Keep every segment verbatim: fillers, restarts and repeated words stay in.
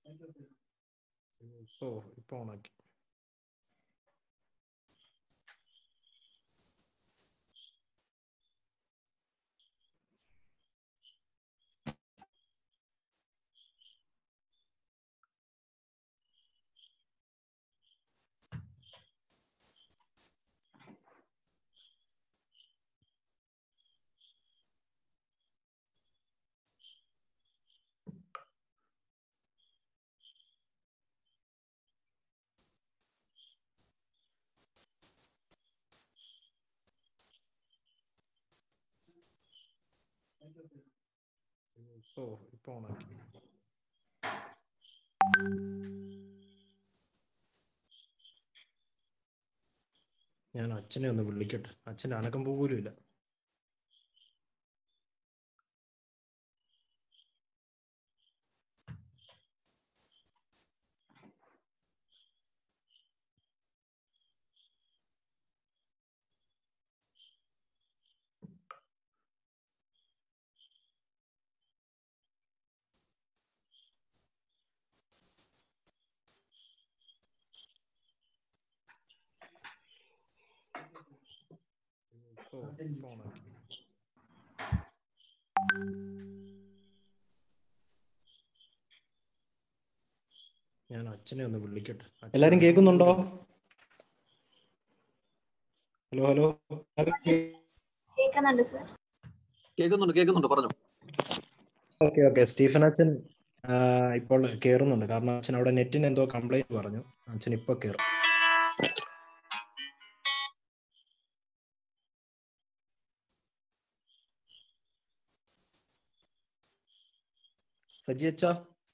ഓ ഇപ്പൊ ഓണാക്കി. ഓ ഇപ്പൊ ഓണാക്കി. ഞാൻ അച്ഛനെ ഒന്ന് വിളിക്കട്ടെ. അച്ഛൻ്റെ അനക്കം പോലും ഇല്ല. ഓ ഇപ്പൊ ഓണാക്കി. ഞാൻ അച്ഛനെ ഒന്ന് വിളിക്കട്ടെ. എല്ലാരും കേൾക്കുന്നുണ്ടോ? ഹലോ ഹലോ കേൾക്കുന്നുണ്ട് സർ. കേൾക്കുന്നുണ്ട് കേൾക്കുന്നുണ്ട് പറഞ്ഞു. ഓക്കെ ഓക്കെ സ്റ്റീഫൻ അച്ഛൻ ആ, ഇപ്പോൾ കയറുന്നുണ്ട്. കാരണം അച്ഛൻ അവിടെ നെറ്റിന് എന്തോ കംപ്ലൈന്റ് പറഞ്ഞു. അച്ഛൻ ഇപ്പൊ കയറും. സജി അച്ഛാ.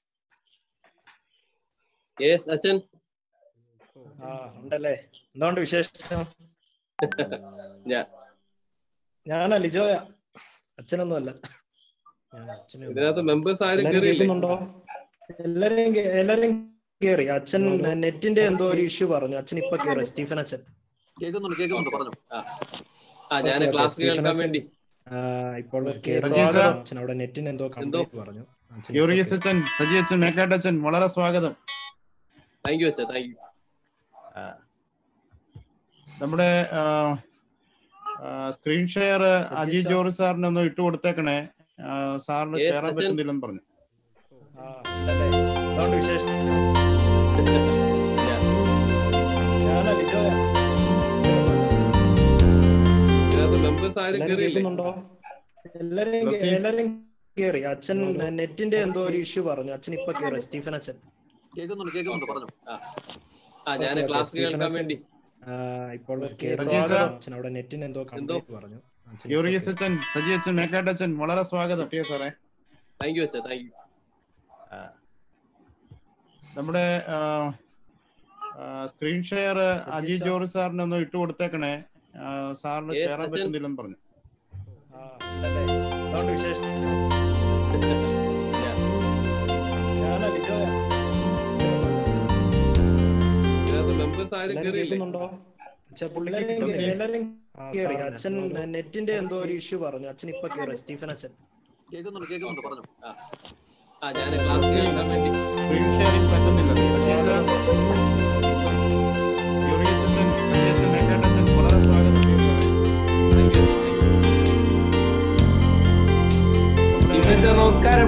യെസ് അച്ഛൻ. ആ ഉണ്ടല്ലേ. എന്തുകൊണ്ട് വിശേഷം? ഞാ- ഞാനാ ലിജോയ, അച്ഛനൊന്നും അല്ല. ഞാൻ അച്ഛനെ ഒന്ന് ഇതിനകത്ത് വിളിക്കട്ടെ. മെമ്പേഴ്സ് ആരും എല്ലാരും കയറിയില്ലേ? കേൾക്കുന്നുണ്ടോ? എല്ലാരും കേ- എല്ലാരും കേറി. അച്ഛൻ നെറ്റിന്റെ എന്തോ ഒരു ഇഷ്യൂ പറഞ്ഞു. അച്ഛൻ ഇപ്പൊ കയറി. സ്റ്റീഫൻ അച്ഛൻ. കേൾക്കുന്നുണ്ട് കേൾക്കുന്നുണ്ട് പറഞ്ഞു. ആ ആ ഞാൻ ഓക്കെ, ഓക്കെ. ക്ലാസ് സ്റ്റീഫൻ കേൾക്കാൻ അച്ഛൻ വേണ്ടി. ആ, ഇപ്പോൾ സജി കയറുന്നുണ്ട്. അച്ഛാ. അച്ഛൻ അവിടെ നെറ്റിന് എന്തോ എന്തോ കംപ്ലൈന്റ് പറഞ്ഞു. അച്ഛൻ ഇപ്പൊ ഗ്യൂറിയസ് കയറും. അച്ഛൻ, സജി അച്ഛൻ, മേക്കാട്ട് അച്ഛൻ, വളരെ സ്വാഗതം. താങ്ക് യു അച്ഛാ, താങ്ക് യു. നമ്മുടെ screen share Aji Sajeesha. George സാറിന് ഒന്ന് ഇട്ട് കൊടുത്തേക്കണേ. ആ, സാറിന് യെസ് കയറാൻ അച്ഛൻ. പറ്റുന്നില്ലെന്ന് പറഞ്ഞു. ആ, ഉണ്ടല്ലേ. എന്തുകൊണ്ട് വിശേഷം? ഞാ- ഞാനാ ലിജോയ. ഇതിനകത്ത് മെമ്പേഴ്സ് ആരും എല്ലാരും കയറിയില്ലേ? കേൾക്കുന്നുണ്ടോ? എല്ലാരും കേ- റസീം. എല്ലാരും കേറി. അച്ഛൻ നെറ്റിന്റെ എന്തോ ഒരു ഇഷ്യൂ പറഞ്ഞു. അച്ഛൻ ഇപ്പൊ കയറി. സ്റ്റീഫൻ അച്ഛൻ. കേൾക്കുന്നുണ്ട് കേൾക്കുന്നുണ്ട് പറഞ്ഞു. ആ ആ ഞാൻ ഓക്കെ, ഓക്കെ. ക്ലാസ് സ്റ്റീഫൻ കേൾക്കാൻ അച്ഛൻ വേണ്ടി. ആ, ഇപ്പോൾ സജി കയറുന്നുണ്ട്. അച്ഛാ. അച്ഛൻ അവിടെ നെറ്റിന് എന്തോ എന്തോ കംപ്ലൈന്റ് പറഞ്ഞു. അച്ഛൻ ഇപ്പൊ ഗ്യൂറിയസ് കയറും. അച്ഛൻ, സജി അച്ഛൻ, മേക്കാട്ട് അച്ഛൻ, വളരെ സ്വാഗതം. സാറേ, താങ്ക് യു അച്ഛാ, താങ്ക് യു. നമ്മുടെ screen share Aji Sajeesha. George സാറിന് ഒന്ന് ഇട്ട് കൊടുത്തേക്കണേ. ആ, സാറിന് യെസ് കയറാൻ അച്ഛൻ. പറ്റുന്നില്ലെന്ന് പറഞ്ഞു. ആ, ഉണ്ടല്ലേ. എന്തുകൊണ്ട് വിശേഷം? ഞാ- ഞാനാ ലിജോയ. ഇതിനകത്ത് മെമ്പേഴ്സ് ആരും എല്ലാരും കയറിയില്ലേ? കേൾക്കുന്നുണ്ടോ? അച്ഛാ, പുള്ളിക്ക് റസീം. കേ- എല്ലാരും കേറി. അച്ഛൻ നെറ്റിന്റെ എന്തോ ഒരു ഇഷ്യൂ പറഞ്ഞു. അച്ഛൻ ഇപ്പൊ കയറി. സ്റ്റീഫൻ അച്ഛൻ. കേൾക്കുന്നുണ്ട് കേൾക്കുന്നുണ്ട് പറഞ്ഞു. ആ ആ ഞാൻ ക്ലാസ് കേൾക്കാൻ വേണ്ടി. സ്ക്രീൻ ഷെയറിംഗ് പറ്റുന്നില്ല. സജി അച്ഛൻ, എന്തോ ഗ്യൂറിയസ് അച്ഛൻ, സജി അച്ഛൻ, മേക്കാട്ട് അച്ഛൻ, വളരെ സ്വാഗതം. താങ്ക് യു അച്ഛാ, താങ്ക് യു. നമ്മുടെ നമസ്കാരം.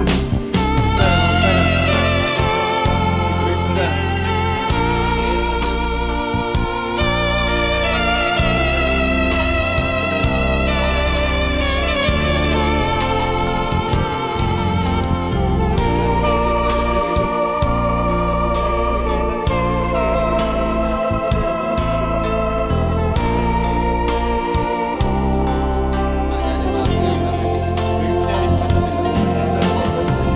ആ ഞാൻ ക്ലാസ് കേൾക്കാൻ വേണ്ടി.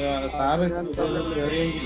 സാറ് കയറിയെങ്കിൽ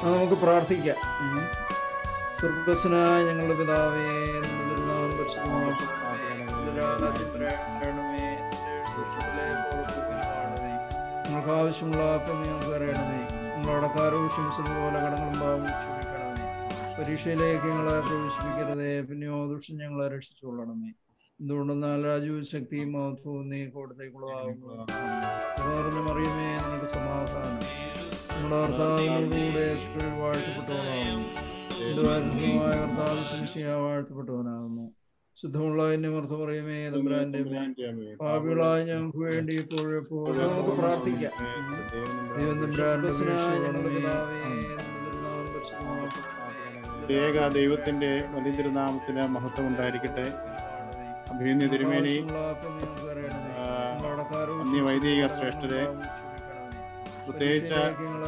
നമുക്ക് പ്രാർത്ഥിക്കാം. സ്വർഗസ്വനായ ഞങ്ങളുടെ പിതാവേ, നിന്റെ നാമം പരിശുദ്ധമാക്കപ്പെടണമേ. നിന്റെ രാജ്യം വരണമേ. നിന്റെ സൃഷ്ടിയിലെ പോലെ ഭൂമിയിലും ആകണമേ. ഞങ്ങൾക്ക് ആവശ്യമുള്ള അപ്പം ഞങ്ങൾക്ക് അറിയണമേ. ഞങ്ങളുടെ കടക്കാരോട് ക്ഷമിച്ചതുപോലെ കടങ്ങളും പാവങ്ങളും ക്ഷമിക്കണമേ. പരീക്ഷയിലേക്ക് ഞങ്ങളെ പ്രവേശിപ്പിക്കരുതേ, പിന്നെയോ ദുഷ്ടൻ ഞങ്ങളെ രക്ഷിച്ചുകൊള്ളണമേ. എന്തുകൊണ്ടെന്നാൽ രാജ്യവും ശക്തിയും മഹത്വവും നീ കൊടുത്തേക്കുള്ളതാകുന്നു. മറിയമേ, നിനക്ക് സമാധാനം. നമ്മുടെ കർത്താവിനോടുകൂടെ സ്ത്രീകൾ വാഴ്ത്തപ്പെട്ടവനാകുന്നു. മായ കർത്താവ് ശംശിയ വാഴ്ത്തപ്പെട്ടവനാകുന്നു. ശുദ്ധമുള്ള എന്നെ മർത്ത് പറയുമേ, തമ്പുരാന്റെ പാപികളായ ഞങ്ങൾക്ക് വേണ്ടി ഇപ്പോഴെപ്പോഴും നമുക്ക് പ്രാർത്ഥിക്കാം. ദൈവം തമ്പുരാന്റെ ഏക ദൈവത്തിന്റെ വലിയ തിരുനാമത്തിന് മഹത്വം ഉണ്ടായിരിക്കട്ടെ. അഭിനന്ദ തിരുമേനി, അന്യ വൈദിക ശ്രേഷ്ഠരെ, പ്രത്യേകിച്ച്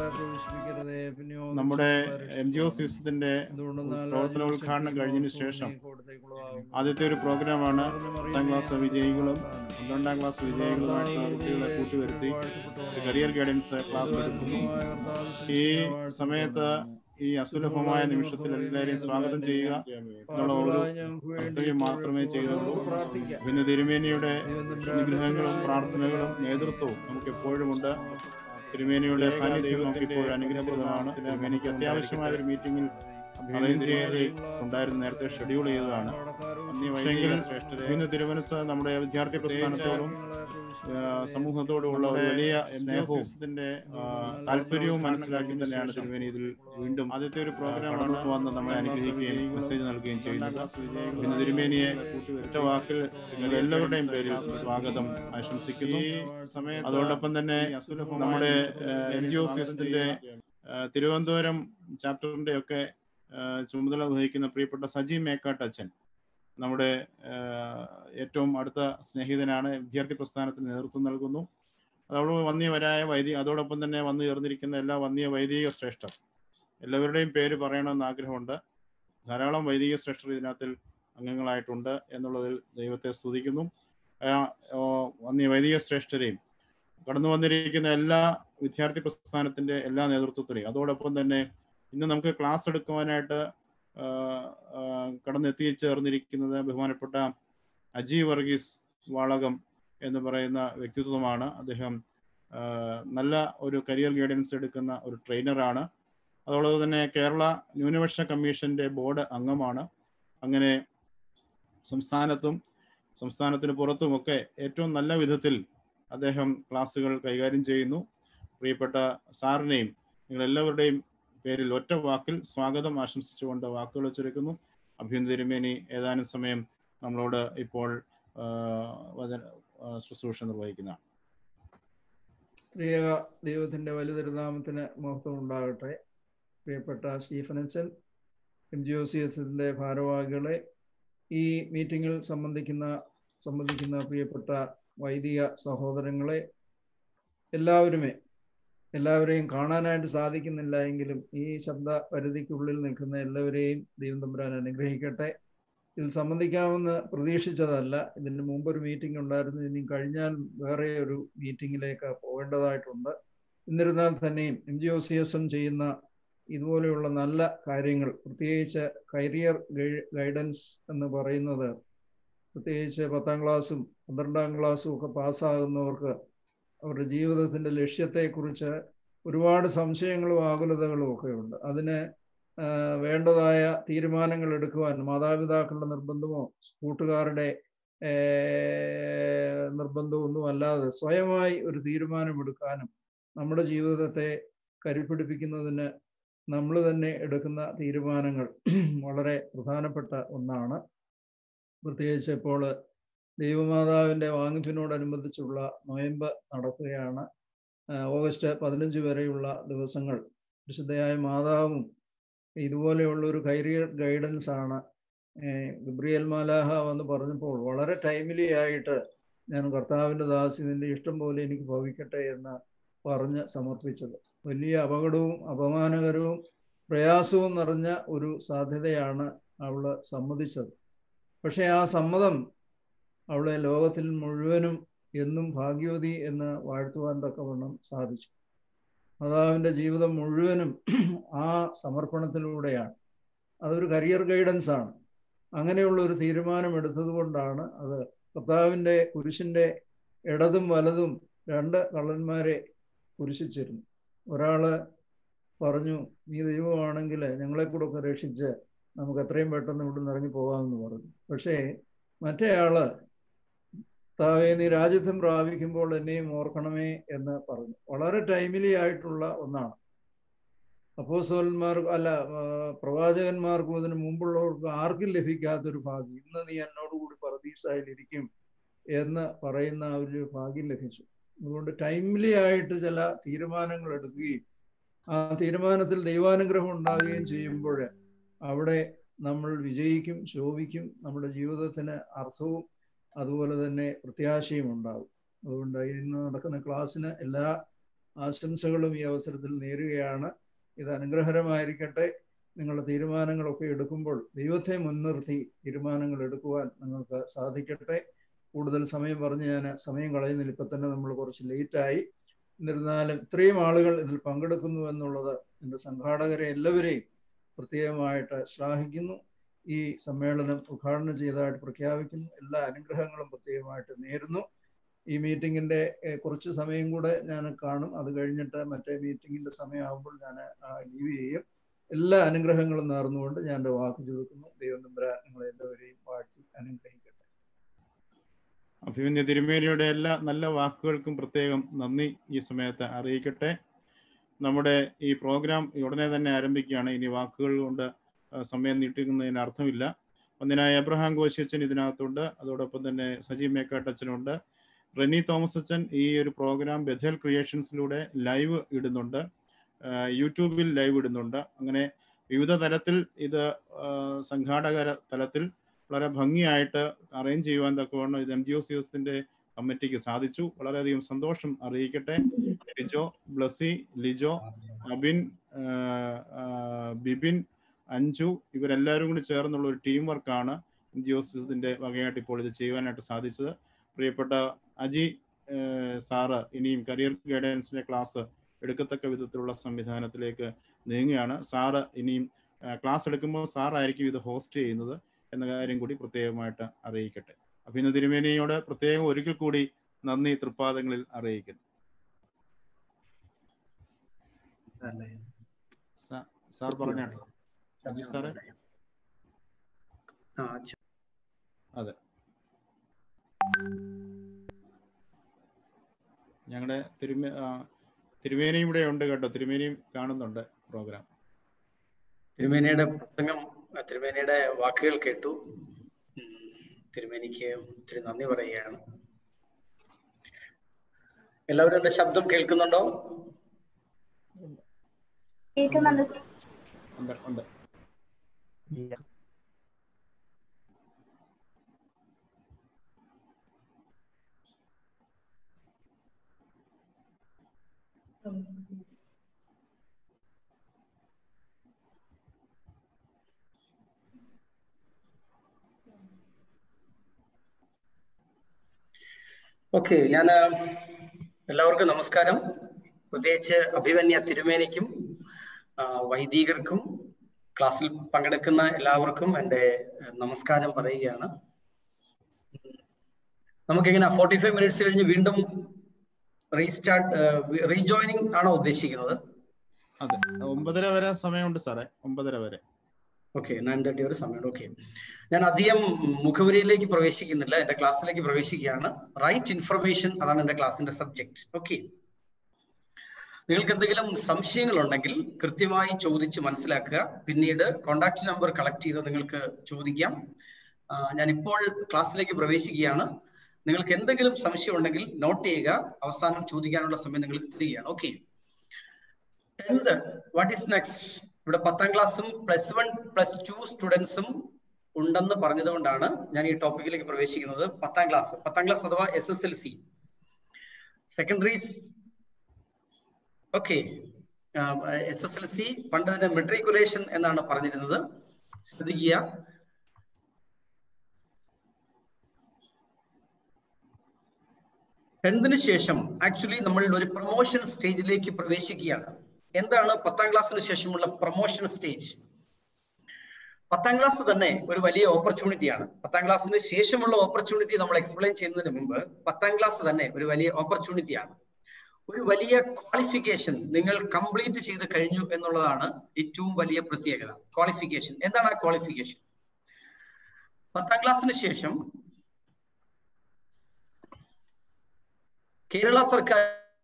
നമ്മുടെ എം ജി ഒ സിസ്റ്റത്തിന്റെ പ്രവർത്തനോദ്ഘാടനം കഴിഞ്ഞതിന് ശേഷം ആദ്യത്തെ ഒരു പ്രോഗ്രാമാണ് പത്താം ക്ലാസ് വിജയികളും പന്ത്രണ്ടാം ക്ലാസ് വിജയികളുമായിട്ടുള്ള കുട്ടികളെ കൂട്ടുവരുത്തി കരിയർ ഗൈഡൻസ് ക്ലാസ് എടുക്കുന്നു. ഈ സമയത്ത് ഈ അസുലഭമായ നിമിഷത്തിൽ എല്ലാവരെയും സ്വാഗതം ചെയ്യുക എന്നുള്ള ഒരു കർത്തവ്യം മാത്രമേ ചെയ്തുള്ളൂ. പിന്നെ തിരുമേനിയുടെ അനുഗ്രഹങ്ങളും പ്രാർത്ഥനകളും നേതൃത്വവും നമുക്ക് എപ്പോഴും ഉണ്ട്. തിരുമേനിയുടെ സാന്നിധ്യം നമുക്ക് ഇപ്പോഴും അനുഗ്രഹപ്രദമാണ്. തിരുമേനിക്ക് അത്യാവശ്യമായ ഒരു മീറ്റിംഗിൽ അറേഞ്ച് ചെയ്ത് ഉണ്ടായിരുന്നു, നേരത്തെ ഷെഡ്യൂൾ ചെയ്തതാണ്. ഇന്ന് തിരുമനസ് നമ്മുടെ വിദ്യാർത്ഥി പ്രസ്ഥാനത്തോടും സമൂഹത്തോടുമുള്ള ഒരു വലിയ സ്നേഹവും താല്പര്യവും മനസ്സിലാക്കി തന്നെയാണ് തിരുമേനി ഇതിൽ വീണ്ടും ആദ്യത്തെ ഒരു പ്രോഗ്രാം വന്ന് നമ്മളെ അനുഗ്രഹിക്കുകയും മെസ്സേജ് നൽകുകയും ചെയ്യുന്നത്. പിന്നെ തിരുമേനിയെ ഒറ്റ വാക്കിൽ നിങ്ങൾ എല്ലാവരുടെയും പേരിൽ സ്വാഗതം ആശംസിക്കുന്നു. ഈ സമയത്ത് അതോടൊപ്പം തന്നെ നമ്മുടെ എൻ ജി ഒ സിസ്റ്റത്തിന്റെ തിരുവനന്തപുരം ചാപ്റ്ററിന്റെ ഒക്കെ ചുമതല വഹിക്കുന്ന പ്രിയപ്പെട്ട സജി മേക്കാട്ട് അച്ഛൻ നമ്മുടെ ഏറ്റവും അടുത്ത സ്നേഹിതനാണ്. വിദ്യാർത്ഥി പ്രസ്ഥാനത്തിന് നേതൃത്വം നൽകുന്നു. അതോടൊപ്പം വന്യവരായ വൈദിക അതോടൊപ്പം തന്നെ വന്നു ചേർന്നിരിക്കുന്ന എല്ലാ വന്യ വൈദിക ശ്രേഷ്ഠർ എല്ലാവരുടെയും പേര് പറയണമെന്ന് ആഗ്രഹമുണ്ട്. ധാരാളം വൈദിക ശ്രേഷ്ഠർ ഇതിനകത്തിൽ അംഗങ്ങളായിട്ടുണ്ട് എന്നുള്ളതിൽ ദൈവത്തെ സ്തുതിക്കുന്നു. വന്യ വൈദിക ശ്രേഷ്ഠരെയും കടന്നു വന്നിരിക്കുന്ന എല്ലാ വിദ്യാർത്ഥി പ്രസ്ഥാനത്തിന്റെ എല്ലാ നേതൃത്വത്തിലെയും അതോടൊപ്പം തന്നെ ഇന്ന് നമുക്ക് ക്ലാസ് എടുക്കുവാനായിട്ട് കടന്നെത്തിച്ചേർന്നിരിക്കുന്നത് ബഹുമാനപ്പെട്ട അജി വർഗീസ് വാളകം എന്ന് പറയുന്ന വ്യക്തിത്വമാണ്. അദ്ദേഹം നല്ല ഒരു കരിയർ ഗൈഡൻസ് എടുക്കുന്ന ഒരു ട്രെയിനറാണ്. അതോടൊപ്പം തന്നെ കേരള ന്യൂനപക്ഷ കമ്മീഷന്റെ ബോർഡ് അംഗമാണ്. അങ്ങനെ സംസ്ഥാനത്തും സംസ്ഥാനത്തിന് പുറത്തുമൊക്കെ ഏറ്റവും നല്ല വിധത്തിൽ അദ്ദേഹം ക്ലാസ്സുകൾ കൈകാര്യം ചെയ്യുന്നു. പ്രിയപ്പെട്ട സാറിനെയും നിങ്ങളെല്ലാവരുടെയും പേരിൽ ഒറ്റ വാക്കിൽ സ്വാഗതം ആശംസിച്ചുകൊണ്ട് വാക്കുകൾ ചുരുക്കുന്നു. അഭിനന്ദ തിരുമേനി ഏതാനും സമയം നമ്മളോട് ഇപ്പോൾ ശുശ്രൂഷ നിർവഹിക്കുന്ന പ്രിയ ദൈവത്തിന്റെ വലിയ തിരുനാമത്തിന് മഹത്വം ഉണ്ടാകട്ടെ. പ്രിയപ്പെട്ട സ്റ്റീഫൻ അച്ഛൻ, എം ജി ഒ സി എസിന്റെ ഭാരവാഹികളെ, ഈ മീറ്റിങ്ങിൽ സംബന്ധിക്കുന്ന സംബന്ധിക്കുന്ന പ്രിയപ്പെട്ട വൈദിക സഹോദരങ്ങളെ, എല്ലാവരുമേ എല്ലാവരെയും കാണാനായിട്ട് സാധിക്കുന്നില്ല എങ്കിലും ഈ ശബ്ദ പരിധിക്കുള്ളിൽ നിൽക്കുന്ന എല്ലാവരെയും ദൈവം തമ്പുരാൻ അനുഗ്രഹിക്കട്ടെ. ഇതിൽ സംബന്ധിക്കാമെന്ന് പ്രതീക്ഷിച്ചതല്ല. ഇതിന് മുമ്പൊരു മീറ്റിംഗ് ഉണ്ടായിരുന്നു. ഇനി കഴിഞ്ഞാൽ വേറെ ഒരു മീറ്റിങ്ങിലേക്ക് പോകേണ്ടതായിട്ടുണ്ട്. എന്നിരുന്നാൽ തന്നെയും M G O C S M ചെയ്യുന്ന ഇതുപോലെയുള്ള നല്ല കാര്യങ്ങൾ, പ്രത്യേകിച്ച് കരിയർ ഗൈഡൻസ് എന്ന് പറയുന്നത്, പ്രത്യേകിച്ച് പത്താം ക്ലാസ്സും പന്ത്രണ്ടാം ക്ലാസ്സും ഒക്കെ പാസ്സാകുന്നവർക്ക് അവരുടെ ജീവിതത്തിൻ്റെ ലക്ഷ്യത്തെക്കുറിച്ച് ഒരുപാട് സംശയങ്ങളും ആകുലതകളും ഒക്കെ ഉണ്ട്. അതിന് വേണ്ടതായ തീരുമാനങ്ങൾ എടുക്കുവാൻ മാതാപിതാക്കളുടെ നിർബന്ധമോ കൂട്ടുകാരുടെ നിർബന്ധമൊന്നും അല്ലാതെ സ്വയമായി ഒരു തീരുമാനമെടുക്കാനും നമ്മുടെ ജീവിതത്തെ കരുപിടിപ്പിക്കുന്നതിന് നമ്മൾ തന്നെ എടുക്കുന്ന തീരുമാനങ്ങൾ വളരെ പ്രധാനപ്പെട്ട ഒന്നാണ്. പ്രത്യേകിച്ച് ഇപ്പോൾ ദൈവമാതാവിൻ്റെ വാങ്ങിപ്പിനോടനുബന്ധിച്ചുള്ള നൊയമ്പ് നടക്കുകയാണ്. ഓഗസ്റ്റ് പതിനഞ്ച് വരെയുള്ള ദിവസങ്ങൾ വിശുദ്ധയായ മാതാവും ഇതുപോലെയുള്ള ഒരു കരിയർ ഗൈഡൻസ് ആണ്. ഗബ്രിയേൽ മാലാഹ വന്ന് പറഞ്ഞപ്പോൾ വളരെ ടൈംലി ആയിട്ട് ഞാൻ കർത്താവിൻ്റെ ദാസി നിന്റെ ഇഷ്ടം പോലെ എനിക്ക് ഭവിക്കട്ടെ എന്ന് പറഞ്ഞ് സമർപ്പിച്ചത്. വലിയ അപകടവും അപമാനകരവും പ്രയാസവും നിറഞ്ഞ ഒരു സാധ്യതയാണ് അവൾ സമ്മതിച്ചത്. പക്ഷേ ആ സമ്മതം അവളെ ലോകത്തിൽ മുഴുവനും എന്നും ഭാഗ്യവതി എന്ന് വാഴ്ത്തുവാൻ തക്കവണ്ണം സാധിച്ചു. മാതാവിൻ്റെ ജീവിതം മുഴുവനും ആ സമർപ്പണത്തിലൂടെയാണ്. അതൊരു കരിയർ ഗൈഡൻസ് ആണ്. അങ്ങനെയുള്ള ഒരു തീരുമാനം എടുത്തത് കൊണ്ടാണ് അത്. കർത്താവിൻ്റെ കുരിശിൻ്റെ ഇടതും വലതും രണ്ട് കള്ളന്മാരെ കുരിശിച്ചിരുന്നു. ഒരാൾ പറഞ്ഞു, നീ ദൈവമാണെങ്കിൽ ഞങ്ങളെ കൂടെ ഒക്കെ രക്ഷിച്ച് നമുക്ക് എത്രയും പെട്ടെന്ന് ഇവിടെ നിന്ന് ഇറങ്ങി പോകാമെന്ന് പറഞ്ഞു. പക്ഷേ മറ്റേ ആള്, താവേ നീ രാജ്യത്വം പ്രാപിക്കുമ്പോൾ എന്നെയും ഓർക്കണമേ എന്ന് പറഞ്ഞു. വളരെ ടൈമിലി ആയിട്ടുള്ള ഒന്നാണ്. അപ്പോസ്തലന്മാർക്ക് അല്ല പ്രവാചകന്മാർക്കും അതിന് മുമ്പുള്ളവർക്ക് ആർക്കും ലഭിക്കാത്തൊരു ഭാഗ്യം. ഇന്ന് നീ എന്നോടുകൂടി പറുദീസായിലിരിക്കും എന്ന് പറയുന്ന ഒരു ഭാഗ്യം ലഭിച്ചു. അതുകൊണ്ട് ടൈംലി ആയിട്ട് ചില തീരുമാനങ്ങൾ എടുക്കുകയും ആ തീരുമാനത്തിൽ ദൈവാനുഗ്രഹം ഉണ്ടാകുകയും ചെയ്യുമ്പോൾ അവിടെ നമ്മൾ വിജയിക്കും, ശോഭിക്കും. നമ്മുടെ ജീവിതത്തിന് അർത്ഥവും അതുപോലെ തന്നെ പ്രത്യാശയും ഉണ്ടാകും. അതുകൊണ്ട് ഇന്ന് നടക്കുന്ന ക്ലാസ്സിന് എല്ലാ ആശംസകളും ഈ അവസരത്തിൽ നേരുകയാണ്. ഇത് അനുഗ്രഹകരമായിരിക്കട്ടെ. നിങ്ങളുടെ തീരുമാനങ്ങളൊക്കെ എടുക്കുമ്പോൾ ദൈവത്തെ മുൻനിർത്തി തീരുമാനങ്ങൾ എടുക്കുവാൻ നിങ്ങൾക്ക് സാധിക്കട്ടെ. കൂടുതൽ സമയം പറഞ്ഞ് ഞാൻ സമയം കളയുന്നില്ല. ഇപ്പം തന്നെ നമ്മൾ കുറച്ച് ലേറ്റായി. എന്നിരുന്നാലും ഇത്രയും ആളുകൾ ഇതിൽ പങ്കെടുക്കുന്നു എന്നുള്ളത് എൻ്റെ സംഘാടകരെ എല്ലാവരെയും പ്രത്യേകമായിട്ട് ശ്ലാഘിക്കുന്നു. ഈ സമ്മേളനം ഉദ്ഘാടനം ചെയ്തതായിട്ട് പ്രഖ്യാപിക്കുന്നു. എല്ലാ അനുഗ്രഹങ്ങളും പ്രത്യേകമായിട്ട് നേരുന്നു. ഈ മീറ്റിങ്ങിൻ്റെ കുറച്ച് സമയം കൂടെ ഞാൻ കാണും. അത് കഴിഞ്ഞിട്ട് മറ്റേ മീറ്റിങ്ങിൻ്റെ സമയമാകുമ്പോൾ ഞാൻ ലീവ് ചെയ്യും. എല്ലാ അനുഗ്രഹങ്ങളും നേർന്നുകൊണ്ട് ഞാൻ എൻ്റെ വാക്ക് ചോദിക്കുന്നു. ദൈവം തമ്പുരാൻ നിങ്ങളെല്ലാവരെയും വാഴ്ത്തി അനുഗ്രഹിക്കട്ടെ. അഭിമന്യ തിരുമേനിയുടെ എല്ലാ നല്ല വാക്കുകൾക്കും പ്രത്യേകം നന്ദി ഈ സമയത്ത് അറിയിക്കട്ടെ. നമ്മുടെ ഈ പ്രോഗ്രാം ഉടനെ തന്നെ ആരംഭിക്കുകയാണ്. ഇനി വാക്കുകൾ കൊണ്ട് സമയം നീട്ടിക്കുന്നതിന് അർത്ഥമില്ല. ഒന്നിനായ എബ്രഹാം കോശിയച്ചൻ ഇതിനകത്തുണ്ട്. അതോടൊപ്പം തന്നെ സജി മേക്കാട്ടച്ചനുണ്ട്. റെനി തോമസ് അച്ഛൻ ഈ ഒരു പ്രോഗ്രാം ബെഥേൽ ക്രിയേഷൻസിലൂടെ ലൈവ് ഇടുന്നുണ്ട്, യൂട്യൂബിൽ ലൈവ് ഇടുന്നുണ്ട്. അങ്ങനെ വിവിധ തലത്തിൽ ഇത് സംഘാടക തലത്തിൽ വളരെ ഭംഗിയായിട്ട് അറേഞ്ച് ചെയ്യുവാൻ തക്കവണ്ണം ഇത് എം ജി ഒ സി എസിന്റെ കമ്മിറ്റിക്ക് സാധിച്ചു. വളരെയധികം സന്തോഷം അറിയിക്കട്ടെ. ലിജോ, ബ്ലസി, ലിജോ, അബിൻ, ബിബിൻ, അഞ്ജു ഇവരെല്ലാവരും കൂടി ചേർന്നുള്ള ഒരു ടീം വർക്കാണ് എം ജി ഒ സി എസിന്റെ വകയായിട്ട് ഇപ്പോൾ ഇത് ചെയ്യുവാനായിട്ട് സാധിച്ചത്. പ്രിയപ്പെട്ട അജി സാറ് ഇനിയും കരിയർ ഗൈഡൻസിന്റെ ക്ലാസ് എടുക്കത്തക്ക വിധത്തിലുള്ള സംവിധാനത്തിലേക്ക് നീങ്ങുകയാണ്. സാറ് ഇനിയും ക്ലാസ് എടുക്കുമ്പോൾ സാറായിരിക്കും ഇത് ഹോസ്റ്റ് ചെയ്യുന്നത് എന്ന കാര്യം കൂടി പ്രത്യേകമായിട്ട് അറിയിക്കട്ടെ. അഭിനന്ദ തിരുമേനിയോട് പ്രത്യേകം ഒരിക്കൽ കൂടി നന്ദി തൃപ്പാദങ്ങളിൽ അറിയിക്കുന്നു. സാർ പറഞ്ഞാണ് അജി സാറേ. അതെ, ഞങ്ങളുടെ തിരുമേ തിരുമേനിയും ഇവിടെ ഉണ്ട് കേട്ടോ. തിരുമേനിയും കാണുന്നുണ്ട് പ്രോഗ്രാം. തിരുമേനിയുടെ പ്രസംഗം, തിരുമേനിയുടെ വാക്കുകൾ കേട്ടു. തിരുമേനിക്ക് ഒത്തിരി നന്ദി പറയുകയാണ്. എല്ലാവരും എന്റെ ശബ്ദം കേൾക്കുന്നുണ്ടോ? ഉണ്ട് ഉണ്ട് ഓക്കെ, ഞാൻ എല്ലാവർക്കും നമസ്കാരം. പ്രത്യേകിച്ച് അഭിമന്യ തിരുമേനിക്കും വൈദികർക്കും ക്ലാസ്സിൽ പങ്കെടുക്കുന്ന എല്ലാവർക്കും എൻ്റെ നമസ്കാരം പറയുകയാണ്. നമുക്കിങ്ങനെ ഫോർട്ടി ഫൈവ് മിനിറ്റ്സ് കഴിഞ്ഞ് വീണ്ടും റീസ്റ്റാർട്ട് റീജോയിനിങ് ആണോ ഉദ്ദേശിക്കുന്നത്? അതെ, ഒമ്പതര വരെ സമയമുണ്ട് സാറേ. ഒമ്പതര വരെ. ഓക്കെ, നയൻ തേർട്ടി വരെ സമയമുണ്ട്. ഓക്കെ, ഞാൻ അധികം മുഖവരിയിലേക്ക് പ്രവേശിക്കുന്നില്ല, എന്റെ ക്ലാസ്സിലേക്ക് പ്രവേശിക്കുകയാണ്. റൈറ്റ് ഇൻഫർമേഷൻ, അതാണ് എന്റെ ക്ലാസ്സിന്റെ സബ്ജക്ട്. ഓക്കെ, നിങ്ങൾക്ക് എന്തെങ്കിലും സംശയങ്ങൾ ഉണ്ടെങ്കിൽ കൃത്യമായി ചോദിച്ച് മനസ്സിലാക്കുക. പിന്നീട് കോണ്ടാക്ട് നമ്പർ കളക്ട് ചെയ്ത് നിങ്ങൾക്ക് ചോദിക്കാം. ഞാൻ ഇപ്പോൾ ക്ലാസ്സിലേക്ക് പ്രവേശിക്കുകയാണ്. നിങ്ങൾക്ക് എന്തെങ്കിലും സംശയം ഉണ്ടെങ്കിൽ നോട്ട് ചെയ്യുക. അവസാനം ചോദിക്കാനുള്ള സമയം നിങ്ങൾക്ക് തരികയാണ്. Okay, tenth what is next? ഇവിടെ പത്താം ക്ലാസ്സും പ്ലസ് വൺ പ്ലസ് ടു സ്റ്റുഡൻസും ഉണ്ടെന്ന് പറഞ്ഞതുകൊണ്ടാണ് ഞാൻ ഈ ടോപ്പിക്കിലേക്ക് പ്രവേശിക്കുന്നത്. പത്താം ക്ലാസ് പത്താം ക്ലാസ് അഥവാ S S L C secondaries. Okay, S S L C പണ്ട് തന്നെ മെട്രിക്കുലേഷൻ എന്നാണ് പറഞ്ഞിരുന്നത്. ശ്രദ്ധിക്കുക, ടെൻത്തിന് ശേഷം ആക്ച്വലി നമ്മൾ ഒരു പ്രൊമോഷൻ സ്റ്റേജിലേക്ക് പ്രവേശിക്കുകയാണ്. എന്താണ് പത്താം ക്ലാസ്സിന് ശേഷമുള്ള പ്രൊമോഷൻ സ്റ്റേജ്? പത്താം ക്ലാസ് തന്നെ ഒരു വലിയ ഓപ്പർച്യൂണിറ്റിയാണ്. പത്താം ക്ലാസ്സിന് ശേഷമുള്ള ഓപ്പർച്യൂണിറ്റി നമ്മൾ എക്സ്പ്ലെയിൻ ചെയ്യുന്നതിന് മുമ്പ് പത്താം ക്ലാസ് തന്നെ ഒരു വലിയ ഓപ്പർച്യൂണിറ്റിയാണ്. ഒരു വലിയ ക്വാളിഫിക്കേഷൻ നിങ്ങൾ കംപ്ലീറ്റ് ചെയ്ത് കഴിഞ്ഞു എന്നുള്ളതാണ് ഏറ്റവും വലിയ പ്രത്യേകത. ക്വാളിഫിക്കേഷൻ എന്താണ്? ആ ക്വാളിഫിക്കേഷൻ പത്താം ക്ലാസ്സിന് ശേഷം കേരള സർക്കാർ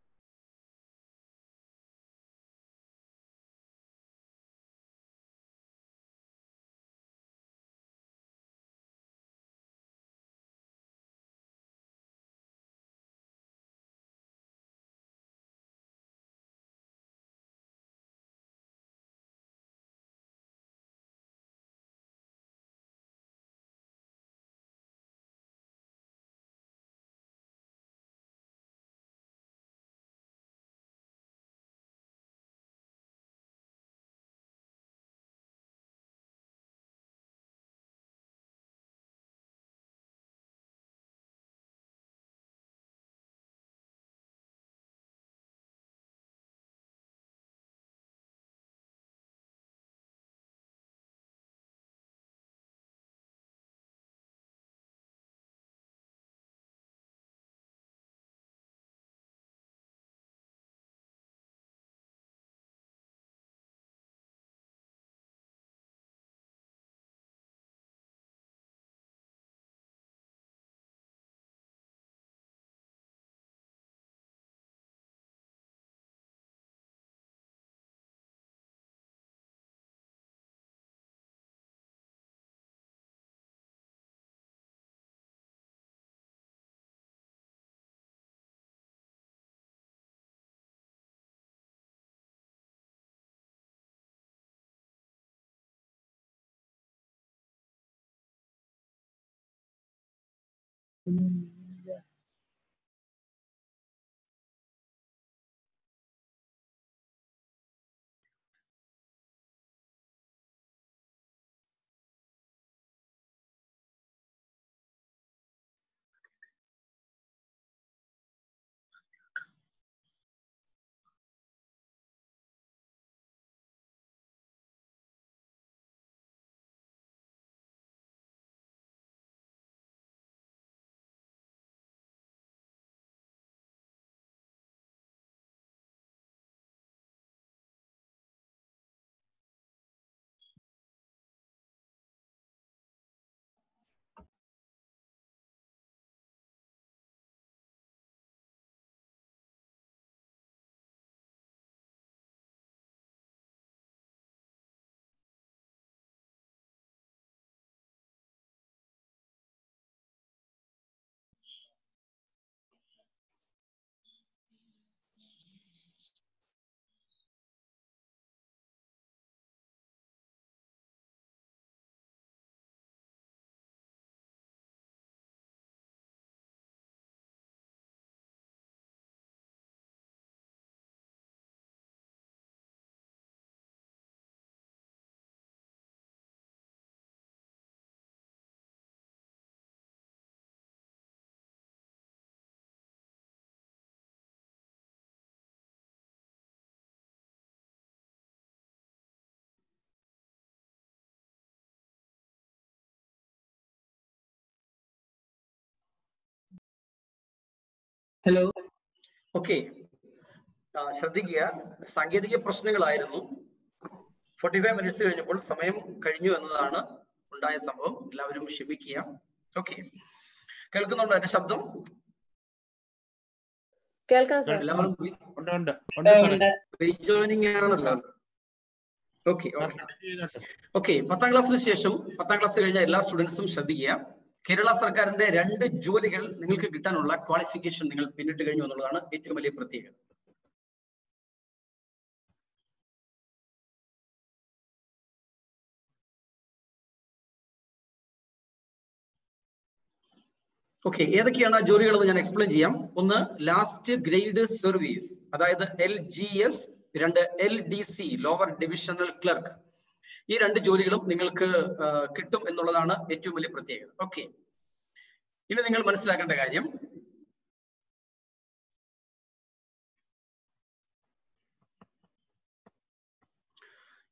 ഹലോ ഓക്കെ ശ്രദ്ധിക്കുക. സാങ്കേതിക പ്രശ്നങ്ങളായിരുന്നു. ഫോർട്ടി ഫൈവ് മിനിറ്റ്സ് കഴിഞ്ഞപ്പോൾ സമയം കഴിഞ്ഞു എന്നതാണ് ഉണ്ടായ സംഭവം. എല്ലാവരും ക്ഷമിക്കുക. ഓക്കെ, കേൾക്കുന്നുണ്ടോ എന്റെ ശബ്ദം? കേൾക്കാം സർ. എല്ലാവരും റീജോയിനിങ് ആണല്ലോ. ഓക്കെ ഓക്കെ പത്താം ക്ലാസ്സിന് ശേഷം പത്താം ക്ലാസ് കഴിഞ്ഞ എല്ലാ സ്റ്റുഡൻസും ശ്രദ്ധിക്കുക. കേരള സർക്കാരിന്റെ രണ്ട് ജോലികൾ നിങ്ങൾക്ക് കിട്ടാനുള്ള ക്വാളിഫിക്കേഷൻ നിങ്ങൾ പിന്നിട്ട് കഴിഞ്ഞു എന്നുള്ളതാണ് ഏറ്റവും വലിയ പ്രത്യേകത. ഓക്കെ, ഏതൊക്കെയാണ് ആ ജോലികൾ എന്ന് ഞാൻ എക്സ്പ്ലെയിൻ ചെയ്യാം. ഒന്ന് ലാസ്റ്റ് ഗ്രേഡ് സർവീസ്, അതായത് എൽ ജി എസ്. രണ്ട് L D C, lower divisional clerk. ഈ രണ്ട് ജോലികളും നിങ്ങൾക്ക് കിട്ടും എന്നുള്ളതാണ് ഏറ്റവും വലിയ പ്രത്യേകത. ഓക്കെ, ഇനി നിങ്ങൾ മനസ്സിലാക്കേണ്ട കാര്യം,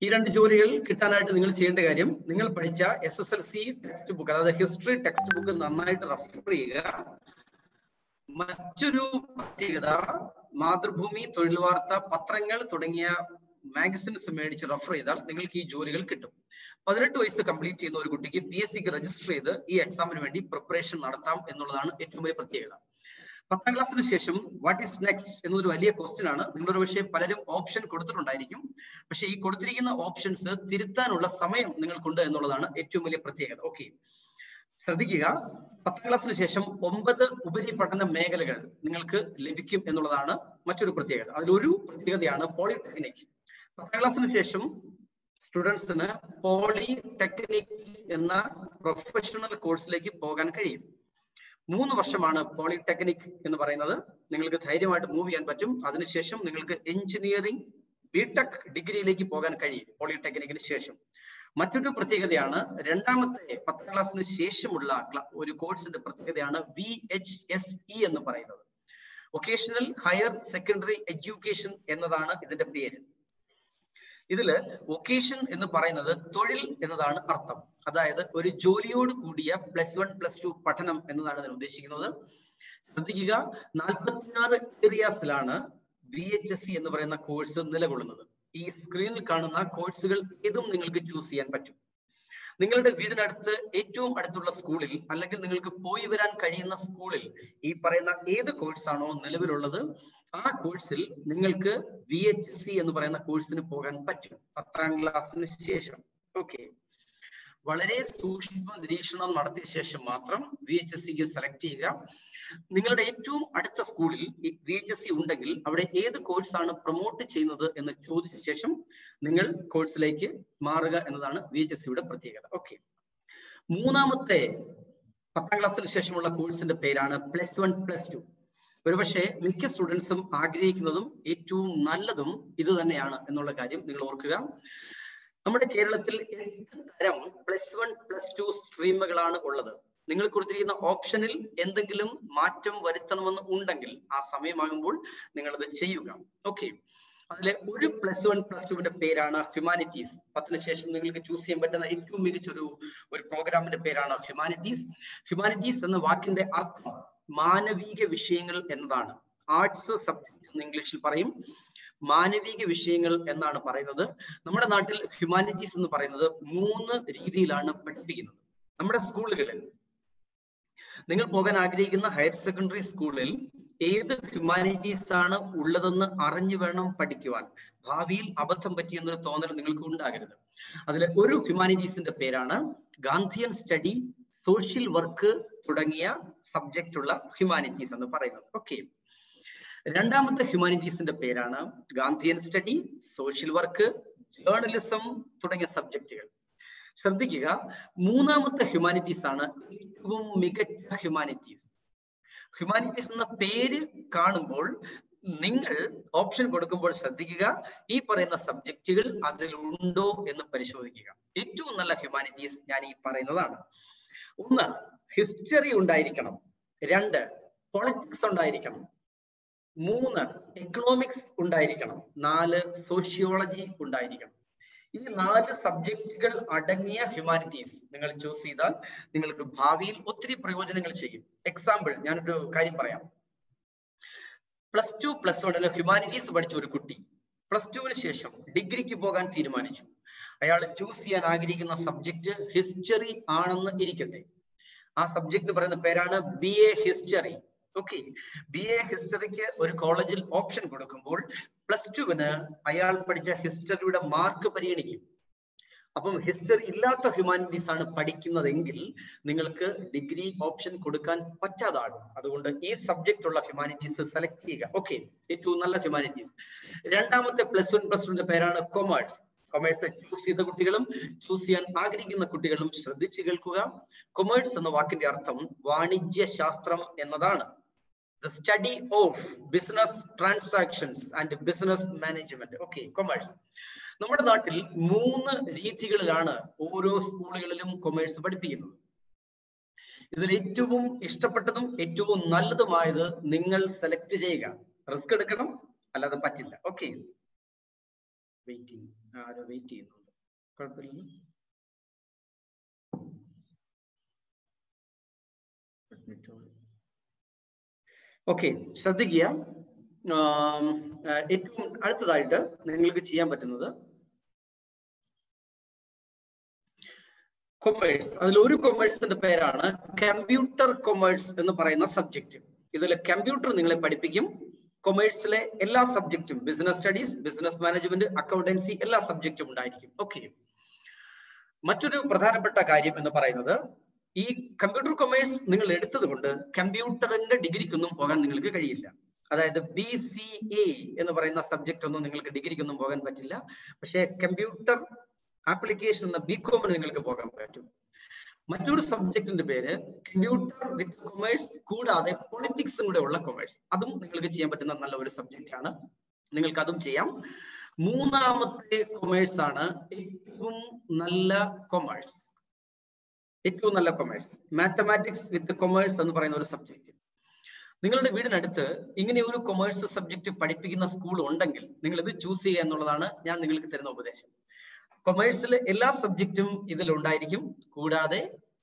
ഈ രണ്ട് ജോലികൾ കിട്ടാനായിട്ട് നിങ്ങൾ ചെയ്യേണ്ട കാര്യം, നിങ്ങൾ പഠിച്ച S S L C textbook, അതായത് ഹിസ്റ്ററി ടെക്സ്റ്റ് ബുക്ക് നന്നായിട്ട് റെഫർ ചെയ്യുക. മറ്റൊരു പ്രത്യേകത, മാതൃഭൂമി, തൊഴിൽ വാർത്ത, പത്രങ്ങൾ തുടങ്ങിയ മാഗസിൻസ് മേടിച്ച് റെഫർ ചെയ്താൽ നിങ്ങൾക്ക് ഈ ജോലികൾ കിട്ടും. പതിനെട്ട് വയസ്സ് കംപ്ലീറ്റ് ചെയ്യുന്ന ഒരു കുട്ടിക്ക് പി എസ് സിക്ക് രജിസ്റ്റർ ചെയ്ത് ഈ എക്സാമിന് വേണ്ടി പ്രിപ്പറേഷൻ നടത്താം എന്നുള്ളതാണ് ഏറ്റവും വലിയ പ്രത്യേകത. പത്താം ക്ലാസ്സിന് ശേഷം വാട്ട് ഈസ് നെക്സ്റ്റ് എന്നൊരു വലിയ ക്വസ്റ്റ്യൻ ആണ്. നിങ്ങളൊരു പക്ഷേ പലരും ഓപ്ഷൻ കൊടുത്തിട്ടുണ്ടായിരിക്കും. പക്ഷെ ഈ കൊടുത്തിരിക്കുന്ന ഓപ്ഷൻസ് തിരുത്താനുള്ള സമയം നിങ്ങൾക്കുണ്ട് എന്നുള്ളതാണ് ഏറ്റവും വലിയ പ്രത്യേകത. ഓക്കെ, ശ്രദ്ധിക്കുക. പത്താം ക്ലാസ്സിന് ശേഷം ഒമ്പത് ഉപരിപഠന മേഖലകൾ നിങ്ങൾക്ക് ലഭിക്കും എന്നുള്ളതാണ് മറ്റൊരു പ്രത്യേകത. അതിലൊരു പ്രത്യേകതയാണ് പോളിടെക്നിക്. പത്താം ക്ലാസ്സിന് ശേഷം സ്റ്റുഡൻസിന് പോളിടെക്നിക് എന്ന പ്രൊഫഷണൽ കോഴ്സിലേക്ക് പോകാൻ കഴിയും. മൂന്ന് വർഷമാണ് പോളിടെക്നിക് എന്ന് പറയുന്നത്. നിങ്ങൾക്ക് ധൈര്യമായിട്ട് മൂവ് ചെയ്യാൻ പറ്റും. അതിനുശേഷം നിങ്ങൾക്ക് എഞ്ചിനീയറിംഗ് ബിടെക് ഡിഗ്രിയിലേക്ക് പോകാൻ കഴിയും പോളിടെക്നിക്കിന് ശേഷം. മറ്റൊരു പ്രത്യേകതയാണ്, രണ്ടാമത്തെ പത്താം ക്ലാസ്സിന് ശേഷമുള്ള ഒരു കോഴ്സിന്റെ പ്രത്യേകതയാണ് വി എച്ച് എസ് ഇ എന്ന് പറയുന്നത്. വൊക്കേഷണൽ ഹയർ സെക്കൻഡറി എഡ്യൂക്കേഷൻ എന്നതാണ് ഇതിന്റെ പേര്. ഇതില് വൊക്കേഷൻ എന്ന് പറയുന്നത് തൊഴിൽ എന്നതാണ് അർത്ഥം. അതായത് ഒരു ജോലിയോട് കൂടിയ പ്ലസ് വൺ പ്ലസ് ടു പഠനം എന്നതാണ് ഇതിന് ഉദ്ദേശിക്കുന്നത്. ശ്രദ്ധിക്കുക, നാൽപ്പത്തിയാറ് ഏരിയാസിലാണ് വി എച്ച് എസ് സി എന്ന് പറയുന്ന കോഴ്സ് നിലകൊള്ളുന്നത്. ഈ സ്ക്രീനിൽ കാണുന്ന കോഴ്സുകൾ ഏതും നിങ്ങൾക്ക് ചൂസ് ചെയ്യാൻ പറ്റും. നിങ്ങളുടെ വീടിനടുത്ത് ഏറ്റവും അടുത്തുള്ള സ്കൂളിൽ അല്ലെങ്കിൽ നിങ്ങൾക്ക് പോയി വരാൻ കഴിയുന്ന സ്കൂളിൽ ഈ പറയുന്ന ഏത് കോഴ്സാണോ നിലവിലുള്ളത് ആ കോഴ്സിൽ നിങ്ങൾക്ക് വി എച്ച് എസ് സി എന്ന് പറയുന്ന കോഴ്സിന് പോകാൻ പറ്റും പത്താം ക്ലാസ്സിന് ശേഷം. ഓക്കെ, വളരെ സൂക്ഷ്മ നിരീക്ഷണം നടത്തിയ ശേഷം മാത്രം വി എച്ച് എസ് സിക്ക് സെലക്ട് ചെയ്യുക. നിങ്ങളുടെ ഏറ്റവും അടുത്ത സ്കൂളിൽ വി എച്ച് എസ് സി ഉണ്ടെങ്കിൽ അവിടെ ഏത് കോഴ്സാണ് പ്രൊമോട്ട് ചെയ്യുന്നത് എന്ന് ചോദിച്ച ശേഷം നിങ്ങൾ കോഴ്സിലേക്ക് മാറുക എന്നതാണ് വി എച്ച് എസ് സിയുടെ പ്രത്യേകത. ഓക്കെ, മൂന്നാമത്തെ പത്താം ക്ലാസ്സിന് ശേഷമുള്ള കോഴ്സിന്റെ പേരാണ് പ്ലസ് വൺ പ്ലസ് ടു. ഒരുപക്ഷെ മിക്ക സ്റ്റുഡൻസും ആഗ്രഹിക്കുന്നതും ഏറ്റവും നല്ലതും ഇത് തന്നെയാണ് എന്നുള്ള കാര്യം നിങ്ങൾ ഓർക്കുക. നമ്മുടെ കേരളത്തിൽ എട്ട് തരം പ്ലസ് വൺ പ്ലസ് ടു സ്ട്രീമുകളാണ് ഉള്ളത്. നിങ്ങൾ കൊടുത്തിരിക്കുന്ന ഓപ്ഷനിൽ എന്തെങ്കിലും മാറ്റം വരുത്തണമെന്ന് ഉണ്ടെങ്കിൽ ആ സമയമാകുമ്പോൾ നിങ്ങളത് ചെയ്യുക. ഓക്കെ, അതിലെ ഒരു പ്ലസ് വൺ പ്ലസ് ടുവിന്റെ പേരാണ് ഹ്യൂമാനിറ്റീസ്. പത്തിന് ശേഷം നിങ്ങൾക്ക് ചൂസ് ചെയ്യാൻ പറ്റുന്ന ഏറ്റവും മികച്ചൊരു ഒരു പ്രോഗ്രാമിന്റെ പേരാണ് ഹ്യൂമാനിറ്റീസ്. ഹ്യൂമാനിറ്റീസ് എന്ന വാക്കിന്റെ അർത്ഥം മാനവിക വിഷയങ്ങൾ എന്നതാണ്. ആർട്സ് സബ്ജക്ട് എന്ന് ഇംഗ്ലീഷിൽ പറയും, മാനവിക വിഷയങ്ങൾ എന്നാണ് പറയുന്നത്. നമ്മുടെ നാട്ടിൽ ഹ്യൂമാനിറ്റീസ് എന്ന് പറയുന്നത് മൂന്ന് രീതിയിലാണ് പഠിപ്പിക്കുന്നത്. നമ്മുടെ സ്കൂളുകളിൽ നിങ്ങൾ പോകാൻ ആഗ്രഹിക്കുന്ന ഹയർ സെക്കൻഡറി സ്കൂളിൽ ഏത് ഹ്യൂമാനിറ്റീസ് ആണ് ഉള്ളതെന്ന് അറിഞ്ഞു വേണം പഠിക്കുവാൻ. ഭാവിയിൽ അബദ്ധം പറ്റിയെന്നൊരു തോന്നൽ നിങ്ങൾക്ക് ഉണ്ടാകരുത്. അതിലെ ഒരു ഹ്യൂമാനിറ്റീസിന്റെ പേരാണ് ഗാന്ധിയൻ സ്റ്റഡി, സോഷ്യൽ വർക്ക് തുടങ്ങിയ സബ്ജക്റ്റ് ഉള്ള ഹ്യൂമാനിറ്റീസ് എന്ന് പറയുന്നത്. ഓക്കെ, രണ്ടാമത്തെ ഹ്യൂമാനിറ്റീസിന്റെ പേരാണ് Gandhian study, social work, journalism തുടങ്ങിയ സബ്ജക്റ്റുകൾ. ശ്രദ്ധിക്കുക, മൂന്നാമത്തെ ഹ്യൂമാനിറ്റീസ് ആണ് ഏറ്റവും മികച്ച ഹ്യൂമാനിറ്റീസ്. ഹ്യൂമാനിറ്റീസ് എന്ന പേര് കാണുമ്പോൾ നിങ്ങൾ ഓപ്ഷൻ കൊടുക്കുമ്പോൾ ശ്രദ്ധിക്കുക, ഈ പറയുന്ന സബ്ജക്റ്റുകൾ അതിലുണ്ടോ എന്ന് പരിശോധിക്കുക. ഏറ്റവും നല്ല ഹ്യൂമാനിറ്റീസ് ഞാൻ ഈ പറയുന്നതാണ്. ഒന്ന്, ഹിസ്റ്ററി ഉണ്ടായിരിക്കണം. രണ്ട്, പൊളിറ്റിക്സ് ഉണ്ടായിരിക്കണം. മൂന്ന്, എക്കണോമിക്സ് ഉണ്ടായിരിക്കണം. നാല്, സോഷ്യോളജി ഉണ്ടായിരിക്കണം. ഈ നാല് സബ്ജക്റ്റുകൾ അടങ്ങിയ ഹ്യൂമാനിറ്റീസ് നിങ്ങൾ ചൂസ് ചെയ്താൽ നിങ്ങൾക്ക് ഭാവിയിൽ ഒത്തിരി പ്രയോജനങ്ങൾ ചെയ്യും. എക്സാമ്പിൾ, ഞാനൊരു കാര്യം പറയാം. പ്ലസ് ടു പ്ലസ് വണ്ണിന് ഹ്യൂമാനിറ്റീസ് പഠിച്ച ഒരു കുട്ടി പ്ലസ് ടുവിന് ശേഷം ഡിഗ്രിക്ക് പോകാൻ തീരുമാനിച്ചു. അയാൾ ചൂസ് ചെയ്യാൻ ആഗ്രഹിക്കുന്ന സബ്ജക്ട് ഹിസ്റ്ററി ആണെന്ന് ഇരിക്കട്ടെ. ആ സബ്ജക്ട് പറയുന്ന പേരാണ് B A history. Okay, B A ഹിസ്റ്ററിക്ക് ഒരു കോളേജിൽ ഓപ്ഷൻ കൊടുക്കുമ്പോൾ പ്ലസ് ടുവിന് അയാൾ പഠിച്ച ഹിസ്റ്ററിയുടെ മാർക്ക് പരിഗണിക്കും. അപ്പം ഹിസ്റ്ററി ഇല്ലാത്ത ഹ്യൂമാനിറ്റീസ് ആണ് പഠിക്കുന്നതെങ്കിൽ നിങ്ങൾക്ക് ഡിഗ്രി ഓപ്ഷൻ കൊടുക്കാൻ പറ്റാതാകും. അതുകൊണ്ട് ഈ സബ്ജക്റ്റ് ഉള്ള ഹ്യൂമാനിറ്റീസ് സെലക്ട് ചെയ്യുക. ഓക്കെ, ഏറ്റവും നല്ല ഹ്യൂമാനിറ്റീസ്. രണ്ടാമത്തെ പ്ലസ് വൺ പ്ലസ് ടുവിന്റെ പേരാണ് കൊമേഴ്സ്. കൊമേഴ്സ് ചൂസ് ചെയ്ത കുട്ടികളും ചൂസ് ചെയ്യാൻ ആഗ്രഹിക്കുന്ന കുട്ടികളും ശ്രദ്ധിച്ചു കേൾക്കുക. കൊമേഴ്സ് എന്ന വാക്കിന്റെ അർത്ഥം വാണിജ്യ ശാസ്ത്രം എന്നതാണ്. The study of business transactions and business management. Okay, commerce. നമ്മുടെ നാട്ടിൽ മൂന്ന് രീതികളിലാണ് ഓരോ സ്കൂളുകളിലും കൊമേഴ്സ് പഠിപ്പിക്കുന്നത്. ഇതിൽ ഏറ്റവും ഇഷ്ടപ്പെട്ടതും ഏറ്റവും നല്ലതുമായത് നിങ്ങൾ സെലക്ട് ചെയ്യുക. റിസ്ക് എടുക്കണം, അല്ലാതെ പറ്റില്ല. ഓക്കെ, വെയിറ്റിംഗ്, ആരോ വെയിറ്റ് ചെയ്യുന്നുണ്ട്. കുഴപ്പമില്ലല്ലോ. ഓക്കെ, ശ്രദ്ധിക്കുക. ഏറ്റവും അടുത്തതായിട്ട് നിങ്ങൾക്ക് ചെയ്യാൻ പറ്റുന്നത് കൊമേഴ്സ്. അതിൽ ഒരു കൊമേഴ്സിന്റെ പേരാണ് കമ്പ്യൂട്ടർ കൊമേഴ്സ് എന്ന് പറയുന്ന സബ്ജക്റ്റ്. ഇതിൽ കമ്പ്യൂട്ടർ നിങ്ങളെ പഠിപ്പിക്കും. കൊമേഴ്സിലെ എല്ലാ സബ്ജക്റ്റും, business studies, business management, accountancy, എല്ലാ സബ്ജക്റ്റും ഉണ്ടായിരിക്കും. ഓക്കെ, മറ്റൊരു പ്രധാനപ്പെട്ട കാര്യം എന്ന് പറയുന്നത് ഈ കമ്പ്യൂട്ടർ കൊമേഴ്സ് നിങ്ങൾ എടുത്തത് കൊണ്ട് കമ്പ്യൂട്ടറിന്റെ ഡിഗ്രിക്കൊന്നും പോകാൻ നിങ്ങൾക്ക് കഴിയില്ല. അതായത് ബി സി എ എന്ന് പറയുന്ന സബ്ജക്റ്റ് ഒന്നും നിങ്ങൾക്ക് ഡിഗ്രിക്കൊന്നും പോകാൻ പറ്റില്ല. പക്ഷേ കമ്പ്യൂട്ടർ ആപ്ലിക്കേഷൻ എന്ന ബി കോമിന് നിങ്ങൾക്ക് പോകാൻ പറ്റും. മറ്റൊരു സബ്ജക്റ്റിന്റെ പേര് കമ്പ്യൂട്ടർ വിത്ത് കൊമേഴ്സ് കൂടാതെ പൊളിറ്റിക്സും കൂടെ ഉള്ള കൊമേഴ്സ്. അതും നിങ്ങൾക്ക് ചെയ്യാൻ പറ്റുന്ന നല്ല ഒരു സബ്ജക്റ്റ് ആണ്. നിങ്ങൾക്ക് അതും ചെയ്യാം. മൂന്നാമത്തെ കൊമേഴ്സ് ആണ് ഏറ്റവും നല്ല കൊമേഴ്സ്. ഏറ്റവും നല്ല കൊമേഴ്സ് മാത്തമാറ്റിക്സ് വിത്ത് കൊമേഴ്സ് എന്ന് പറയുന്ന ഒരു സബ്ജക്റ്റ്. നിങ്ങളുടെ വീടിനടുത്ത് ഇങ്ങനെ ഒരു കൊമേഴ്സ് സബ്ജക്ട് പഠിപ്പിക്കുന്ന സ്കൂൾ ഉണ്ടെങ്കിൽ നിങ്ങൾ ഇത് ചൂസ് ചെയ്യുക എന്നുള്ളതാണ് ഞാൻ നിങ്ങൾക്ക് തരുന്ന ഉപദേശം. കൊമേഴ്സിലെ എല്ലാ സബ്ജക്റ്റും ഇതിൽ ഉണ്ടായിരിക്കും, കൂടാതെ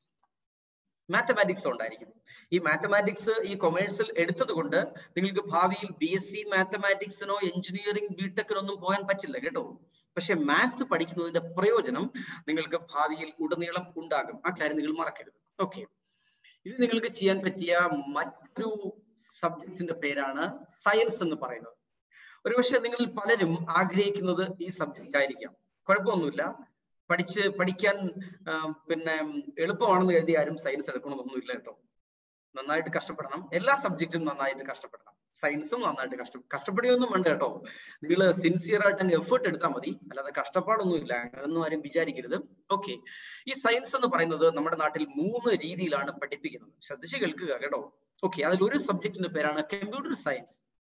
മാത്തമാറ്റിക്സ് ഉണ്ടായിരിക്കും. ഈ മാത്തമാറ്റിക്സ് ഈ കൊമേഴ്സിൽ എടുത്തത് കൊണ്ട് നിങ്ങൾക്ക് ഭാവിയിൽ ബി എസ് സി മാത്തമാറ്റിക്സിനോ എഞ്ചിനീയറിംഗ് ബിടെക്കിനോ ഒന്നും പോകാൻ പറ്റില്ല കേട്ടോ. പക്ഷെ മാത്സ് പഠിക്കുന്നതിന്റെ പ്രയോജനം നിങ്ങൾക്ക് ഭാവിയിൽ ഉടനീളം ഉണ്ടാകും. ആ കാര്യം നിങ്ങൾ മറക്കരുത്. ഓക്കെ, ഇത് നിങ്ങൾക്ക് ചെയ്യാൻ പറ്റിയ മറ്റൊരു സബ്ജക്റ്റിന്റെ പേരാണ് സയൻസ് എന്ന് പറയുന്നത്. ഒരുപക്ഷെ നിങ്ങൾ പലരും ആഗ്രഹിക്കുന്നത് ഈ സബ്ജക്റ്റ് ആയിരിക്കാം. കുഴപ്പമൊന്നുമില്ല, പഠിച്ച് പഠിക്കാൻ പിന്നെ എളുപ്പമാണെന്ന് കരുതി ആരും സയൻസ് എടുക്കണമെന്നൊന്നുമില്ല കേട്ടോ. നന്നായിട്ട് കഷ്ടപ്പെടണം, എല്ലാ സബ്ജക്റ്റും നന്നായിട്ട് കഷ്ടപ്പെടണം. സയൻസും നന്നായിട്ട് കഷ്ട കഷ്ടപ്പെടുകയൊന്നും വേണ്ട കേട്ടോ. നിങ്ങൾ സിൻസിയർ ആയിട്ട് അങ്ങ് എഫേർട്ട് എടുത്താൽ മതി, അല്ലാതെ കഷ്ടപ്പാടൊന്നുമില്ല, അതൊന്നും ആരും വിചാരിക്കരുത്. ഓക്കെ, ഈ സയൻസ് എന്ന് പറയുന്നത് നമ്മുടെ നാട്ടിൽ മൂന്ന് രീതിയിലാണ് പഠിപ്പിക്കുന്നത്. ശ്രദ്ധിച്ച് കേൾക്കുക കേട്ടോ. ഓക്കെ, അതിലൊരു സബ്ജക്റ്റിന്റെ പേരാണ് കമ്പ്യൂട്ടർ സയൻസ്.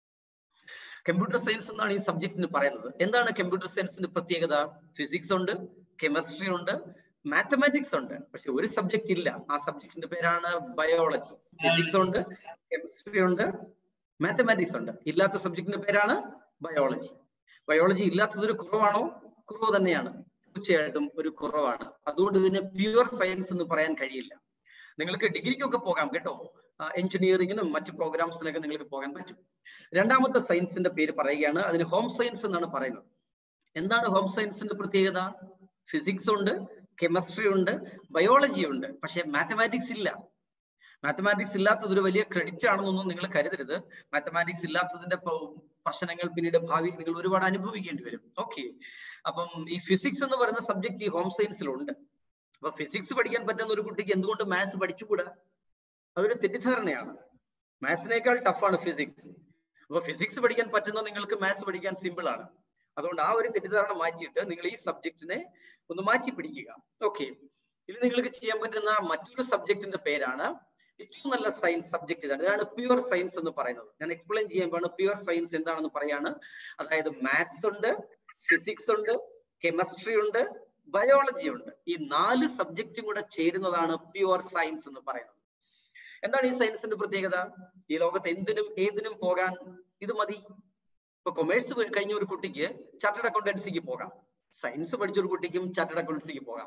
കമ്പ്യൂട്ടർ സയൻസ് എന്നാണ് ഈ സബ്ജക്റ്റിന് പറയുന്നത്. എന്താണ് കമ്പ്യൂട്ടർ സയൻസിന്റെ പ്രത്യേകത? ഫിസിക്സ് ഉണ്ട്, കെമിസ്ട്രി ഉണ്ട്, മാത്തമാറ്റിക്സ് ഉണ്ട്. പക്ഷെ ഒരു സബ്ജക്റ്റ് ഇല്ല. ആ സബ്ജക്റ്റിന്റെ പേരാണ് ബയോളജി. ഫിസിക്സ് ഉണ്ട്, കെമിസ്ട്രി ഉണ്ട്, മാത്തമാറ്റിക്സ് ഉണ്ട്. ഇല്ലാത്ത സബ്ജക്റ്റിന്റെ പേരാണ് ബയോളജി. ബയോളജി ഇല്ലാത്തത് ഒരു കുറവാണോ? കുറവ് തന്നെയാണ്, തീർച്ചയായിട്ടും ഒരു കുറവാണ്. അതുകൊണ്ട് ഇതിന് പ്യുവർ സയൻസ് എന്ന് പറയാൻ കഴിയില്ല. നിങ്ങൾക്ക് ഡിഗ്രിക്കൊക്കെ പോകാം കേട്ടോ, എഞ്ചിനീയറിംഗിനും മറ്റു പ്രോഗ്രാംസിനൊക്കെ നിങ്ങൾക്ക് പോകാൻ പറ്റും. രണ്ടാമത്തെ സയൻസിന്റെ പേര് പറയുകയാണ്, അതിന് ഹോം സയൻസ് എന്നാണ് പറയുന്നത്. എന്താണ് ഹോം സയൻസിന്റെ പ്രത്യേകത? ഫിസിക്സ് ഉണ്ട്, കെമിസ്ട്രി ഉണ്ട്, ബയോളജി ഉണ്ട്, പക്ഷെ മാത്തമാറ്റിക്സ് ഇല്ല. മാത്തമാറ്റിക്സ് ഇല്ലാത്തത് ഒരു വലിയ ക്രെഡിറ്റ് ആണെന്നൊന്നും നിങ്ങൾ കരുതരുത്. മാത്തമാറ്റിക്സ് ഇല്ലാത്തതിന്റെ പ്രശ്നങ്ങൾ പിന്നീട് ഭാവിയിൽ നിങ്ങൾ ഒരുപാട് അനുഭവിക്കേണ്ടി വരും. ഓക്കെ, അപ്പം ഈ ഫിസിക്സ് എന്ന് പറയുന്ന സബ്ജക്ട് ഈ ഹോം സയൻസിലുണ്ട്. അപ്പൊ ഫിസിക്സ് പഠിക്കാൻ പറ്റുന്ന ഒരു കുട്ടിക്ക് എന്തുകൊണ്ട് മാത്സ് പഠിച്ചുകൂടാ? അതൊരു തെറ്റിദ്ധാരണയാണ്. മാത്സിനേക്കാൾ ടഫാണ് ഫിസിക്സ്. അപ്പൊ ഫിസിക്സ് പഠിക്കാൻ പറ്റുന്ന നിങ്ങൾക്ക് മാത്സ് പഠിക്കാൻ സിമ്പിൾ ആണ്. അതുകൊണ്ട് ആ ഒരു തെറ്റിദ്ധാരണ മാറ്റിയിട്ട് നിങ്ങൾ ഈ സബ്ജക്റ്റിനെ ഒന്ന് മാറ്റി പിടിക്കുക. ഓക്കെ, ഇത് നിങ്ങൾക്ക് ചെയ്യാൻ പറ്റുന്ന മറ്റൊരു സബ്ജക്റ്റിന്റെ പേരാണ് ഏറ്റവും നല്ല സയൻസ് സബ്ജക്ട്. ഇതാണ് ഇതാണ് പ്യുവർ സയൻസ് എന്ന് പറയുന്നത്. ഞാൻ എക്സ്പ്ലെയിൻ ചെയ്യുമ്പോൾ പ്യുവർ സയൻസ് എന്താണെന്ന് പറയാണ്. അതായത് മാത്സ് ഉണ്ട്, ഫിസിക്സ് ഉണ്ട്, കെമിസ്ട്രി ഉണ്ട്, ബയോളജി ഉണ്ട്. ഈ നാല് സബ്ജക്റ്റും കൂടെ ചേരുന്നതാണ് പ്യുവർ സയൻസ് എന്ന് പറയുന്നത്. എന്താണ് ഈ സയൻസിന്റെ പ്രത്യേകത? ഈ ലോകത്ത് എന്തിനും ഏതിനും പോകാൻ ഇത് മതി. ഇപ്പൊ കൊമേഴ്സ് കഴിഞ്ഞ ഒരു കുട്ടിക്ക് ചാർട്ടേഡ് അക്കൗണ്ടൻസിക്ക് പോകാം, സയൻസ് പഠിച്ച ഒരു കുട്ടിക്കും ചാർട്ടേഡ് അക്കൗണ്ടൻസിക്ക് പോകാം.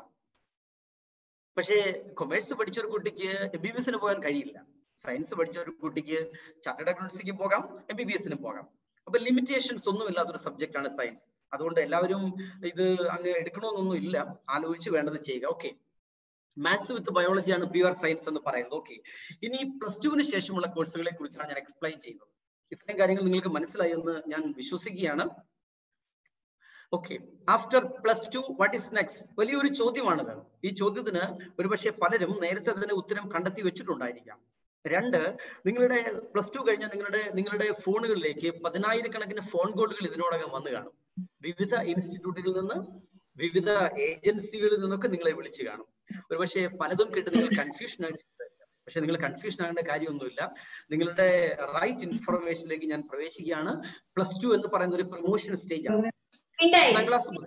പക്ഷേ കൊമേഴ്സ് പഠിച്ച ഒരു കുട്ടിക്ക് എം ബി ബി എസിന് പോകാൻ കഴിയില്ല. സയൻസ് പഠിച്ച ഒരു കുട്ടിക്ക് ചാർട്ടേഡ് അക്കൗണ്ടൻസിക്ക് പോകാം, എം ബി ബി എസിന് പോകാം. അപ്പൊ ലിമിറ്റേഷൻസ് ഒന്നും ഇല്ലാത്തൊരു സബ്ജക്റ്റ് ആണ് സയൻസ്. അതുകൊണ്ട് എല്ലാവരും ഇത് അങ്ങ് എടുക്കണമെന്നൊന്നും ഇല്ല, ആലോചിച്ച് വേണ്ടത് ചെയ്യുക. ഓക്കെ, മാത്സ് വിത്ത് ബയോളജി ആണ് പ്യുവർ സയൻസ് എന്ന് പറയുന്നത്. ഓക്കെ, ഇനി പ്ലസ് ടുവിന് ശേഷമുള്ള കോഴ്സുകളെ കുറിച്ചാണ് ഞാൻ എക്സ്പ്ലെയിൻ ചെയ്യുന്നത്. ഇത്രയും കാര്യങ്ങൾ നിങ്ങൾക്ക് മനസ്സിലായി എന്ന് ഞാൻ വിശ്വസിക്കുകയാണ്. Okay, after plus two what is next? വലിയൊരു ചോദ്യമാണത്. ഈ ചോദ്യത്തിന് ഒരുപക്ഷെ പലരും നേരത്തെ തന്നെ ഉത്തരം കണ്ടെത്തി വെച്ചിട്ടുണ്ടായിരിക്കാം. രണ്ട്, നിങ്ങളുടെ പ്ലസ് ടു കഴിഞ്ഞ നിങ്ങളുടെ നിങ്ങളുടെ ഫോണുകളിലേക്ക് പതിനായിരക്കണക്കിന് ഫോൺ കോളുകൾ ഇതിനോടകം വന്നു കാണും. വിവിധ ഇൻസ്റ്റിറ്റ്യൂട്ടുകളിൽ നിന്ന്, വിവിധ ഏജൻസികളിൽ നിന്നൊക്കെ നിങ്ങളെ വിളിച്ചു കാണും. ഒരുപക്ഷെ പലതും കേട്ട് നിങ്ങൾ കൺഫ്യൂഷൻ ആയിട്ട്, പക്ഷെ നിങ്ങൾ കൺഫ്യൂഷൻ ആകേണ്ട കാര്യമൊന്നുമില്ല. നിങ്ങളുടെ റൈറ്റ് ഇൻഫർമേഷനിലേക്ക് ഞാൻ പ്രവേശിക്കുകയാണ്. പ്ലസ് ടു എന്ന് പറയുന്ന ഒരു പ്രൊമോഷൻ സ്റ്റേജ് ആണ്. ഒന്നാം ക്ലാസ് മുതൽ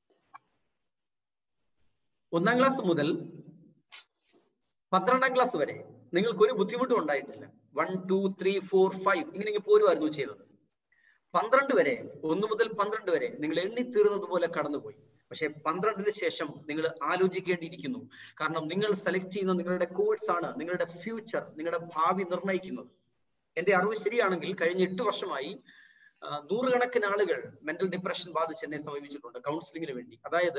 ഒന്നാം ക്ലാസ് മുതൽ പന്ത്രണ്ടാം ക്ലാസ് വരെ നിങ്ങൾക്ക് ഒരു ബുദ്ധിമുട്ടും ഉണ്ടായിട്ടില്ല. One two three four five ഇങ്ങനെ പോരുമായിരുന്നു ചെയ്തത്. പന്ത്രണ്ട് വരെ ഒന്ന് മുതൽ പന്ത്രണ്ട് വരെ നിങ്ങൾ എണ്ണിത്തീർന്നത് പോലെ കടന്നുപോയി. പക്ഷെ പന്ത്രണ്ടിന് ശേഷം നിങ്ങൾ ആലോചിക്കേണ്ടിയിരിക്കുന്നു. കാരണം നിങ്ങൾ സെലക്ട് ചെയ്യുന്ന നിങ്ങളുടെ കോഴ്സ് ആണ് നിങ്ങളുടെ ഫ്യൂച്ചർ, നിങ്ങളുടെ ഭാവി നിർണ്ണയിക്കുന്നത്. എന്റെ അറിവ് ശരിയാണെങ്കിൽ കഴിഞ്ഞ എട്ട് വർഷമായി നൂറുകണക്കിന് ആളുകൾ മെന്റൽ ഡിപ്രഷൻ ബാധിച്ച് എന്നെ സമീപിച്ചിട്ടുണ്ട് കൗൺസിലിങ്ങിന് വേണ്ടി. അതായത്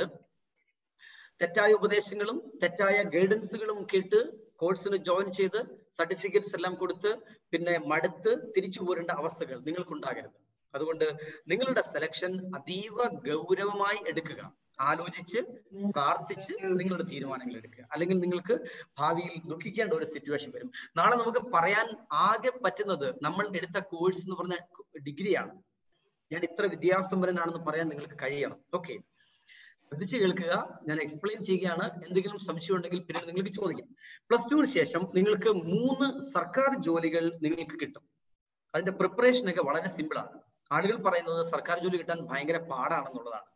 തെറ്റായ ഉപദേശങ്ങളും തെറ്റായ ഗൈഡൻസുകളും കേട്ട് കോഴ്സിന് ജോയിൻ ചെയ്ത് സർട്ടിഫിക്കറ്റ്സ് എല്ലാം കൊടുത്ത് പിന്നെ മടുത്ത് തിരിച്ചു പോരേണ്ട അവസ്ഥകൾ നിങ്ങൾക്കുണ്ടാകരുത്. അതുകൊണ്ട് നിങ്ങളുടെ സെലക്ഷൻ അതീവ ഗൗരവമായി എടുക്കുക. ആലോചിച്ച് പ്രാർത്ഥിച്ച് നിങ്ങളുടെ തീരുമാനങ്ങൾ എടുക്കുക. അല്ലെങ്കിൽ നിങ്ങൾക്ക് ഭാവിയിൽ ദുഃഖിക്കേണ്ട ഒരു സിറ്റുവേഷൻ വരും. നാളെ നമുക്ക് പറയാൻ ആകെ പറ്റുന്നത് നമ്മൾ എടുത്ത കോഴ്സ് എന്ന് പറഞ്ഞ ഡിഗ്രിയാണ്. ഞാൻ ഇത്ര വിദ്യാസമ്പന്നനാണെന്ന് പറയാൻ നിങ്ങൾക്ക് കഴിയണം. ഓക്കെ, ശ്രദ്ധിച്ച് കേൾക്കുക, ഞാൻ എക്സ്പ്ലെയിൻ ചെയ്യുകയാണ്. എന്തെങ്കിലും സംശയം ഉണ്ടെങ്കിൽ പിന്നീട് നിങ്ങൾക്ക് ചോദിക്കാം. പ്ലസ് ടുവിന് ശേഷം നിങ്ങൾക്ക് മൂന്ന് സർക്കാർ ജോലികൾ നിങ്ങൾക്ക് കിട്ടും. അതിന്റെ പ്രിപ്പറേഷൻ ഒക്കെ വളരെ സിമ്പിൾ ആണ്. ആളുകൾ പറയുന്നത് സർക്കാർ ജോലി കിട്ടാൻ ഭയങ്കര പാടാണെന്നുള്ളതാണ്.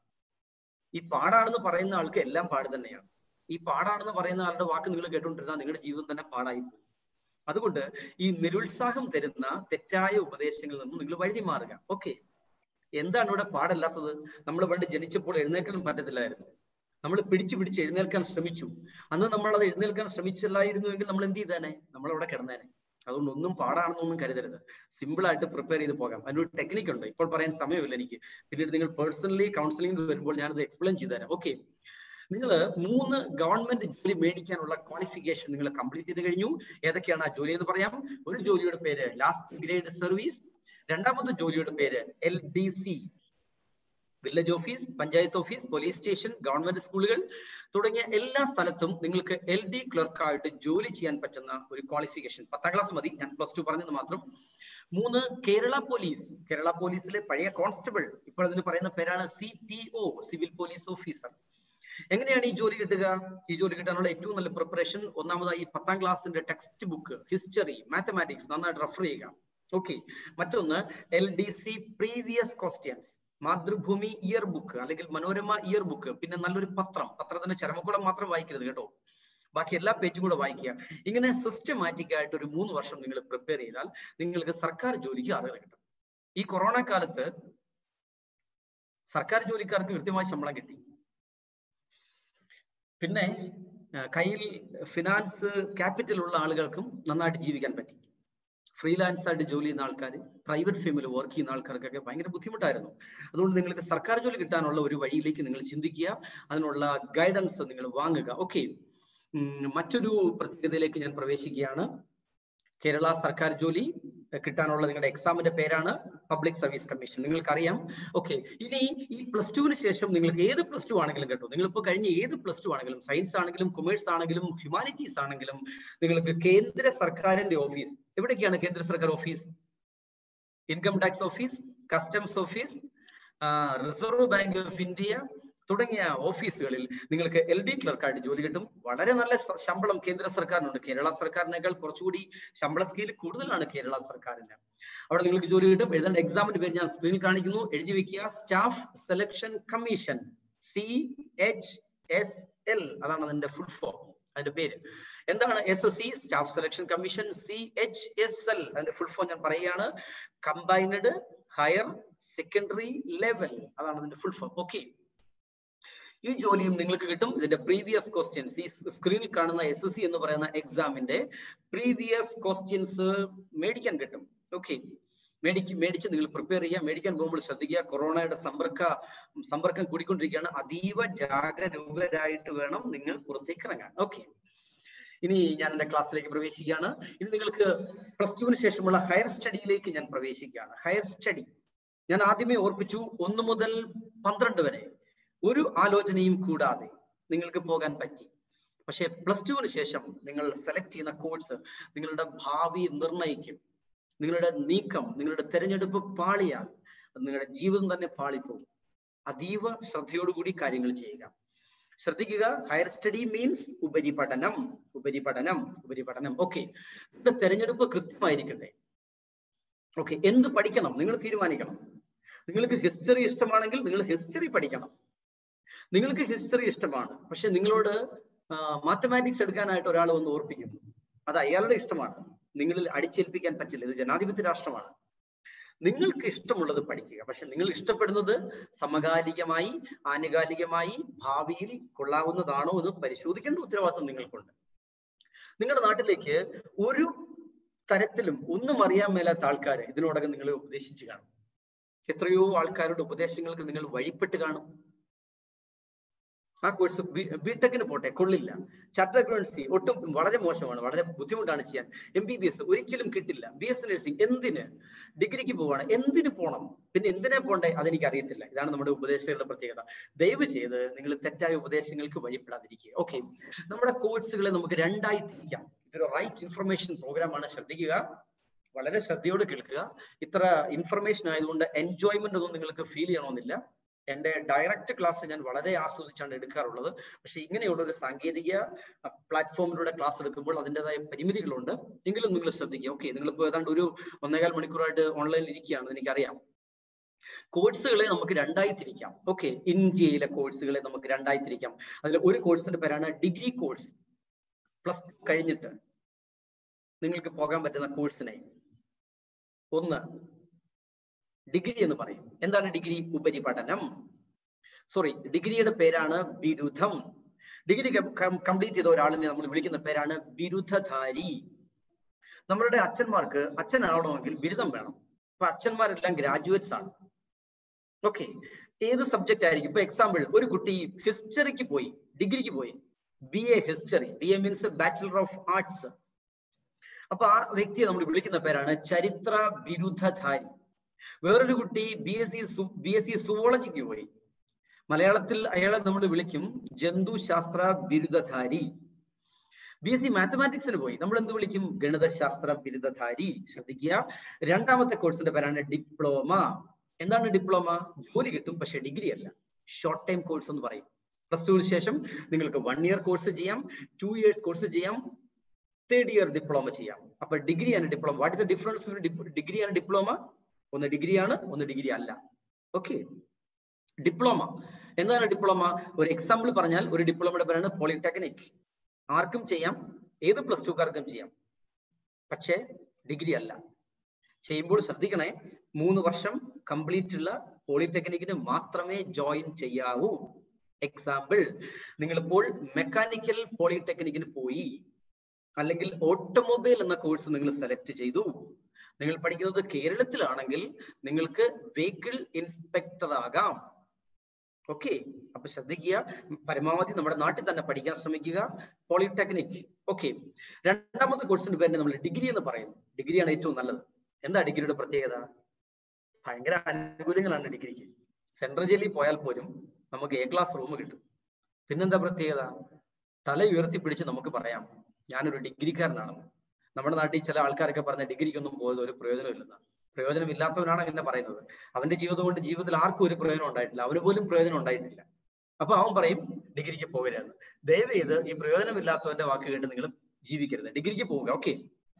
ഈ പാടാണെന്ന് പറയുന്ന ആൾക്ക് എല്ലാം പാട് തന്നെയാണ്. ഈ പാടാണെന്ന് പറയുന്ന ആളുടെ വാക്ക് നിങ്ങൾ കേട്ടുകൊണ്ടിരുന്നാൽ നിങ്ങളുടെ ജീവിതം തന്നെ പാടായി പോകും. അതുകൊണ്ട് ഈ നിരുത്സാഹം തരുന്ന തെറ്റായ ഉപദേശങ്ങളിൽ നിന്നും നിങ്ങൾ വഴുതി മാറുക. ഓക്കെ, എന്താണ് ഇവിടെ പാടല്ലാത്തത്? നമ്മൾ പണ്ട് ജനിച്ചപ്പോൾ എഴുന്നേൽക്കാനും പറ്റത്തില്ലായിരുന്നു. നമ്മൾ പിടിച്ചു പിടിച്ച് എഴുന്നേൽക്കാൻ ശ്രമിച്ചു. അന്ന് നമ്മൾ അത് എഴുന്നേൽക്കാൻ ശ്രമിച്ചില്ലായിരുന്നുവെങ്കിൽ നമ്മൾ എന്ത് ചെയ്തേനെ? നമ്മളവിടെ കിടന്നേനെ. അതുകൊണ്ട് ഒന്നും പാടാണെന്നൊന്നും കരുതരുത്. സിമ്പിൾ ആയിട്ട് പ്രിപ്പയർ ചെയ്ത് പോകാം. അതിനൊരു ടെക്നിക്ക് ഉണ്ട്, ഇപ്പോൾ പറയാൻ സമയമില്ല എനിക്ക്. പിന്നീട് നിങ്ങൾ പേഴ്സണലി കൗൺസിലിംഗ് വരുമ്പോൾ ഞാനത് എക്സ്പ്ലെയിൻ ചെയ്തു തരാം. ഓക്കെ, നിങ്ങൾ മൂന്ന് ഗവൺമെന്റ് ജോലി മേടിക്കാനുള്ള ക്വാളിഫിക്കേഷൻ നിങ്ങൾ കംപ്ലീറ്റ് ചെയ്ത് കഴിഞ്ഞു. ഏതൊക്കെയാണ് ആ ജോലി എന്ന് പറയാം. ഒരു ജോലിയുടെ പേര് ലാസ്റ്റ് ഗ്രേഡ് സർവീസ്. രണ്ടാമത്തെ ജോലിയുടെ പേര് L D C, village office, panchayat office, police station, government സ്കൂളുകൾ തുടങ്ങിയ എല്ലാ സ്ഥലത്തും നിങ്ങൾക്ക് എൽ ഡി ക്ലർക്കായിട്ട് ജോലി ചെയ്യാൻ പറ്റുന്ന ഒരു ക്വാളിഫിക്കേഷൻ. പത്താം ക്ലാസ് മതി, ഞാൻ പ്ലസ് ടു പറഞ്ഞത് മാത്രം. മൂന്ന് കേരള പോലീസ്. കേരള പോലീസിലെ പഴയ കോൺസ്റ്റബിൾ, ഇപ്പോൾ അതിന് പറയുന്ന പേരാണ് C T O, civil police officer. എങ്ങനെയാണ് ഈ ജോലി കിട്ടുക? ഈ ജോലി കിട്ടാനുള്ള ഏറ്റവും നല്ല പ്രിപ്പറേഷൻ, ഒന്നാമതായി പത്താം ക്ലാസ്സിന്റെ ടെക്സ്റ്റ് ബുക്ക്, ഹിസ്റ്ററി, മാത്തമാറ്റിക്സ് നന്നായിട്ട് റെഫർ ചെയ്യുക. ഓക്കെ, മറ്റൊന്ന് L D C previous questions, Mathrubhumi year book അല്ലെങ്കിൽ മനോരമ ഇയർ ബുക്ക്, പിന്നെ നല്ലൊരു പത്രം. പത്രത്തിന്റെ ചരമക്കൂടം മാത്രം വായിക്കരുത് കേട്ടോ, ബാക്കി എല്ലാ പേജും കൂടെ വായിക്കുക. ഇങ്ങനെ സിസ്റ്റമാറ്റിക് ആയിട്ട് ഒരു മൂന്ന് വർഷം നിങ്ങൾ പ്രിപ്പയർ ചെയ്താൽ നിങ്ങൾക്ക് സർക്കാർ ജോലിക്ക് അർഹത കിട്ടും. ഈ കൊറോണ കാലത്ത് സർക്കാർ ജോലിക്കാർക്ക് കൃത്യമായി ശമ്പളം കിട്ടി. പിന്നെ കയ്യിൽ ഫിനാൻസ് ക്യാപിറ്റൽ ഉള്ള ആളുകൾക്കും നന്നായിട്ട് ജീവിക്കാൻ പറ്റി. ഫ്രീലാൻസ് ആയിട്ട് ജോലി ചെയ്യുന്ന ആൾക്കാർ, പ്രൈവറ്റ് ഫേമിൽ വർക്ക് ചെയ്യുന്ന ആൾക്കാർക്കൊക്കെ ഭയങ്കര ബുദ്ധിമുട്ടായിരുന്നു. അതുകൊണ്ട് നിങ്ങൾക്ക് സർക്കാർ ജോലി കിട്ടാനുള്ള ഒരു വഴിയിലേക്ക് നിങ്ങൾ ചിന്തിക്കുക, അതിനുള്ള ഗൈഡൻസ് നിങ്ങൾ വാങ്ങുക. ഓക്കെ, മറ്റൊരു പ്രത്യേകതയിലേക്ക് ഞാൻ പ്രവേശിക്കുകയാണ്. കേരള സർക്കാർ ജോലി കിട്ടാനുള്ള നിങ്ങളുടെ എക്സാമിന്റെ പേരാണ് പബ്ലിക് സർവീസ് കമ്മീഷൻ. നിങ്ങൾക്കറിയാം. ഓക്കെ, ഇനി ഈ പ്ലസ് ടുവിന് ശേഷം നിങ്ങൾക്ക് ഏത് പ്ലസ് ടു ആണെങ്കിലും കേട്ടോ, നിങ്ങളിപ്പോൾ കഴിഞ്ഞ ഏത് പ്ലസ് ടു ആണെങ്കിലും, സയൻസ് ആണെങ്കിലും കൊമേഴ്സ് ആണെങ്കിലും ഹ്യൂമാനിറ്റീസ് ആണെങ്കിലും, നിങ്ങൾക്ക് കേന്ദ്ര സർക്കാരിന്റെ ഓഫീസ്, എവിടേക്കാണ് കേന്ദ്ര സർക്കാർ office? Income tax office, customs office, reserve bank of India തുടങ്ങിയ ഓഫീസുകളിൽ നിങ്ങൾക്ക് എൽ ഡി ക്ലർക്കായിട്ട് ജോലി കിട്ടും. വളരെ നല്ല ശമ്പളം കേന്ദ്ര സർക്കാരിനുണ്ട്. കേരള സർക്കാരിനേക്കാൾ കുറച്ചുകൂടി ശമ്പള സ്കെയിൽ കൂടുതലാണ് കേരള സർക്കാരിന്. അവിടെ നിങ്ങൾക്ക് ജോലി കിട്ടും. എഴുതേണ്ട എക്സാമിന്റെ പേര് ഞാൻ സ്ക്രീനിൽ കാണിക്കുന്നു, എഴുതി വെക്കുക. Staff selection commission, C H S L, അതാണ് അതിന്റെ ഫുൾ ഫോം. അതിന്റെ പേര് എന്താണ്? S S C, staff selection commission. C H S L, അതിന്റെ ഫുൾ ഫോം ഞാൻ പറയുകയാണ്, കമ്പൈൻഡ് ഹയർ സെക്കൻഡറി ലെവൽ, അതാണ് അതിന്റെ ഫുൾ ഫോം. ഓക്കെ, ഈ ജോലിയും നിങ്ങൾക്ക് കിട്ടും. ഇതിന്റെ പ്രീവിയസ് ക്വസ്റ്റ്യൻസ്, ഈ സ്ക്രീനിൽ കാണുന്ന എസ് എസ് സി എന്ന് പറയുന്ന എക്സാമിന്റെ പ്രീവിയസ് ക്വസ്റ്റ്യൻസ് മേടിക്കാൻ കിട്ടും. ഓക്കെ, മേടിക്ക് മേടിച്ച് നിങ്ങൾ പ്രിപ്പയർ ചെയ്യുക. മേടിക്കാൻ പോകുമ്പോൾ ശ്രദ്ധിക്കുക, കൊറോണയുടെ സമ്പർക്ക സമ്പർക്കം കൂടിക്കൊണ്ടിരിക്കുകയാണ്. അതീവ ജാഗരൂകരായിട്ട് വേണം നിങ്ങൾ പുറത്തേക്ക് ഇറങ്ങാൻ. ഓക്കെ, ഇനി ഞാൻ എന്റെ ക്ലാസ്സിലേക്ക് പ്രവേശിക്കുകയാണ്. ഇനി നിങ്ങൾക്ക് പ്ലസ് ടുവിന് ശേഷമുള്ള ഹയർ സ്റ്റഡിയിലേക്ക് ഞാൻ പ്രവേശിക്കുകയാണ്. ഹയർ സ്റ്റഡി ഞാൻ ആദ്യമേ ഓർപ്പിച്ചു, ഒന്ന് മുതൽ പന്ത്രണ്ട് വരെ ഒരു ആലോചനയും കൂടാതെ നിങ്ങൾക്ക് പോകാൻ പറ്റി. പക്ഷെ പ്ലസ് ടുവിന് ശേഷം നിങ്ങൾ സെലക്ട് ചെയ്യുന്ന കോഴ്സ് നിങ്ങളുടെ ഭാവി നിർണ്ണയിക്കും. നിങ്ങളുടെ നീക്കം, നിങ്ങളുടെ തെരഞ്ഞെടുപ്പ് പാളിയാൽ നിങ്ങളുടെ ജീവിതം തന്നെ പാളിപ്പോകും. അതീവ ശ്രദ്ധയോടുകൂടി കാര്യങ്ങൾ ചെയ്യുക. ശ്രദ്ധിക്കുക, ഹയർ സ്റ്റഡി മീൻസ് ഉപരിപഠനം, ഉപരിപഠനം, ഉപരിപഠനം. ഓക്കെ, നിങ്ങളുടെ തെരഞ്ഞെടുപ്പ് കൃത്യമായിരിക്കട്ടെ. ഓക്കെ, എന്ത് പഠിക്കണം നിങ്ങൾ തീരുമാനിക്കണം. നിങ്ങൾക്ക് ഹിസ്റ്ററി ഇഷ്ടമാണെങ്കിൽ നിങ്ങൾ ഹിസ്റ്ററി പഠിക്കണം. നിങ്ങൾക്ക് ഹിസ്റ്ററി ഇഷ്ടമാണ്, പക്ഷെ നിങ്ങളോട് മാത്തമാറ്റിക്സ് എടുക്കാനായിട്ട് ഒരാൾ വന്ന് ഓർപ്പിക്കുന്നു, അത് അയാളുടെ ഇഷ്ടമാണ്, നിങ്ങളിൽ അടിച്ചേൽപ്പിക്കാൻ പറ്റില്ല. ഇത് ജനാധിപത്യ രാഷ്ട്രമാണ്. നിങ്ങൾക്ക് ഇഷ്ടമുള്ളത് പഠിക്കുക. പക്ഷെ നിങ്ങൾ ഇഷ്ടപ്പെടുന്നത് സമകാലികമായി ആനുകാലികമായി ഭാവിയിൽ കൊള്ളാവുന്നതാണോ എന്ന് പരിശോധിക്കേണ്ട ഉത്തരവാദിത്വം നിങ്ങൾക്കുണ്ട്. നിങ്ങളുടെ നാട്ടിലേക്ക് ഒരു തരത്തിലും ഒന്നും അറിയാൻ മേലാത്ത ആൾക്കാർ ഇതിനോടകം നിങ്ങളെ ഉപദേശിച്ചു കാണും. എത്രയോ ആൾക്കാരുടെ ഉപദേശങ്ങൾക്ക് നിങ്ങൾ വഴിപ്പെട്ട് കാണും. ആ കോഴ്സ് ബിടെക്കിന് പോട്ടെ, കൊള്ളില്ല. ചാർട്ടേഡ് അക്കൗണ്ടൻസി ഒട്ടും വളരെ മോശമാണ്, വളരെ ബുദ്ധിമുട്ടാണ് ചെയ്യാൻ. എം ബി ബി എസ് ഒരിക്കലും കിട്ടില്ല. ബി എസ് നഴ്സിംഗ് എന്തിന്? ഡിഗ്രിക്ക് പോവാണ്, എന്തിന് പോകണം, പിന്നെ എന്തിനാ പോണ്ടേ അതെനിക്ക് അറിയത്തില്ല. ഇതാണ് നമ്മുടെ ഉപദേശങ്ങളുടെ പ്രത്യേകത. ദയവ് ചെയ്ത് നിങ്ങൾ തെറ്റായ ഉപദേശങ്ങൾക്ക് വഴിപ്പെടാതിരിക്കുക. ഓക്കെ, നമ്മുടെ കോഴ്സുകളെ നമുക്ക് രണ്ടായി തിരിക്കാം. ഇതൊരു റൈറ്റ് ഇൻഫർമേഷൻ പ്രോഗ്രാമാണ്. ശ്രദ്ധിക്കുക, വളരെ ശ്രദ്ധയോടെ കേൾക്കുക. ഇത്ര ഇൻഫർമേഷൻ ആയതുകൊണ്ട് എൻജോയ്മെന്റ് ഒന്നും നിങ്ങൾക്ക് ഫീൽ ചെയ്യണമെന്നില്ല. എന്റെ ഡയറക്റ്റ് ക്ലാസ് ഞാൻ വളരെ ആസ്വദിച്ചാണ് എടുക്കാറുള്ളത്. പക്ഷെ ഇങ്ങനെയുള്ള ഒരു സാങ്കേതിക പ്ലാറ്റ്ഫോമിലൂടെ ക്ലാസ് എടുക്കുമ്പോൾ അതിൻ്റെതായ പരിമിതികളുണ്ട്. എങ്കിലും നിങ്ങൾ ശ്രദ്ധിക്കുക. ഓക്കെ, നിങ്ങളിപ്പോൾ ഏതാണ്ട് ഒരു ഒന്നേകാൽ മണിക്കൂറായിട്ട് ഓൺലൈനിൽ ഇരിക്കുകയാണെന്ന് എനിക്കറിയാം. കോഴ്സുകളെ നമുക്ക് രണ്ടായി തിരിക്കാം. ഓക്കെ, ഇന്ത്യയിലെ കോഴ്സുകളെ നമുക്ക് രണ്ടായി തിരിക്കാം. അതിൽ ഒരു കോഴ്സിന്റെ പേരാണ് ഡിഗ്രി കോഴ്സ്. പ്ലസ് ടു കഴിഞ്ഞിട്ട് നിങ്ങൾക്ക് പോകാൻ പറ്റുന്ന കോഴ്സിനെ ഒന്ന് ഡിഗ്രി എന്ന് പറയും. എന്താണ് ഡിഗ്രി? ഉപരിപഠനം. സോറി, ഡിഗ്രിയുടെ പേരാണ് ബിരുദം. ഡിഗ്രി കംപ്ലീറ്റ് ചെയ്ത ഒരാളിനെ നമ്മൾ വിളിക്കുന്ന പേരാണ് ബിരുദധാരി. നമ്മളുടെ അച്ഛന്മാർക്ക് അച്ഛനാവണമെങ്കിൽ ബിരുദം വേണം. അപ്പൊ അച്ഛന്മാരെല്ലാം ഗ്രാജുവേറ്റ്സ് ആണ്. ഓക്കെ, ഏത് സബ്ജക്റ്റ് ആയിരിക്കും? ഇപ്പൊ എക്സാമ്പിൾ, ഒരു കുട്ടി ഹിസ്റ്ററിക്ക് പോയി, ഡിഗ്രിക്ക് പോയി, B A history. B A means bachelor of arts. അപ്പൊ ആ വ്യക്തിയെ നമ്മൾ വിളിക്കുന്ന പേരാണ് ചരിത്ര ബിരുദധാരി. വേറൊരു കുട്ടി B S C B S C സുവോളജിക്ക് പോയി, മലയാളത്തിൽ അയാളെ നമ്മൾ വിളിക്കും ജന്തുശാസ്ത്ര ബിരുദധാരി. ബി എസ് സി മാത്തമാറ്റിക്സിന് പോയി, നമ്മൾ എന്ത് വിളിക്കും? ഗണിതശാസ്ത്ര ബിരുദധാരി. ശ്രദ്ധിക്കുക, രണ്ടാമത്തെ കോഴ്സിന്റെ പേരാണ് ഡിപ്ലോമ. എന്താണ് ഡിപ്ലോമ? ജോലി കിട്ടും, പക്ഷെ ഡിഗ്രി അല്ല, ഷോർട്ട് ടൈം കോഴ്സ് എന്ന് പറയും. പ്ലസ് ടുവിന് ശേഷം നിങ്ങൾക്ക് വൺ ഇയർ കോഴ്സ് ചെയ്യാം, ടു ഇയേഴ്സ് കോഴ്സ് ചെയ്യാം, തേർഡ് ഇയർ ഡിപ്ലോമ ചെയ്യാം. അപ്പൊ degree and diploma, what is the difference degree and diploma? ഒന്ന് ഡിഗ്രിയാണ്, ഒന്ന് ഡിഗ്രി അല്ല. ഓക്കെ, ഡിപ്ലോമ എന്താണ് ഡിപ്ലോമ? ഒരു എക്സാമ്പിൾ പറഞ്ഞാൽ ഒരു ഡിപ്ലോമയുടെ പേരാണ് പോളിടെക്നിക്. ആർക്കും ചെയ്യാം, ഏത് പ്ലസ് ടുക്കാർക്കും ചെയ്യാം, പക്ഷേ ഡിഗ്രി അല്ല. ചെയ്യുമ്പോൾ ശ്രദ്ധിക്കണേ, മൂന്ന് വർഷം കംപ്ലീറ്റ് ഉള്ള പോളിടെക്നിക്കിന് മാത്രമേ ജോയിൻ ചെയ്യാവൂ. എക്സാമ്പിൾ, നിങ്ങളിപ്പോൾ മെക്കാനിക്കൽ പോളിടെക്നിക്കിന് പോയി, അല്ലെങ്കിൽ ഓട്ടോമൊബൈൽ എന്ന കോഴ്സ് നിങ്ങൾ സെലക്ട് ചെയ്തു. നിങ്ങൾ പഠിക്കുന്നത് കേരളത്തിലാണെങ്കിൽ നിങ്ങൾക്ക് വെഹിക്കിൾ ഇൻസ്പെക്ടർ ആകാം. ഓക്കെ, അപ്പൊ ശ്രദ്ധിക്കുക, പരമാവധി നമ്മുടെ നാട്ടിൽ തന്നെ പഠിക്കാൻ ശ്രമിക്കുക, പോളിടെക്നിക്. ഓക്കെ, രണ്ടാമത്തെ കോഴ്സിന്റെ പേരിനെ നമ്മൾ ഡിഗ്രി എന്ന് പറയുന്നു. ഡിഗ്രിയാണ് ഏറ്റവും നല്ലത്. എന്താ ഡിഗ്രിയുടെ പ്രത്യേകത? ഭയങ്കര ആനുകൂല്യങ്ങളാണ് ഡിഗ്രിക്ക്. സെൻട്രൽ ജയിലിൽ പോയാൽ പോലും നമുക്ക് എ ക്ലാസ് റൂം കിട്ടും. പിന്നെന്താ പ്രത്യേകത? തല ഉയർത്തിപ്പിടിച്ച് നമുക്ക് പറയാം ഞാനൊരു ഡിഗ്രിക്കാരനാണെന്ന്. നമ്മുടെ നാട്ടിൽ ചില ആൾക്കാരൊക്കെ പറഞ്ഞ ഡിഗ്രിക്കൊന്നും പോയത് ഒരു പ്രയോജനമില്ലെന്നാണ്. പ്രയോജനമില്ലാത്തവനാണ് എന്നെ പറയുന്നത്. അവന്റെ ജീവിതം കൊണ്ട് ജീവിതത്തിൽ ആർക്കും ഒരു പ്രയോജനം ഉണ്ടായിട്ടില്ല, അവന് പോലും പ്രയോജനം ഉണ്ടായിട്ടില്ല. അപ്പൊ അവൻ പറയും ഡിഗ്രിക്ക് പോകരുതെന്ന്. ദയവ് ചെയ്ത് ഈ പ്രയോജനമില്ലാത്തവന്റെ വാക്ക് കേട്ട് നിങ്ങൾ ജീവിക്കരുത്, ഡിഗ്രിക്ക് പോവുക. ഓക്കെ,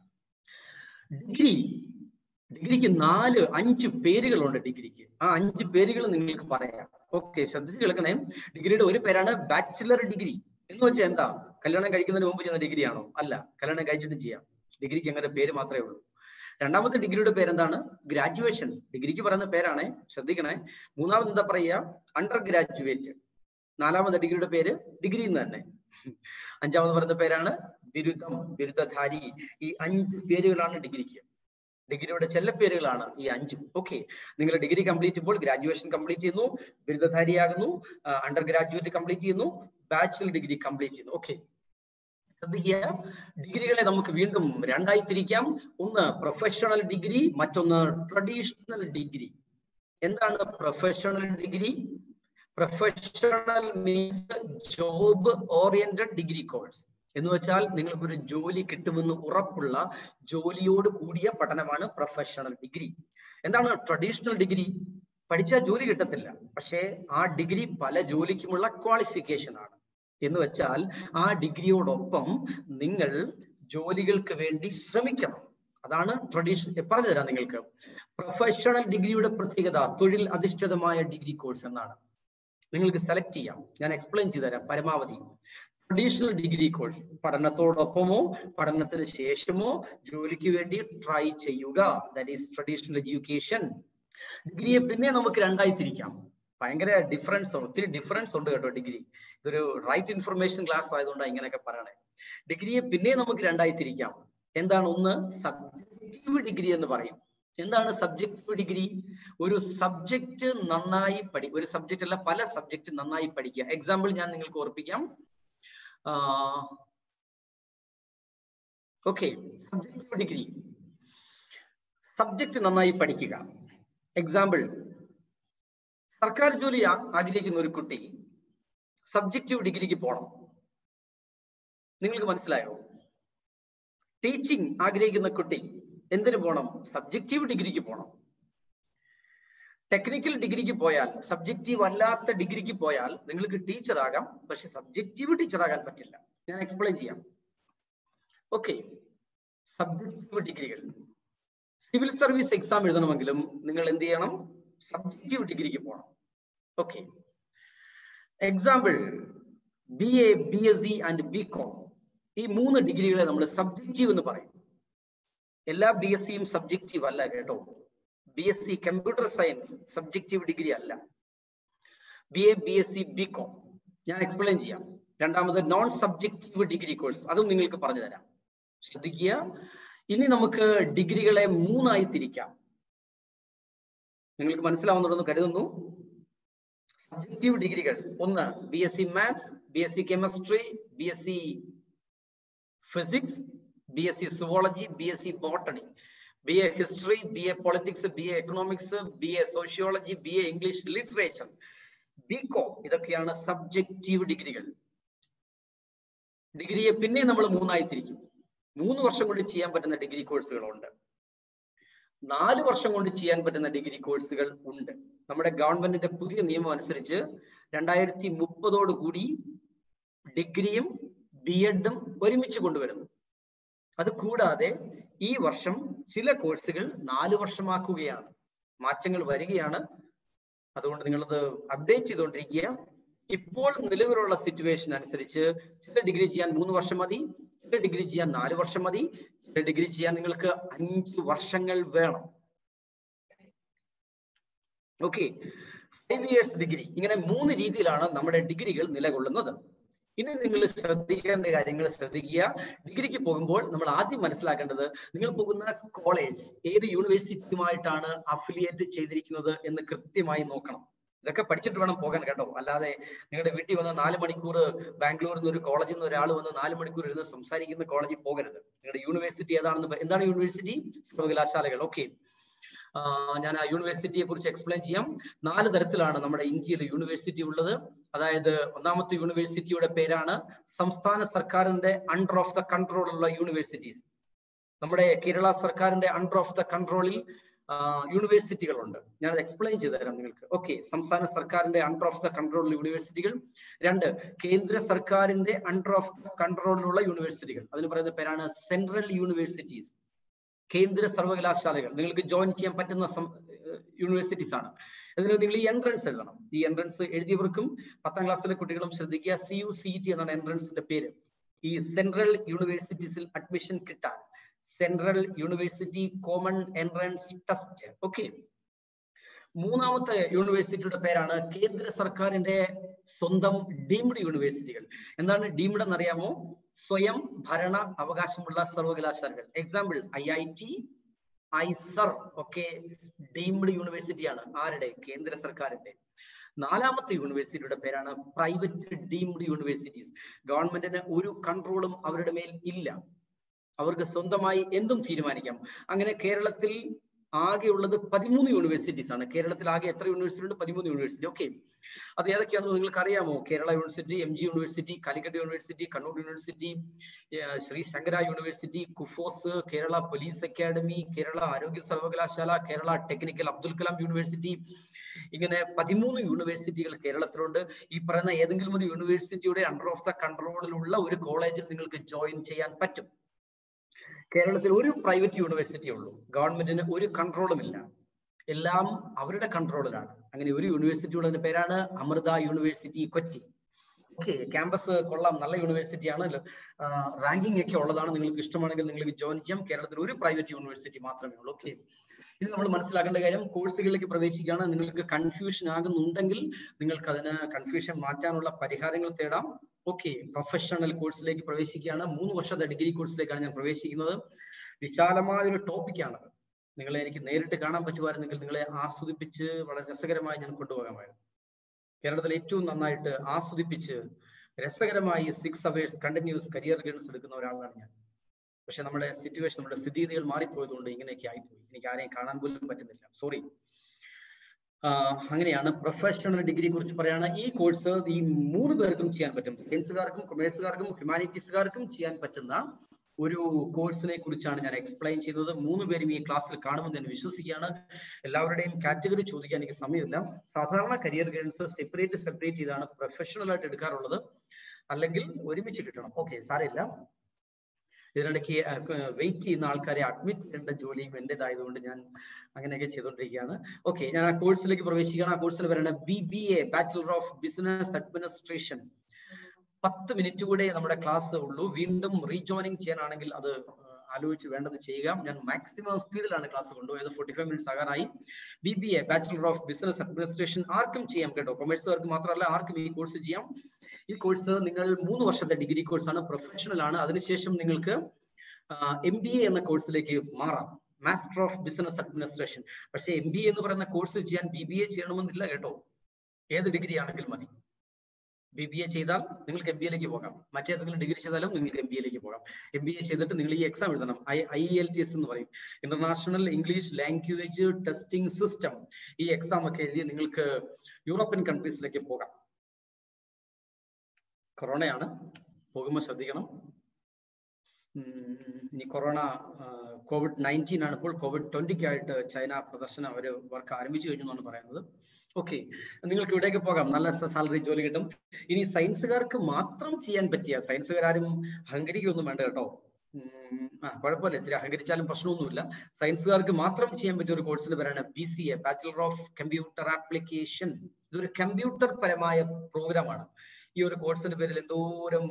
ഡിഗ്രി ഡിഗ്രിക്ക് നാല് അഞ്ച് പേരുകളുണ്ട് ഡിഗ്രിക്ക്. ആ അഞ്ച് പേരുകൾ നിങ്ങൾക്ക് പറയാം. ഓക്കെ, ശ്രദ്ധിച്ച് കേൾക്കണേ. ഡിഗ്രിയുടെ ഒരു പേരാണ് ബാച്ചിലർ ഡിഗ്രി. എന്ന് വെച്ചാൽ എന്താ? കല്യാണം കഴിക്കുന്നതിന് മുമ്പ് ചെയ്യുന്ന ഡിഗ്രി ആണോ? അല്ല, കല്യാണം കഴിച്ചിട്ടും ചെയ്യാം. ഡിഗ്രിക്ക് അങ്ങനെ പേര് മാത്രമേ ഉള്ളൂ. രണ്ടാമത്തെ ഡിഗ്രിയുടെ പേരെന്താണ്? ഗ്രാജുവേഷൻ. ഡിഗ്രിക്ക് പറയുന്ന പേരാണ്, ശ്രദ്ധിക്കണേ. മൂന്നാമത് എന്താ പറയുക? Under graduate. നാലാമത്തെ ഡിഗ്രിയുടെ പേര് ഡിഗ്രി എന്ന് തന്നെ. അഞ്ചാമത് പറയുന്ന പേരാണ് ബിരുദം, ബിരുദധാരി. ഈ അഞ്ച് പേരുകളാണ് ഡിഗ്രിക്ക്. ഡിഗ്രിയുടെ ചെല്ലപ്പേരുകളാണ് ഈ അഞ്ചും. ഓക്കെ, നിങ്ങൾ ഡിഗ്രി കംപ്ലീറ്റ് ചെയ്യുമ്പോൾ ഗ്രാജുവേഷൻ കംപ്ലീറ്റ് ചെയ്യുന്നു, ബിരുദധാരിയാകുന്നു, അണ്ടർ ഗ്രാജുവേറ്റ് കംപ്ലീറ്റ് ചെയ്യുന്നു, ബാച്ചിലർ ഡിഗ്രി കംപ്ലീറ്റ് ചെയ്യുന്നു. ഓക്കെ, ശ്രദ്ധിക്കുക, ഡിഗ്രികളെ നമുക്ക് വീണ്ടും രണ്ടായി തിരിക്കാം. ഒന്ന് പ്രൊഫഷണൽ ഡിഗ്രി, മറ്റൊന്ന് ട്രഡീഷണൽ ഡിഗ്രി. എന്താണ് professional degree? Professional means job oriented degree course. എന്ന് വെച്ചാൽ നിങ്ങൾക്കൊരു ജോലി കിട്ടുമെന്ന് ഉറപ്പുള്ള ജോലിയോട് കൂടിയ പഠനമാണ് പ്രൊഫഷണൽ ഡിഗ്രി. എന്താണ് ട്രഡീഷണൽ ഡിഗ്രി? പഠിച്ചാൽ ജോലി കിട്ടത്തില്ല, പക്ഷേ ആ ഡിഗ്രി പല ജോലിക്കുമുള്ള ക്വാളിഫിക്കേഷൻ ആണ്. എന്ന് വെച്ചാൽ ആ ഡിഗ്രിയോടൊപ്പം നിങ്ങൾ ജോലികൾക്ക് വേണ്ടി ശ്രമിക്കണം. അതാണ് ട്രഡീഷണൽ. പറഞ്ഞു തരാം നിങ്ങൾക്ക്. പ്രൊഫഷണൽ ഡിഗ്രിയുടെ പ്രത്യേകത തൊഴിൽ അധിഷ്ഠിതമായ ഡിഗ്രി കോഴ്സ് എന്നാണ്. നിങ്ങൾക്ക് സെലക്ട് ചെയ്യാം. ഞാൻ എക്സ്പ്ലെയിൻ ചെയ്തു തരാം പരമാവധി. ട്രഡീഷണൽ ഡിഗ്രി കോഴ്സ് പഠനത്തോടൊപ്പമോ പഠനത്തിന് ശേഷമോ ജോലിക്ക് വേണ്ടി ട്രൈ ചെയ്യുക. That is traditional education. ഡിഗ്രിയെ പിന്നെ നമുക്ക് രണ്ടായി തിരിക്കാം. ഭയങ്കര ഡിഫറൻസ്, ഒത്തിരി ഡിഫറൻസ് ഉണ്ട് കേട്ടോ. ഡിഗ്രി ഇതൊരു റൈറ്റ് ഇൻഫർമേഷൻ ക്ലാസ് ആയതുകൊണ്ടാണ് ഇങ്ങനെയൊക്കെ പറയണേ. ഡിഗ്രിയെ പിന്നെ നമുക്ക് രണ്ടായി തിരിക്കാം. എന്താണ്? ഒന്ന് സബ്ജക്റ്റീവ് ഡിഗ്രി എന്ന് പറയും. എന്താണ് സബ്ജക്റ്റീവ് ഡിഗ്രി? ഒരു സബ്ജക്റ്റ് നന്നായി പഠി ഒരു സബ്ജക്റ്റ് അല്ല പല സബ്ജക്റ്റ് നന്നായി പഠിക്കുക. എക്സാമ്പിൾ ഞാൻ നിങ്ങൾക്ക് ഓർപ്പിക്കാം. ഓക്കെ, സബ്ജക്റ്റീവ് ഡിഗ്രി, സബ്ജക്റ്റ് നന്നായി പഠിക്കുക. എക്സാമ്പിൾ, സർക്കാർ ജോലി ആഗ്രഹിക്കുന്ന ഒരു കുട്ടി സബ്ജക്റ്റീവ് ഡിഗ്രിക്ക് പോകണം. നിങ്ങൾക്ക് മനസ്സിലായോ? ടീച്ചിങ് ആഗ്രഹിക്കുന്ന കുട്ടി എന്തിനു പോകണം? സബ്ജക്റ്റീവ് ഡിഗ്രിക്ക് പോകണം. ടെക്നിക്കൽ ഡിഗ്രിക്ക് പോയാൽ, സബ്ജക്റ്റീവ് അല്ലാത്ത ഡിഗ്രിക്ക് പോയാൽ നിങ്ങൾക്ക് ടീച്ചർ ആകാം, പക്ഷെ സബ്ജക്റ്റീവ് ടീച്ചർ ആകാൻ പറ്റില്ല. ഞാൻ എക്സ്പ്ലെയിൻ ചെയ്യാം. ഓക്കെ, സബ്ജക്റ്റീവ് ഡിഗ്രികൾ. സിവിൽ സർവീസ് എക്സാം എഴുതണമെങ്കിലും നിങ്ങൾ എന്ത് ചെയ്യണം? സബ്ജക്റ്റീവ് ഡിഗ്രിക്ക് പോകണം. Okay, example B A, B S C and B com, ഈ മൂന്ന് ഡിഗ്രികളെ നമ്മൾ സബ്ജക്റ്റീവ് എന്ന് പറയും. എല്ലാ ബി എസ് സിയും സബ്ജക്റ്റീവ് അല്ല കേട്ടോ. B S C computer science subjective degree അല്ല. B A, B S C, B com ഞാൻ എക്സ്പ്ലെയിൻ ചെയ്യാം. രണ്ടാമത് നോൺ സബ്ജക്റ്റീവ് ഡിഗ്രി കോഴ്സ്, അതും നിങ്ങൾക്ക് പറഞ്ഞു തരാം. ശ്രദ്ധിക്കുക. ഇനി നമുക്ക് ഡിഗ്രികളെ മൂന്നായി തിരിക്കാം. നിങ്ങൾക്ക് മനസ്സിലാവുന്നുണ്ടെന്ന് കരുതുന്നു. സബ്ജക്റ്റീവ് ഡിഗ്രികൾ ഒന്ന് B S C maths, B S C chemistry, B S C physics, B S C zoology, B S C botany, B A history, B A politics, B A economics, B A sociology, B A English literature, B com. ഇതൊക്കെയാണ് subjective ഡിഗ്രികൾ. ഡിഗ്രിയെ പിന്നെ നമ്മൾ മൂന്നായി തിരിക്കും. മൂന്ന് വർഷം കൊണ്ട് ചെയ്യാൻ പറ്റുന്ന ഡിഗ്രി കോഴ്സുകളുണ്ട്, നാല് വർഷം കൊണ്ട് ചെയ്യാൻ പറ്റുന്ന ഡിഗ്രി കോഴ്സുകൾ ഉണ്ട്. നമ്മുടെ ഗവൺമെന്റിന്റെ പുതിയ നിയമം അനുസരിച്ച് രണ്ടായിരത്തി മുപ്പതോട് കൂടി ഡിഗ്രിയും ബി എഡും ഒരുമിച്ച് കൊണ്ടുവരുന്നു. അത് കൂടാതെ ഈ വർഷം ചില കോഴ്സുകൾ നാല് വർഷമാക്കുകയാണ്. മാറ്റങ്ങൾ വരികയാണ്. അതുകൊണ്ട് നിങ്ങളത് അപ്ഡേറ്റ് ചെയ്തുകൊണ്ടിരിക്കുക. ഇപ്പോൾ നിലവിലുള്ള സിറ്റുവേഷൻ അനുസരിച്ച് ചില ഡിഗ്രി ചെയ്യാൻ മൂന്ന് വർഷം മതി, ചില ഡിഗ്രി ചെയ്യാൻ നാല് വർഷം മതി, ചില ഡിഗ്രി ചെയ്യാൻ നിങ്ങൾക്ക് അഞ്ച് വർഷങ്ങൾ വേണം. ഓക്കെ, ഫൈവ് ഇയേഴ്സ് ഡിഗ്രി, ഇങ്ങനെ മൂന്ന് രീതിയിലാണ് നമ്മുടെ ഡിഗ്രികൾ നിലകൊള്ളുന്നത്. ഇനി നിങ്ങൾ ശ്രദ്ധിക്കേണ്ട കാര്യങ്ങൾ ശ്രദ്ധിക്കുക. ഡിഗ്രിക്ക് പോകുമ്പോൾ നമ്മൾ ആദ്യം മനസ്സിലാക്കേണ്ടത് നിങ്ങൾ പോകുന്ന കോളേജ് ഏത് യൂണിവേഴ്സിറ്റിയുമായിട്ടാണ് അഫിലിയേറ്റ് ചെയ്തിരിക്കുന്നത് എന്ന് കൃത്യമായി നോക്കണം. ഇതൊക്കെ പഠിച്ചിട്ട് വേണം പോകാൻ കേട്ടോ. അല്ലാതെ നിങ്ങളുടെ വീട്ടിൽ വന്ന് നാല് മണിക്കൂർ ബാംഗ്ലൂരിൽ നിന്ന് ഒരു കോളേജിൽ നിന്ന് ഒരാൾ വന്ന് നാല് മണിക്കൂർ ഇരുന്ന് സംസാരിക്കുന്ന കോളേജിൽ പോകരുത്. നിങ്ങളുടെ യൂണിവേഴ്സിറ്റി ഏതാണെന്ന്, എന്താണ് യൂണിവേഴ്സിറ്റി? സർവകലാശാലകൾ. ഓക്കെ, ഞാൻ ആ യൂണിവേഴ്സിറ്റിയെ കുറിച്ച് എക്സ്പ്ലെയിൻ ചെയ്യാം. നാല് തരത്തിലാണ് നമ്മുടെ ഇന്ത്യയിൽ യൂണിവേഴ്സിറ്റി ഉള്ളത്. അതായത് ഒന്നാമത്തെ യൂണിവേഴ്സിറ്റിയുടെ പേരാണ് സംസ്ഥാന സർക്കാരിന്റെ അണ്ടർ ഓഫ് ദ കൺട്രോളുള്ള യൂണിവേഴ്സിറ്റീസ്. നമ്മുടെ കേരള സർക്കാരിന്റെ അണ്ടർ ഓഫ് ദ കൺട്രോളിൽ യൂണിവേഴ്സിറ്റികളുണ്ട്. ഞാനത് എക്സ്പ്ലെയിൻ ചെയ്തു തരാം നിങ്ങൾക്ക്. ഓക്കെ, സംസ്ഥാന സർക്കാരിന്റെ അണ്ടർ ഓഫ് ദ കൺട്രോളിൽ യൂണിവേഴ്സിറ്റികൾ. രണ്ട്, കേന്ദ്ര സർക്കാരിന്റെ അണ്ടർ ഓഫ് ദ കൺട്രോളിലുള്ള യൂണിവേഴ്സിറ്റികൾ. അതിന് പറയുന്ന പേരാണ് സെൻട്രൽ യൂണിവേഴ്സിറ്റീസ്, കേന്ദ്ര സർവകലാശാലകൾ. നിങ്ങൾക്ക് ജോയിൻ ചെയ്യാൻ പറ്റുന്ന യൂണിവേഴ്സിറ്റീസ് ആണ്. അതിന് നിങ്ങൾ ഈ എൻട്രൻസ് എഴുതണം. ഈ എൻട്രൻസ് എഴുതിയവർക്കും പത്താം ക്ലാസ്സിലെ കുട്ടികളും ശ്രദ്ധിക്കുക. സി യു സി ടി എന്നാണ് എൻട്രൻസിന്റെ പേര്. ഈ സെൻട്രൽ യൂണിവേഴ്സിറ്റീസിൽ അഡ്മിഷൻ കിട്ടാൻ central university common entrance test. Okay, മൂന്നാമത്തെ യൂണിവേഴ്സിറ്റിയുടെ പേരാണ് കേന്ദ്ര സർക്കാരിന്റെ സ്വന്തം ഡീംഡ് യൂണിവേഴ്സിറ്റികൾ. എന്താണ് ഡീംഡ് എന്നറിയാമോ? സ്വയം ഭരണ അവകാശമുള്ള സർവകലാശാലകൾ. Example I I T, IISER ഒക്കെ ഡീംഡ് യൂണിവേഴ്സിറ്റിയാണ്. ആരുടെ? കേന്ദ്ര സർക്കാരിന്റെ. നാലാമത്തെ യൂണിവേഴ്സിറ്റിയുടെ പേരാണ് പ്രൈവറ്റ് ഡീംഡ് യൂണിവേഴ്സിറ്റീസ്. ഗവൺമെന്റിന് ഒരു കൺട്രോളും അവരുടെ മേൽ ഇല്ല, അവർക്ക് സ്വന്തമായി എന്തും തീരുമാനിക്കാം. അങ്ങനെ കേരളത്തിൽ ആകെയുള്ളത് പതിമൂന്ന് യൂണിവേഴ്സിറ്റീസ് ആണ്. കേരളത്തിൽ ആകെ എത്ര യൂണിവേഴ്സിറ്റി ഉണ്ട്? പതിമൂന്ന് യൂണിവേഴ്സിറ്റി. ഓക്കെ, അത് ഏതൊക്കെയാണെന്ന് നിങ്ങൾക്ക് അറിയാമോ? Kerala university, M G university, Calicut university, Kannur university, Sree Sankara university, KUFOS, Kerala police academy, Kerala ആരോഗ്യ സർവകലാശാല, കേരള ടെക്നിക്കൽ അബ്ദുൽ കലാം യൂണിവേഴ്സിറ്റി. ഇങ്ങനെ പതിമൂന്ന് യൂണിവേഴ്സിറ്റികൾ കേരളത്തിലുണ്ട്. ഈ പറയുന്ന ഏതെങ്കിലും ഒരു യൂണിവേഴ്സിറ്റിയുടെ അണ്ടർ ഓഫ് ദ കൺട്രോളിലുള്ള ഒരു കോളേജിൽ നിങ്ങൾക്ക് ജോയിൻ ചെയ്യാൻ പറ്റും. കേരളത്തിൽ ഒരു പ്രൈവറ്റ് യൂണിവേഴ്സിറ്റി ഉള്ളൂ. ഗവൺമെന്റിന് ഒരു കൺട്രോളും ഇല്ല, എല്ലാം അവരുടെ കൺട്രോളിലാണ്. അങ്ങനെ ഒരു യൂണിവേഴ്സിറ്റി ഉള്ളതിന്റെ പേരാണ് Amrita university Kochi. Okay, campus കൊള്ളാം, നല്ല യൂണിവേഴ്സിറ്റിയാണ്, റാങ്കിങ് ഒക്കെ ഉള്ളതാണ്. നിങ്ങൾക്ക് ഇഷ്ടമാണെങ്കിൽ നിങ്ങൾക്ക് ജോയിൻ ചെയ്യാം. കേരളത്തിൽ ഒരു പ്രൈവറ്റ് യൂണിവേഴ്സിറ്റി മാത്രമേ ഉള്ളൂ. ഓക്കെ, ഇത് നമ്മൾ മനസ്സിലാക്കേണ്ട കാര്യം. കോഴ്സുകളിലേക്ക് പ്രവേശിക്കുകയാണ്, നിങ്ങൾക്ക് കൺഫ്യൂഷൻ ആകുന്നുണ്ടെങ്കിൽ നിങ്ങൾക്ക് അതിന് കൺഫ്യൂഷൻ മാറ്റാനുള്ള പരിഹാരങ്ങൾ തേടാം. ഓക്കെ, പ്രൊഫഷണൽ കോഴ്സിലേക്ക് പ്രവേശിക്കുകയാണ്. മൂന്ന് വർഷത്തെ ഡിഗ്രി കോഴ്സിലേക്കാണ് ഞാൻ പ്രവേശിക്കുന്നത്. വിശാലമായ ഒരു ടോപ്പിക്കാണ്. നിങ്ങളെ എനിക്ക് നേരിട്ട് കാണാൻ പറ്റുമായിരുന്നെങ്കിൽ നിങ്ങളെ ആസ്വദിപ്പിച്ച് വളരെ രസകരമായി ഞാൻ കൊണ്ടുപോകാമായിരുന്നു. കേരളത്തിൽ ഏറ്റവും നന്നായിട്ട് ആസ്വദിപ്പിച്ച് രസകരമായി six hours continuous career guidance എടുക്കുന്ന ഒരാളാണ് ഞാൻ. പക്ഷെ നമ്മുടെ സിറ്റുവേഷൻ, നമ്മുടെ സ്ഥിതിഗതികൾ മാറിപ്പോയതുകൊണ്ട് ഇങ്ങനെയൊക്കെ ആയിപ്പോയി. എനിക്ക് ആരെയും കാണാൻ പോലും പറ്റുന്നില്ല, സോറി. അങ്ങനെയാണ്. പ്രൊഫഷണൽ ഡിഗ്രിയെ കുറിച്ച് പറയുകയാണ്. ഈ കോഴ്സ് ഈ മൂന്ന് പേർക്കും ചെയ്യാൻ പറ്റും. സയൻസുകാർക്കും കൊമേഴ്സുകാർക്കും ഹ്യൂമാനിറ്റീസുകാർക്കും ചെയ്യാൻ പറ്റുന്ന ഒരു കോഴ്സിനെ കുറിച്ചാണ് ഞാൻ എക്സ്പ്ലെയിൻ ചെയ്തത്. മൂന്ന് പേരും ഈ ക്ലാസ്സിൽ കാണുമെന്ന് ഞാൻ വിശ്വസിക്കുകയാണ്. എല്ലാവരുടെയും കാറ്റഗറി ചോദിക്കാൻ എനിക്ക് സമയമില്ല. സാധാരണ കരിയർ ഗൈഡൻസ് സെപ്പറേറ്റ് സെപ്പറേറ്റ് ചെയ്താണ് പ്രൊഫഷണൽ ആയിട്ട് എടുക്കാറുള്ളത്, അല്ലെങ്കിൽ ഒരുമിച്ച് കിട്ടണം. ഓക്കെ, സാരമില്ല. ഇതിനിടയ്ക്ക് വെയിറ്റ് ചെയ്യുന്ന ആൾക്കാരെ അഡ്മിറ്റ് ചെയ്യേണ്ട ജോലിയും എന്റേതായതുകൊണ്ട് ഞാൻ അങ്ങനെയൊക്കെ ചെയ്തുകൊണ്ടിരിക്കുകയാണ്. ഓക്കെ, ഞാൻ ആ കോഴ്സിലേക്ക് പ്രവേശിക്കുകയാണ്. ആ കോഴ്സിൽ പറയുന്നത് B B A bachelor of business administration. പത്ത് മിനിറ്റ് കൂടെ നമ്മുടെ ക്ലാസ് ഉള്ളൂ. വീണ്ടും റീജോയിനിങ് ചെയ്യാനാണെങ്കിൽ അത് ആലോചിച്ച് വേണ്ടത് ചെയ്യുക. ഞാൻ മാക്സിമം സ്പീഡിലാണ് ക്ലാസ് കൊണ്ടുപോയത്. ഫോർട്ടി ഫൈവ് മിനിറ്റ്സ് ആകാറായി. B B A bachelor of business administration ആർക്കും ചെയ്യാം കേട്ടോ, കൊമേഴ്സുകാർക്ക് മാത്രമല്ല ആർക്കും ഈ കോഴ്സ് ചെയ്യാം. ഈ കോഴ്സ് നിങ്ങൾ മൂന്ന് വർഷത്തെ ഡിഗ്രി കോഴ്സാണ്, പ്രൊഫഷണൽ ആണ്. അതിനുശേഷം നിങ്ങൾക്ക് എം ബി എ എന്ന കോഴ്സിലേക്ക് മാറാം, മാസ്റ്റർ ഓഫ് ബിസിനസ് അഡ്മിനിസ്ട്രേഷൻ. പക്ഷേ എം ബി എ എന്ന് പറയുന്ന കോഴ്സ് ചെയ്യാൻ ബി ബി എ ചെയ്യണമെന്നില്ല കേട്ടോ, ഏത് ഡിഗ്രി ആണെങ്കിലും മതി. ബി ബി എ ചെയ്താൽ നിങ്ങൾക്ക് എം ബി എയിലേക്ക് പോകാം, മറ്റേതെങ്കിലും ഡിഗ്രി ചെയ്താലും നിങ്ങൾക്ക് എം ബി എയിലേക്ക് പോകാം. എം ബി എ ചെയ്തിട്ട് നിങ്ങൾ ഈ എക്സാം എഴുതണം. I I L T S എന്ന് പറയും, international English language testing system. ഈ എക്സാം ഒക്കെ എഴുതി നിങ്ങൾക്ക് യൂറോപ്യൻ കൺട്രീസിലേക്ക് പോകാം. കൊറോണയാണ്, പോകുമ്പോൾ ശ്രദ്ധിക്കണം. ഇനി കൊറോണ കോവിഡ് നയൻറ്റീൻ ആണ്. ഇപ്പോൾ കോവിഡ് ട്വന്റിക്കായിട്ട് ചൈന പ്രദർശനം അവർ വർക്ക് ആരംഭിച്ചു കഴിഞ്ഞു എന്നാണ് പറയുന്നത്. ഓക്കെ, നിങ്ങൾക്ക് ഇവിടേക്ക് പോകാം, നല്ല സാലറി ജോലി കിട്ടും. ഇനി സയൻസുകാർക്ക് മാത്രം ചെയ്യാൻ പറ്റിയ, സയൻസുകാരും അഹങ്കരിക്കൊന്നും വേണ്ട കേട്ടോ, ആ കുഴപ്പമില്ല, ഇത്തിരി അഹങ്കരിച്ചാലും പ്രശ്നമൊന്നുമില്ല. സയൻസുകാർക്ക് മാത്രം ചെയ്യാൻ പറ്റിയ ഒരു കോഴ്സിന് പേരാണ് B C A bachelor of computer application. ഇതൊരു കമ്പ്യൂട്ടർ പരമായ പ്രോഗ്രാമാണ്. ഈ ഒരു കോഴ്സിന്റെ പേരിൽ എന്തോരം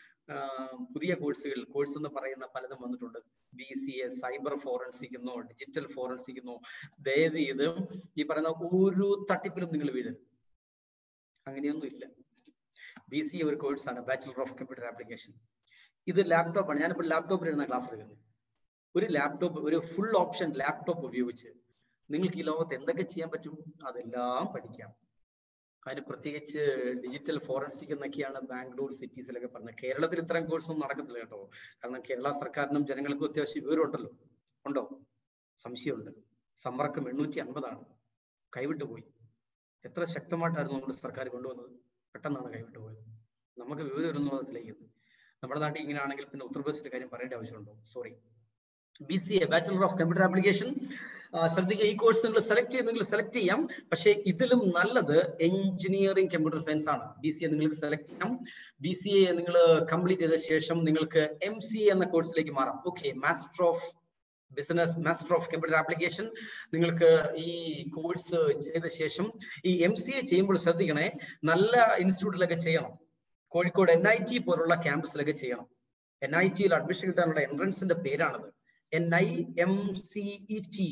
പുതിയ കോഴ്സുകൾ, കോഴ്സ് എന്ന് പറയുന്ന പലതും വന്നിട്ടുണ്ട്. B C A cyber forensic എന്നോ ഡിജിറ്റൽ ഫോറൻസിക് എന്നോ. ദയവ് ചെയ്ത് ഈ പറയുന്ന ഒരു തട്ടിപ്പിലും നിങ്ങൾ വീഴരുത്, അങ്ങനെയൊന്നും ഇല്ല. ബി സി എ ഒരു കോഴ്സാണ്, ബാച്ചുലർ ഓഫ് കമ്പ്യൂട്ടർ ആപ്ലിക്കേഷൻ. ഇത് ലാപ്ടോപ്പാണ്. ഞാനിപ്പോൾ ലാപ്ടോപ്പിൽ ഇരുന്ന ക്ലാസ് എടുക്കുന്നത്. ഒരു ലാപ്ടോപ്പ്, ഒരു ഫുൾ ഓപ്ഷൻ ലാപ്ടോപ്പ് ഉപയോഗിച്ച് നിങ്ങൾക്ക് ഈ ലോകത്ത് എന്തൊക്കെ ചെയ്യാൻ പറ്റും അതെല്ലാം പഠിക്കാം. അതിന് പ്രത്യേകിച്ച് ഡിജിറ്റൽ ഫോറൻസിക് എന്നൊക്കെയാണ് ബാംഗ്ലൂർ സിറ്റീസിലൊക്കെ പറഞ്ഞത്. കേരളത്തിൽ ഇത്തരം കോഴ്സ് ഒന്നും നടക്കത്തില്ല കേട്ടോ, കാരണം കേരള സർക്കാരിനും ജനങ്ങൾക്കും അത്യാവശ്യം വിവരമുണ്ടല്ലോ. ഉണ്ടോ? സംശയമുണ്ട്. സമ്പർക്കം എണ്ണൂറ്റി അൻപതാണ്, കൈവിട്ടു പോയി. എത്ര ശക്തമായിട്ടായിരുന്നു നമ്മുടെ സർക്കാർ കൊണ്ടുവന്നത്, പെട്ടെന്നാണ് കൈവിട്ടു പോയത്. നമുക്ക് വിവരം വരുന്നതിലേക്ക്. നമ്മുടെ നാട്ടിൽ ഇങ്ങനെ ആണെങ്കിൽ പിന്നെ ഉത്തർപ്രദേശിന്റെ കാര്യം പറയേണ്ട ആവശ്യമുണ്ടോ? Sorry. B C A bachelor of computer application ശ്രദ്ധിക്കുക. ഈ കോഴ്സ് നിങ്ങൾ സെലക്ട് ചെയ്ത് നിങ്ങൾ സെലക്ട് ചെയ്യാം. പക്ഷേ ഇതിലും നല്ലത് എഞ്ചിനീയറിംഗ് കമ്പ്യൂട്ടർ സയൻസ് ആണ്. ബി സി എ നിങ്ങൾക്ക് സെലക്ട് ചെയ്യാം. ബി സി എ നിങ്ങൾ കംപ്ലീറ്റ് ചെയ്ത ശേഷം നിങ്ങൾക്ക് എം സി എ എന്ന കോഴ്സിലേക്ക് മാറാം. Okay, master of business master of computer application. നിങ്ങൾക്ക് ഈ കോഴ്സ് ചെയ്ത ശേഷം ഈ എം സി എ ചെയ്യുമ്പോൾ ശ്രദ്ധിക്കണേ, നല്ല ഇൻസ്റ്റിറ്റ്യൂട്ടിലൊക്കെ ചെയ്യണം. കോഴിക്കോട് എൻ ഐ ടി പോലുള്ള ക്യാമ്പസിലൊക്കെ ചെയ്യണം. എൻ ഐ ടിയിൽ അഡ്മിഷൻ കിട്ടാനുള്ള എൻട്രൻസിന്റെ പേരാണത്, N I M C E T.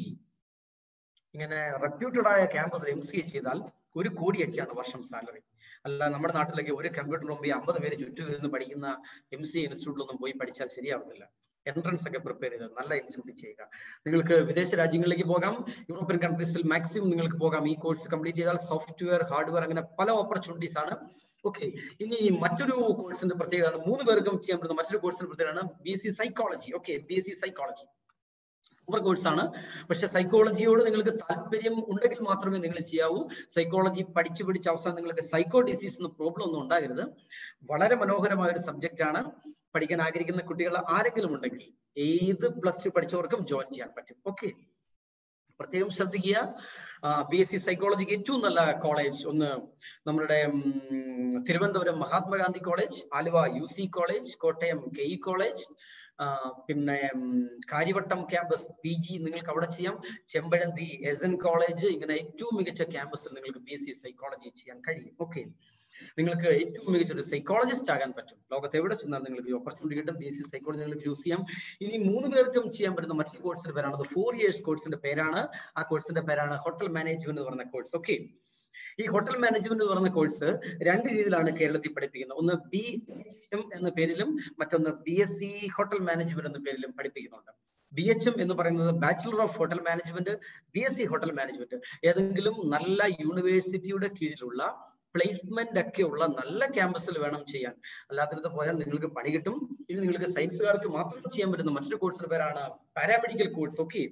ഇങ്ങനെ റെപ്യൂട്ടഡ് ആയ ക്യാമ്പസിൽ എം സി എ ചെയ്താൽ ഒരു കോടിയൊക്കെയാണ് വർഷം സാലറി. അല്ല നമ്മുടെ നാട്ടിലൊക്കെ ഒരു കമ്പ്യൂട്ടർ മുമ്പ് അമ്പത് പേര് ചുറ്റും ഇരുന്ന് പഠിക്കുന്ന എം സി എ ഇൻസ്റ്റിറ്റ്യൂട്ടിലൊന്നും പോയി പഠിച്ചാൽ ശരിയാവത്തില്ല. എൻട്രൻസ് ഒക്കെ പ്രിപ്പയർ ചെയ്ത് നല്ല ഇൻസ്റ്റിറ്റ്യൂട്ട് ചെയ്യുക. നിങ്ങൾക്ക് വിദേശ രാജ്യങ്ങളിലേക്ക് പോകാം, യൂറോപ്യൻ കൺട്രീസിൽ മാക്സിമം നിങ്ങൾക്ക് പോകാം. ഈ കോഴ്സ് കംപ്ലീറ്റ് ചെയ്താൽ സോഫ്റ്റ്വെയർ, ഹാർഡ്വെയർ, അങ്ങനെ പല ഓപ്പർച്യൂണിറ്റീസ് ആണ്. ഓക്കെ, ഇനി മറ്റൊരു കോഴ്സിന്റെ പ്രത്യേകത, മൂന്ന് പേർക്കും ചെയ്യാൻ പറ്റുന്ന മറ്റൊരു കോഴ്സിന്റെ പ്രത്യേകതയാണ് B S C psychology. Okay, B S C psychology super കോഴ്സാണ്. പക്ഷെ സൈക്കോളജിയോട് നിങ്ങൾക്ക് താല്പര്യം ഉണ്ടെങ്കിൽ മാത്രമേ നിങ്ങൾ ചെയ്യാവൂ. സൈക്കോളജി പഠിച്ചു പഠിച്ച് അവസാനം നിങ്ങൾക്ക് സൈക്കോ ഡിസീസ് എന്ന പ്രോബ്ലം ഒന്നും ഉണ്ടാകരുത്. വളരെ മനോഹരമായ ഒരു സബ്ജക്റ്റ് ആണ്. പഠിക്കാൻ ആഗ്രഹിക്കുന്ന കുട്ടികൾ ആരെങ്കിലും ഉണ്ടെങ്കിൽ ഏത് പ്ലസ് ടു പഠിച്ചവർക്കും ജോയിൻ ചെയ്യാൻ പറ്റും. ഓക്കെ, പ്രത്യേകം ശ്രദ്ധിക്കുക. ബി എസ് സി സൈക്കോളജിക്ക് ഏറ്റവും നല്ല കോളേജ് ഒന്ന് നമ്മുടെ Thiruvananthapuram Mahatma Gandhi college, Aluva U C college, Kottayam K E college, പിന്നെ കാര്യവട്ടം ക്യാമ്പസ് പി ജി നിങ്ങൾക്ക് അവിടെ ചെയ്യാം, ചെമ്പഴന്തി എസ് എൻ കോളേജ്, ഇങ്ങനെ ഏറ്റവും മികച്ച ക്യാമ്പസിൽ നിങ്ങൾക്ക് ബി എസ് സി സൈക്കോളജി ചെയ്യാൻ കഴിയും. ഓക്കെ, നിങ്ങൾക്ക് ഏറ്റവും മികച്ച ഒരു സൈക്കോളജിസ്റ്റ് ആകാൻ പറ്റും. ലോകത്ത് എവിടെ ചെന്നാൽ നിങ്ങൾക്ക് ഓപ്പർച്യൂണിറ്റി കിട്ടും. ബി എസ് സി സൈക്കോളജി നിങ്ങൾക്ക് ചൂസ് ചെയ്യാം. ഇനി മൂന്ന് പേർക്കും ചെയ്യാൻ പറ്റുന്ന മറ്റൊരു കോഴ്സിന്റെ പേരാണ്, അത് ഫോർ ഇയേഴ്സ് കോഴ്സിന്റെ പേരാണ്. ആ കോഴ്സിന്റെ പേരാണ് ഹോട്ടൽ മാനേജ്മെന്റ് എന്ന് പറയുന്ന കോഴ്സ്. ഓക്കെ, ഈ ഹോട്ടൽ മാനേജ്മെന്റ് എന്ന് പറയുന്ന കോഴ്സ് രണ്ട് രീതിയിലാണ് കേരളത്തിൽ പഠിപ്പിക്കുന്നത്. ഒന്ന് ബി എച്ച് എം എന്ന പേരിലും മറ്റൊന്ന് B S C hotel management എന്ന പേരിലും പഠിപ്പിക്കുന്നുണ്ട്. ബി എച്ച് എം എന്ന് പറയുന്നത് bachelor of hotel management, B S C hotel management ഏതെങ്കിലും നല്ല യൂണിവേഴ്സിറ്റിയുടെ കീഴിലുള്ള പ്ലേസ്മെന്റ് ഒക്കെ ഉള്ള നല്ല ക്യാമ്പസിൽ വേണം ചെയ്യാൻ. അല്ലാത്തത് പോയാൽ നിങ്ങൾക്ക് പണി കിട്ടും. ഇനി നിങ്ങൾക്ക് സയൻസുകാർക്ക് മാത്രം ചെയ്യാൻ പറ്റുന്ന മറ്റൊരു കോഴ്സിന്റെ പേരാണ് പാരാമെഡിക്കൽ കോഴ്സ്. ഓക്കെ,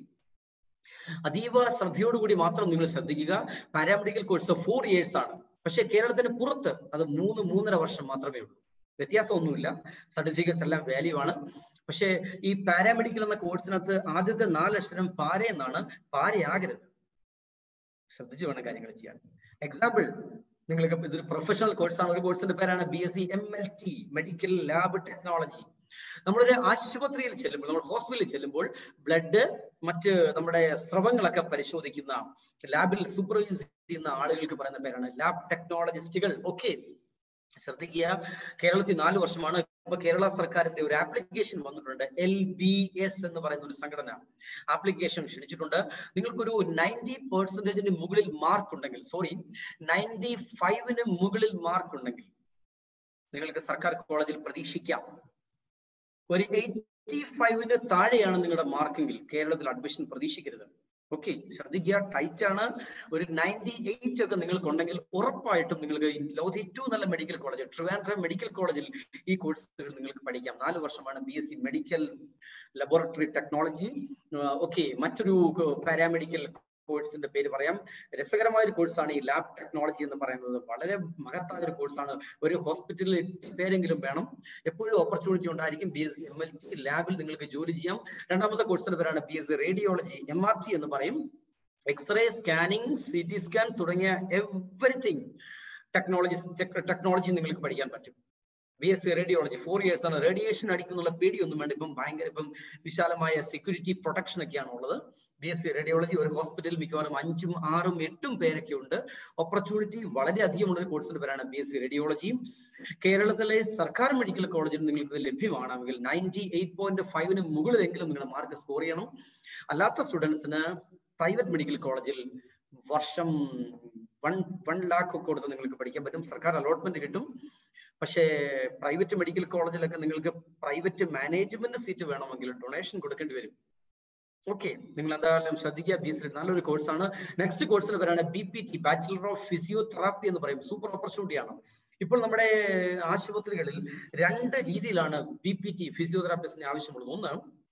അതീവ ശ്രദ്ധയോടുകൂടി മാത്രം നിങ്ങൾ ശ്രദ്ധിക്കുക. പാരാമെഡിക്കൽ കോഴ്സ് ഫോർ ഇയേഴ്സ് ആണ്. പക്ഷെ കേരളത്തിന് പുറത്ത് അത് മൂന്ന് മൂന്നര വർഷം മാത്രമേ ഉള്ളൂ. വ്യത്യാസമൊന്നുമില്ല, സർട്ടിഫിക്കറ്റ്സ് എല്ലാം വാല്യൂ ആണ്. പക്ഷെ ഈ പാരാമെഡിക്കൽ എന്ന കോഴ്സിനകത്ത് ആദ്യത്തെ നാലക്ഷരം പാര എന്നാണ്. പാരയാകരുത്, ശ്രദ്ധിച്ചു വേണം കാര്യങ്ങൾ ചെയ്യാൻ. എക്സാമ്പിൾ, നിങ്ങൾക്ക് ഇതൊരു പ്രൊഫഷണൽ കോഴ്സാണ്. ഒരു കോഴ്സിന്റെ പേരാണ് B S C M L T, medical lab technology. നമ്മളൊരു ആശുപത്രിയിൽ ചെല്ലുമ്പോൾ, നമ്മൾ ഹോസ്പിറ്റലിൽ ചെല്ലുമ്പോൾ ബ്ലഡ്, മറ്റ് നമ്മുടെ സ്രവങ്ങളൊക്കെ പരിശോധിക്കുന്ന ലാബിൽ സൂപ്പർവൈസ് ചെയ്യുന്ന ആളുകൾക്ക് പറയുന്ന പേരാണ് ലാബ് ടെക്നോളജിസ്റ്റുകൾ. ഓക്കെ, ശ്രദ്ധിക്കുക. കേരളത്തിൽ നാല് വർഷമാണ്. ഇപ്പൊ കേരള സർക്കാരിന്റെ ഒരു ആപ്ലിക്കേഷൻ വന്നിട്ടുണ്ട്, എൽ ബി എസ് എന്ന് പറയുന്ന ഒരു സംഘടന ആപ്ലിക്കേഷൻ ക്ഷണിച്ചിട്ടുണ്ട്. നിങ്ങൾക്കൊരു നയൻറ്റി പെർസെന്റേജിന് മുകളിൽ മാർക്ക് ഉണ്ടെങ്കിൽ, സോറി നയൻറ്റി ഫൈവിന് മുകളിൽ മാർക്ക് ഉണ്ടെങ്കിൽ നിങ്ങൾക്ക് സർക്കാർ കോളേജിൽ പ്രതീക്ഷിക്കാം. ഒരു എയ്റ്റി ഫൈവിന് താഴെയാണ് നിങ്ങളുടെ മാർക്കെങ്കിൽ കേരളത്തിൽ അഡ്മിഷൻ പ്രതീക്ഷിക്കരുത്. ഓക്കെ, ശ്രദ്ധിക്കുക, ടൈറ്റ് ആണ്. ഒരു നയൻറ്റി എയ്റ്റ് ഒക്കെ നിങ്ങൾക്ക് ഉണ്ടെങ്കിൽ ഉറപ്പായിട്ടും നിങ്ങൾക്ക് ലോകത്തെ ഏറ്റവും നല്ല മെഡിക്കൽ കോളേജ് ട്രിവാൻഡ്രം മെഡിക്കൽ കോളേജിൽ ഈ കോഴ്സുകൾ നിങ്ങൾക്ക് പഠിക്കാം. നാല് വർഷമാണ് B S C medical laboratory technology. Okay, മറ്റൊരു പാരാമെഡിക്കൽ കോഴ്സിന്റെ പേര് പറയാം. രസകരമായ ഒരു കോഴ്സാണ് ഈ ലാബ് ടെക്നോളജി എന്ന് പറയുന്നത്. വളരെ മഹത്തായ ഒരു കോഴ്സാണ്. ഒരു ഹോസ്പിറ്റലിൽ പേരെങ്കിലും വേണം. എപ്പോഴും ഓപ്പർച്യൂണിറ്റി ഉണ്ടായിരിക്കും. B S C M L T ലാബിൽ നിങ്ങൾക്ക് ജോലി ചെയ്യാം. രണ്ടാമത്തെ കോഴ്സിന്റെ പേരാണ് B S C radiology, M R T എന്ന് പറയും. X ray, scanning, C T scan തുടങ്ങിയ എവറിത്തിങ് ടെക്നോളജി ടെക്നോളജി നിങ്ങൾക്ക് പഠിക്കാൻ പറ്റും. B S C radiology four years ആണ്. റേഡിയേഷൻ അടിക്കുന്നുള്ള പേടിയൊന്നും വേണ്ട. ഇപ്പം ഭയങ്കര ഇപ്പം വിശാലമായ സെക്യൂരിറ്റി പ്രൊട്ടക്ഷൻ ഒക്കെയാണ് ഉള്ളത്. ബി എസ് സി റേഡിയോളജി ഒരു ഹോസ്പിറ്റലിൽ മിക്കവാറും അഞ്ചും ആറും എട്ടും പേരൊക്കെ ഉണ്ട്. ഓപ്പർച്യൂണിറ്റി വളരെ അധികമുള്ള ഒരു കോഴ്സിന്റെ പേരാണ് ബി എസ് സി റേഡിയോളജി. കേരളത്തിലെ സർക്കാർ മെഡിക്കൽ കോളേജിൽ നിങ്ങൾക്ക് ലഭ്യമാണെങ്കിൽ നയൻറ്റി എയ്റ്റ് പോയിന്റ് ഫൈവിന് മുകളിലെങ്കിലും നിങ്ങളുടെ മാർക്ക് സ്കോർ ചെയ്യണം. അല്ലാത്ത സ്റ്റുഡൻസിന് പ്രൈവറ്റ് മെഡിക്കൽ കോളേജിൽ വർഷം വൺ വൺ ലാക്ക് ഒക്കെ കൊടുത്ത് നിങ്ങൾക്ക് പഠിക്കാൻ പറ്റും. സർക്കാർ അലോട്ട്മെന്റ് കിട്ടും. പക്ഷേ പ്രൈവറ്റ് മെഡിക്കൽ കോളേജിലൊക്കെ നിങ്ങൾക്ക് പ്രൈവറ്റ് മാനേജ്മെന്റ് സീറ്റ് വേണമെങ്കിൽ ഡൊണേഷൻ കൊടുക്കേണ്ടി വരും. ഓക്കെ, നിങ്ങൾ എന്തായാലും ശ്രദ്ധിക്കുക. ബി എസ് സി നല്ലൊരു കോഴ്സാണ്. നെക്സ്റ്റ് കോഴ്സിന് പേരാണ് B P T, bachelor of physiotherapy എന്ന് പറയും. സൂപ്പർ ഓപ്പർച്യൂണിറ്റി ആണ്. ഇപ്പോൾ നമ്മുടെ ആശുപത്രികളിൽ രണ്ട് രീതിയിലാണ് ബി പി ടി ഫിസിയോതെറാപ്പിസ്റ്റിന് ആവശ്യമുള്ളത്. ഒന്ന്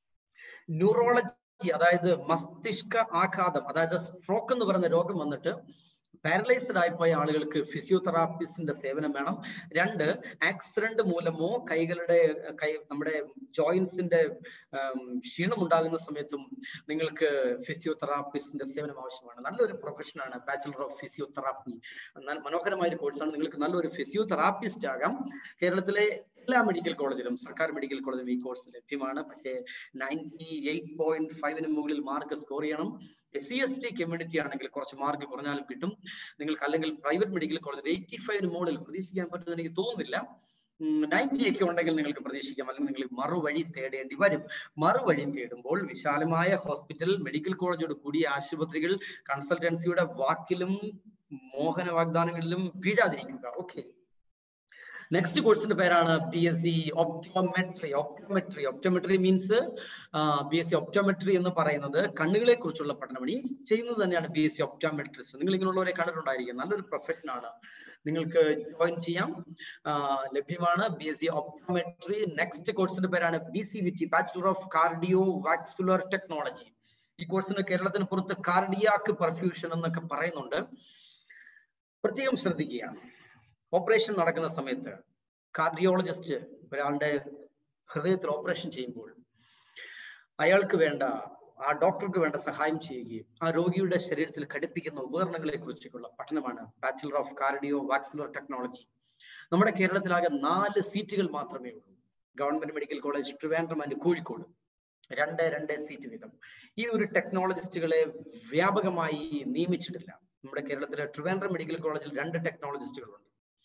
ന്യൂറോളജി, അതായത് മസ്തിഷ്ക ആഘാതം, അതായത് സ്ട്രോക്ക് എന്ന് പറയുന്ന രോഗം വന്നിട്ട് പാരലൈസ്ഡ് ആയിപ്പോയ ആളുകൾക്ക് ഫിസിയോതെറാപ്പിസ്റ്റിന്റെ സേവനം വേണം. രണ്ട്, ആക്സിഡന്റ് മൂലമോ കൈകളുടെ കൈ നമ്മുടെ ജോയിന്റ്സിന്റെ ക്ഷീണം ഉണ്ടാകുന്ന സമയത്തും നിങ്ങൾക്ക് ഫിസിയോതെറാപ്പിസ്റ്റിന്റെ സേവനം ആവശ്യമാണ്. നല്ലൊരു പ്രൊഫഷനാണ് ബാച്ചിലർ ഓഫ് ഫിസിയോതെറാപ്പി. എന്നാൽ മനോഹരമായ ഒരു കോഴ്സാണ്. നിങ്ങൾക്ക് നല്ലൊരു ഫിസിയോതെറാപ്പിസ്റ്റ് ആകാം. കേരളത്തിലെ എല്ലാ മെഡിക്കൽ കോളേജിലും സർക്കാർ മെഡിക്കൽ കോളേജിലും ഈ കോഴ്സ് ലഭ്യമാണ്. പക്ഷേ നയൻറ്റി എയ്റ്റ് പോയിന്റ് ഫൈവിന് മുകളിൽ മാർക്ക് സ്കോർ ചെയ്യണം. S C S T community ആണെങ്കിൽ കുറച്ച് മാർക്ക് കുറഞ്ഞാലും കിട്ടും നിങ്ങൾക്ക്. അല്ലെങ്കിൽ പ്രൈവറ്റ് മെഡിക്കൽ കോളേജിൽ എയ്റ്റി ഫൈവിന് മുകളിൽ പ്രതീക്ഷിക്കാൻ പറ്റുമെന്ന് എനിക്ക് തോന്നുന്നില്ല. നയൻറ്റി ഒക്കെ ഉണ്ടെങ്കിൽ നിങ്ങൾക്ക് പ്രതീക്ഷിക്കാം. അല്ലെങ്കിൽ നിങ്ങൾ മറുവഴി തേടേണ്ടി വരും. മറുവഴി തേടുമ്പോൾ വിശാലമായ ഹോസ്പിറ്റൽ, മെഡിക്കൽ കോളേജോട് കൂടിയ ആശുപത്രികൾ, കൺസൾട്ടൻസിയുടെ വാക്കിലും മോഹന വാഗ്ദാനങ്ങളിലും വീഴാതിരിക്കുക. ഓക്കെ, നെക്സ്റ്റ് കോഴ്സിന്റെ പേരാണ് B S C optometry. Optometry optometry means B S C optometry എന്ന് പറയുന്നത് കണ്ണുകളെ കുറിച്ചുള്ള പഠനം ഈ ചെയ്യുന്നത് തന്നെയാണ് ബി എസ് സി ഒപ്റ്റോമെട്രിസ്റ്റ്. നിങ്ങൾ ഇങ്ങനെയുള്ളവരെ കണ്ടിട്ടുണ്ടായിരിക്കും. നല്ലൊരു പ്രൊഫഷനാണ്. നിങ്ങൾക്ക് ജോയിൻ ചെയ്യാം, ലഭ്യമാണ് B S C optometry. Next കോഴ്സിന്റെ പേരാണ് B C V T, bachelor of cardiovascular technology. ഈ കോഴ്സിന് കേരളത്തിന് പുറത്ത് കാർഡിയാക്ക് പെർഫ്യൂഷൻ എന്നൊക്കെ പറയുന്നുണ്ട്. പ്രത്യേകം ശ്രദ്ധിക്കുക. ഓപ്പറേഷൻ നടക്കുന്ന സമയത്ത് കാർഡിയോളജിസ്റ്റ് ഒരാളുടെ ഹൃദയത്തിൽ ഓപ്പറേഷൻ ചെയ്യുമ്പോൾ അയാൾക്ക് വേണ്ട, ആ ഡോക്ടർക്ക് വേണ്ട സഹായം ചെയ്യുകയും ആ രോഗിയുടെ ശരീരത്തിൽ ഘടിപ്പിക്കുന്ന ഉപകരണങ്ങളെ കുറിച്ചുള്ള പഠനമാണ് bachelor of cardiovascular technology. നമ്മുടെ കേരളത്തിലാകെ നാല് സീറ്റുകൾ മാത്രമേ ഉള്ളൂ. Government medical college Trivandrum and Kozhikode രണ്ട് രണ്ട് സീറ്റ് വീതം. ഈ ഒരു ടെക്നോളജിസ്റ്റുകളെ വ്യാപകമായി നിയമിച്ചിട്ടില്ല. നമ്മുടെ കേരളത്തിലെ ട്രിവാൻഡ്രം മെഡിക്കൽ കോളേജിൽ രണ്ട് ടെക്നോളജിസ്റ്റുകളുണ്ട്.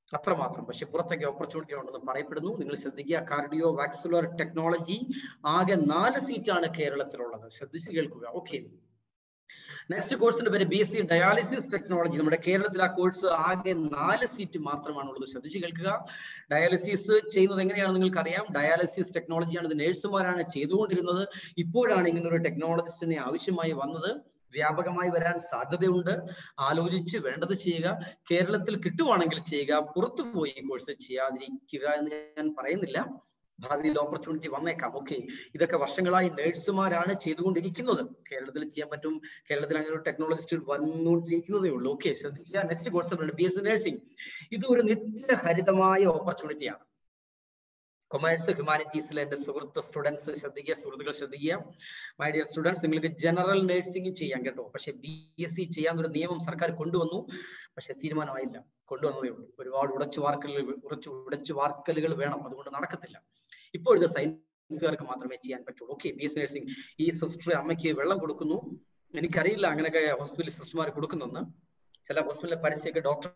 അത്രമാത്രം. പക്ഷെ പുറത്തൊക്കെ ഓപ്പർച്യൂണിറ്റി ഉണ്ടെന്ന് പറയപ്പെടുന്നു. നിങ്ങൾ ശ്രദ്ധിക്കുക, കാർഡിയോ വാക്സുലർ ടെക്നോളജി ആകെ നാല് സീറ്റാണ് കേരളത്തിലുള്ളത്. ശ്രദ്ധിച്ച് കേൾക്കുക. ഓക്കെ, നെക്സ്റ്റ് കോഴ്സിന്റെ പേര് B S C dialysis technology. നമ്മുടെ കേരളത്തിൽ ആ കോഴ്സ് ആകെ നാല് സീറ്റ് മാത്രമാണുള്ളത്. ശ്രദ്ധിച്ച് കേൾക്കുക. ഡയാലിസിസ് ചെയ്യുന്നത് എങ്ങനെയാണെന്ന് നിങ്ങൾക്ക് അറിയാം. ഡയാലിസിസ് ടെക്നോളജിയാണ്, ഇത് നേഴ്സുമാരാണ് ചെയ്തുകൊണ്ടിരുന്നത്. ഇപ്പോഴാണ് ഇങ്ങനെ ഒരു ടെക്നോളജിസ്റ്റിനെ ആവശ്യമായി വന്നത്. വ്യാപകമായി വരാൻ സാധ്യതയുണ്ട്. ആലോചിച്ച് വേണ്ടത് ചെയ്യുക. കേരളത്തിൽ കിട്ടുവാണെങ്കിൽ ചെയ്യുക, പുറത്തു പോയി ഈ കോഴ്സ് ചെയ്യാതിരിക്കുക എന്ന് ഞാൻ പറയുന്നില്ല. ഭാവിയിൽ ഓപ്പർച്യൂണിറ്റി വന്നേക്കാം. ഓക്കെ, ഇതൊക്കെ വർഷങ്ങളായി നേഴ്സുമാരാണ് ചെയ്തുകൊണ്ടിരിക്കുന്നത്. കേരളത്തിൽ ചെയ്യാൻ പറ്റും. കേരളത്തിൽ അങ്ങനെ ഒരു ടെക്നോളജിസ്റ്റ് വന്നുകൊണ്ടിരിക്കുന്നതേ ഉള്ളൂ. ഓക്കെ, ശ്രദ്ധിക്കുക. Next course B S C nursing. ഇത് ഒരു നിത്യഹരിതമായ ഓപ്പർച്യൂണിറ്റിയാണ്. കൊമേഴ്സ് ഹ്യൂമാനിറ്റീസിലെ എന്റെ സുഹൃത്ത് സ്റ്റുഡൻസ് ശ്രദ്ധിക്കുക, സുഹൃത്തുക്കൾ ശ്രദ്ധിക്കുക. മൈ ഡിയർ സ്റ്റുഡൻസ്, നിങ്ങൾക്ക് ജനറൽ നഴ്സിംഗ് ചെയ്യാം കേട്ടോ. പക്ഷെ ബി എസ് സി ചെയ്യാന്നൊരു നിയമം സർക്കാർ കൊണ്ടുവന്നു. പക്ഷെ തീരുമാനമായില്ല, കൊണ്ടുവന്നതേ ഉള്ളൂ. ഒരുപാട് ഉടച്ചു വാർക്കലുകൾ ഉറച്ചു ഉടച്ചു വാർക്കലുകൾ വേണം, അതുകൊണ്ട് നടക്കത്തില്ല. ഇപ്പോൾ ഇത് സയൻസുകാർക്ക് മാത്രമേ ചെയ്യാൻ പറ്റുള്ളൂ. Okay, B S C nursing. ഈ സിസ്റ്റർ അമ്മയ്ക്ക് വെള്ളം കൊടുക്കുന്നു. എനിക്കറിയില്ല അങ്ങനെയൊക്കെ ഹോസ്പിറ്റലിൽ സിസ്റ്റർമാർ കൊടുക്കുന്നെന്ന്. ചില ഹോസ്പിറ്റലിലെ പരസ്യമൊക്കെ ഡോക്ടർ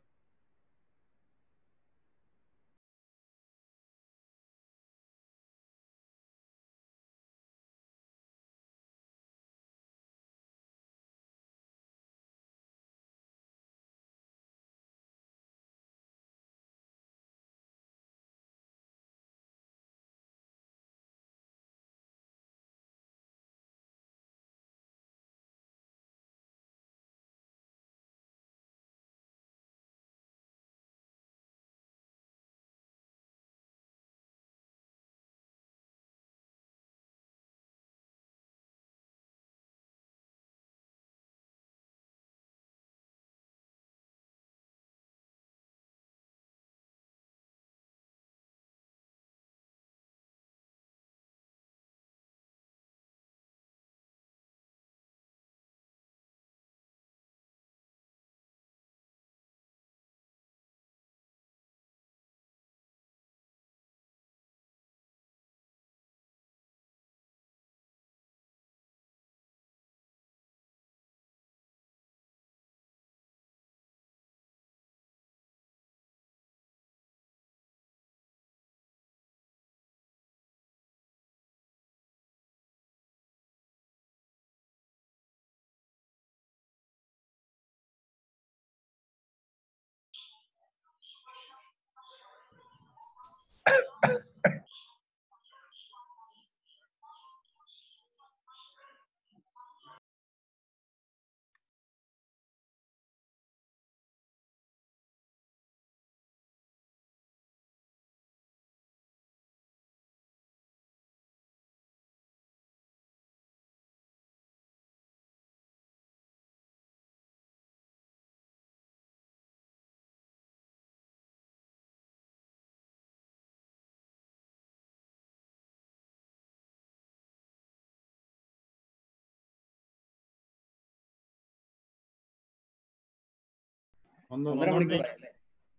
ഒന്നര മണിക്കൂറായല്ലേ?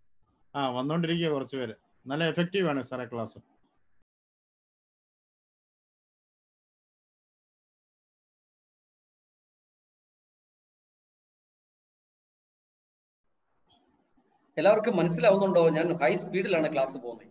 ആ വന്നോണ്ടിരിക്കുക കുറച്ച് പേര്. നല്ല എഫക്റ്റീവ് ആണ് സാറേ ക്ലാസ്. എല്ലാവർക്കും മനസ്സിലാവുന്നുണ്ടോ? ഞാൻ ഹൈ സ്പീഡിലാണ് ക്ലാസ് പോകുന്നത്.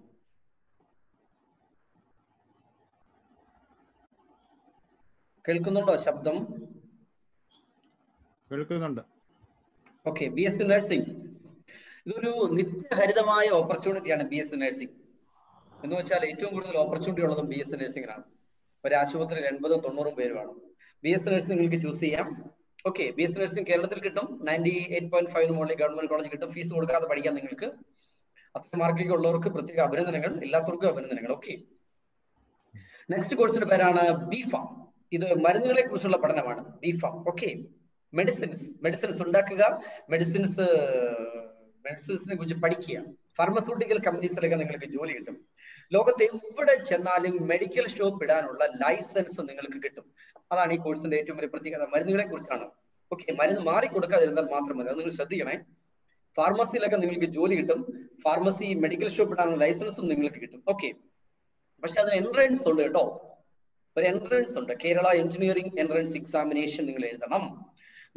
കേൾക്കുന്നുണ്ടോ ശബ്ദം? കേൾക്കുന്നുണ്ട്. Okay, B S C nursing ഇതൊരു നിത്യഹരിതമായ ഓപ്പർച്യൂണിറ്റിയാണ്. ബി എസ് സി നഴ്സിംഗ് എന്ന് വെച്ചാൽ ഏറ്റവും കൂടുതൽ ഓപ്പർച്യൂണിറ്റി ഉള്ളതും ബി എസ് സി നഴ്സിംഗിനാണ്. ഒരു ആശുപത്രിയിൽ എൺപതും തൊണ്ണൂറും പേരുമാണ്. ബി എസ് സി നഴ്സിംഗ് നിങ്ങൾക്ക് ചൂസ് ചെയ്യാം. Okay, B S C nursing കേരളത്തിൽ കിട്ടും. നയൻറ്റി എയ്റ്റ് പോയിന്റ് ഫൈവിന് മുകളിൽ ഗവൺമെന്റ് കോളേജ് കിട്ടും. ഫീസ് കൊടുക്കാതെ പഠിക്കാം നിങ്ങൾക്ക്. അത്ര മാർക്കൊക്കെ ഉള്ളവർക്ക് പ്രത്യേക അഭിനന്ദനങ്ങൾ, എല്ലാവർക്കും അഭിനന്ദനങ്ങൾ. ഓക്കെ, നെക്സ്റ്റ് കോഴ്സിന്റെ പേരാണ് ബി ഫാം. ഇത് മരുന്നുകളെ കുറിച്ചുള്ള പഠനമാണ്. B pharm. Okay, medicines medicines ഉണ്ടാക്കുക, മെഡിസിൻസ് മെഡിസിൻസിനെ കുറിച്ച് പഠിക്കുക. ഫാർമസ്യൂട്ടിക്കൽ കമ്പനീസിലൊക്കെ നിങ്ങൾക്ക് ജോലി കിട്ടും. ലോകത്ത് എവിടെ ചെന്നാലും മെഡിക്കൽ ഷോപ്പ് ഇടാനുള്ള ലൈസൻസ് നിങ്ങൾക്ക് കിട്ടും. അതാണ് ഈ കോഴ്സിന്റെ ഏറ്റവും വലിയ പ്രത്യേകത. മരുന്നുകളെ കുറിച്ചാണ്. ഓക്കെ, മരുന്ന് മാറി കൊടുക്കാതിരുന്നാൽ മാത്രം മതി, അത് നിങ്ങൾ ശ്രദ്ധിക്കണേ. ഫാർമസിയിലൊക്കെ നിങ്ങൾക്ക് ജോലി കിട്ടും. ഫാർമസി മെഡിക്കൽ ഷോപ്പ് ഇടാനുള്ള ലൈസൻസും നിങ്ങൾക്ക് കിട്ടും. ഓക്കെ, പക്ഷെ അതിന് എൻട്രൻസ് ഉണ്ട് കേട്ടോ. ഒരു എൻട്രൻസ് ഉണ്ട്. കേരള എഞ്ചിനീയറിംഗ് എൻട്രൻസ് എക്സാമിനേഷൻ നിങ്ങൾ എഴുതണം.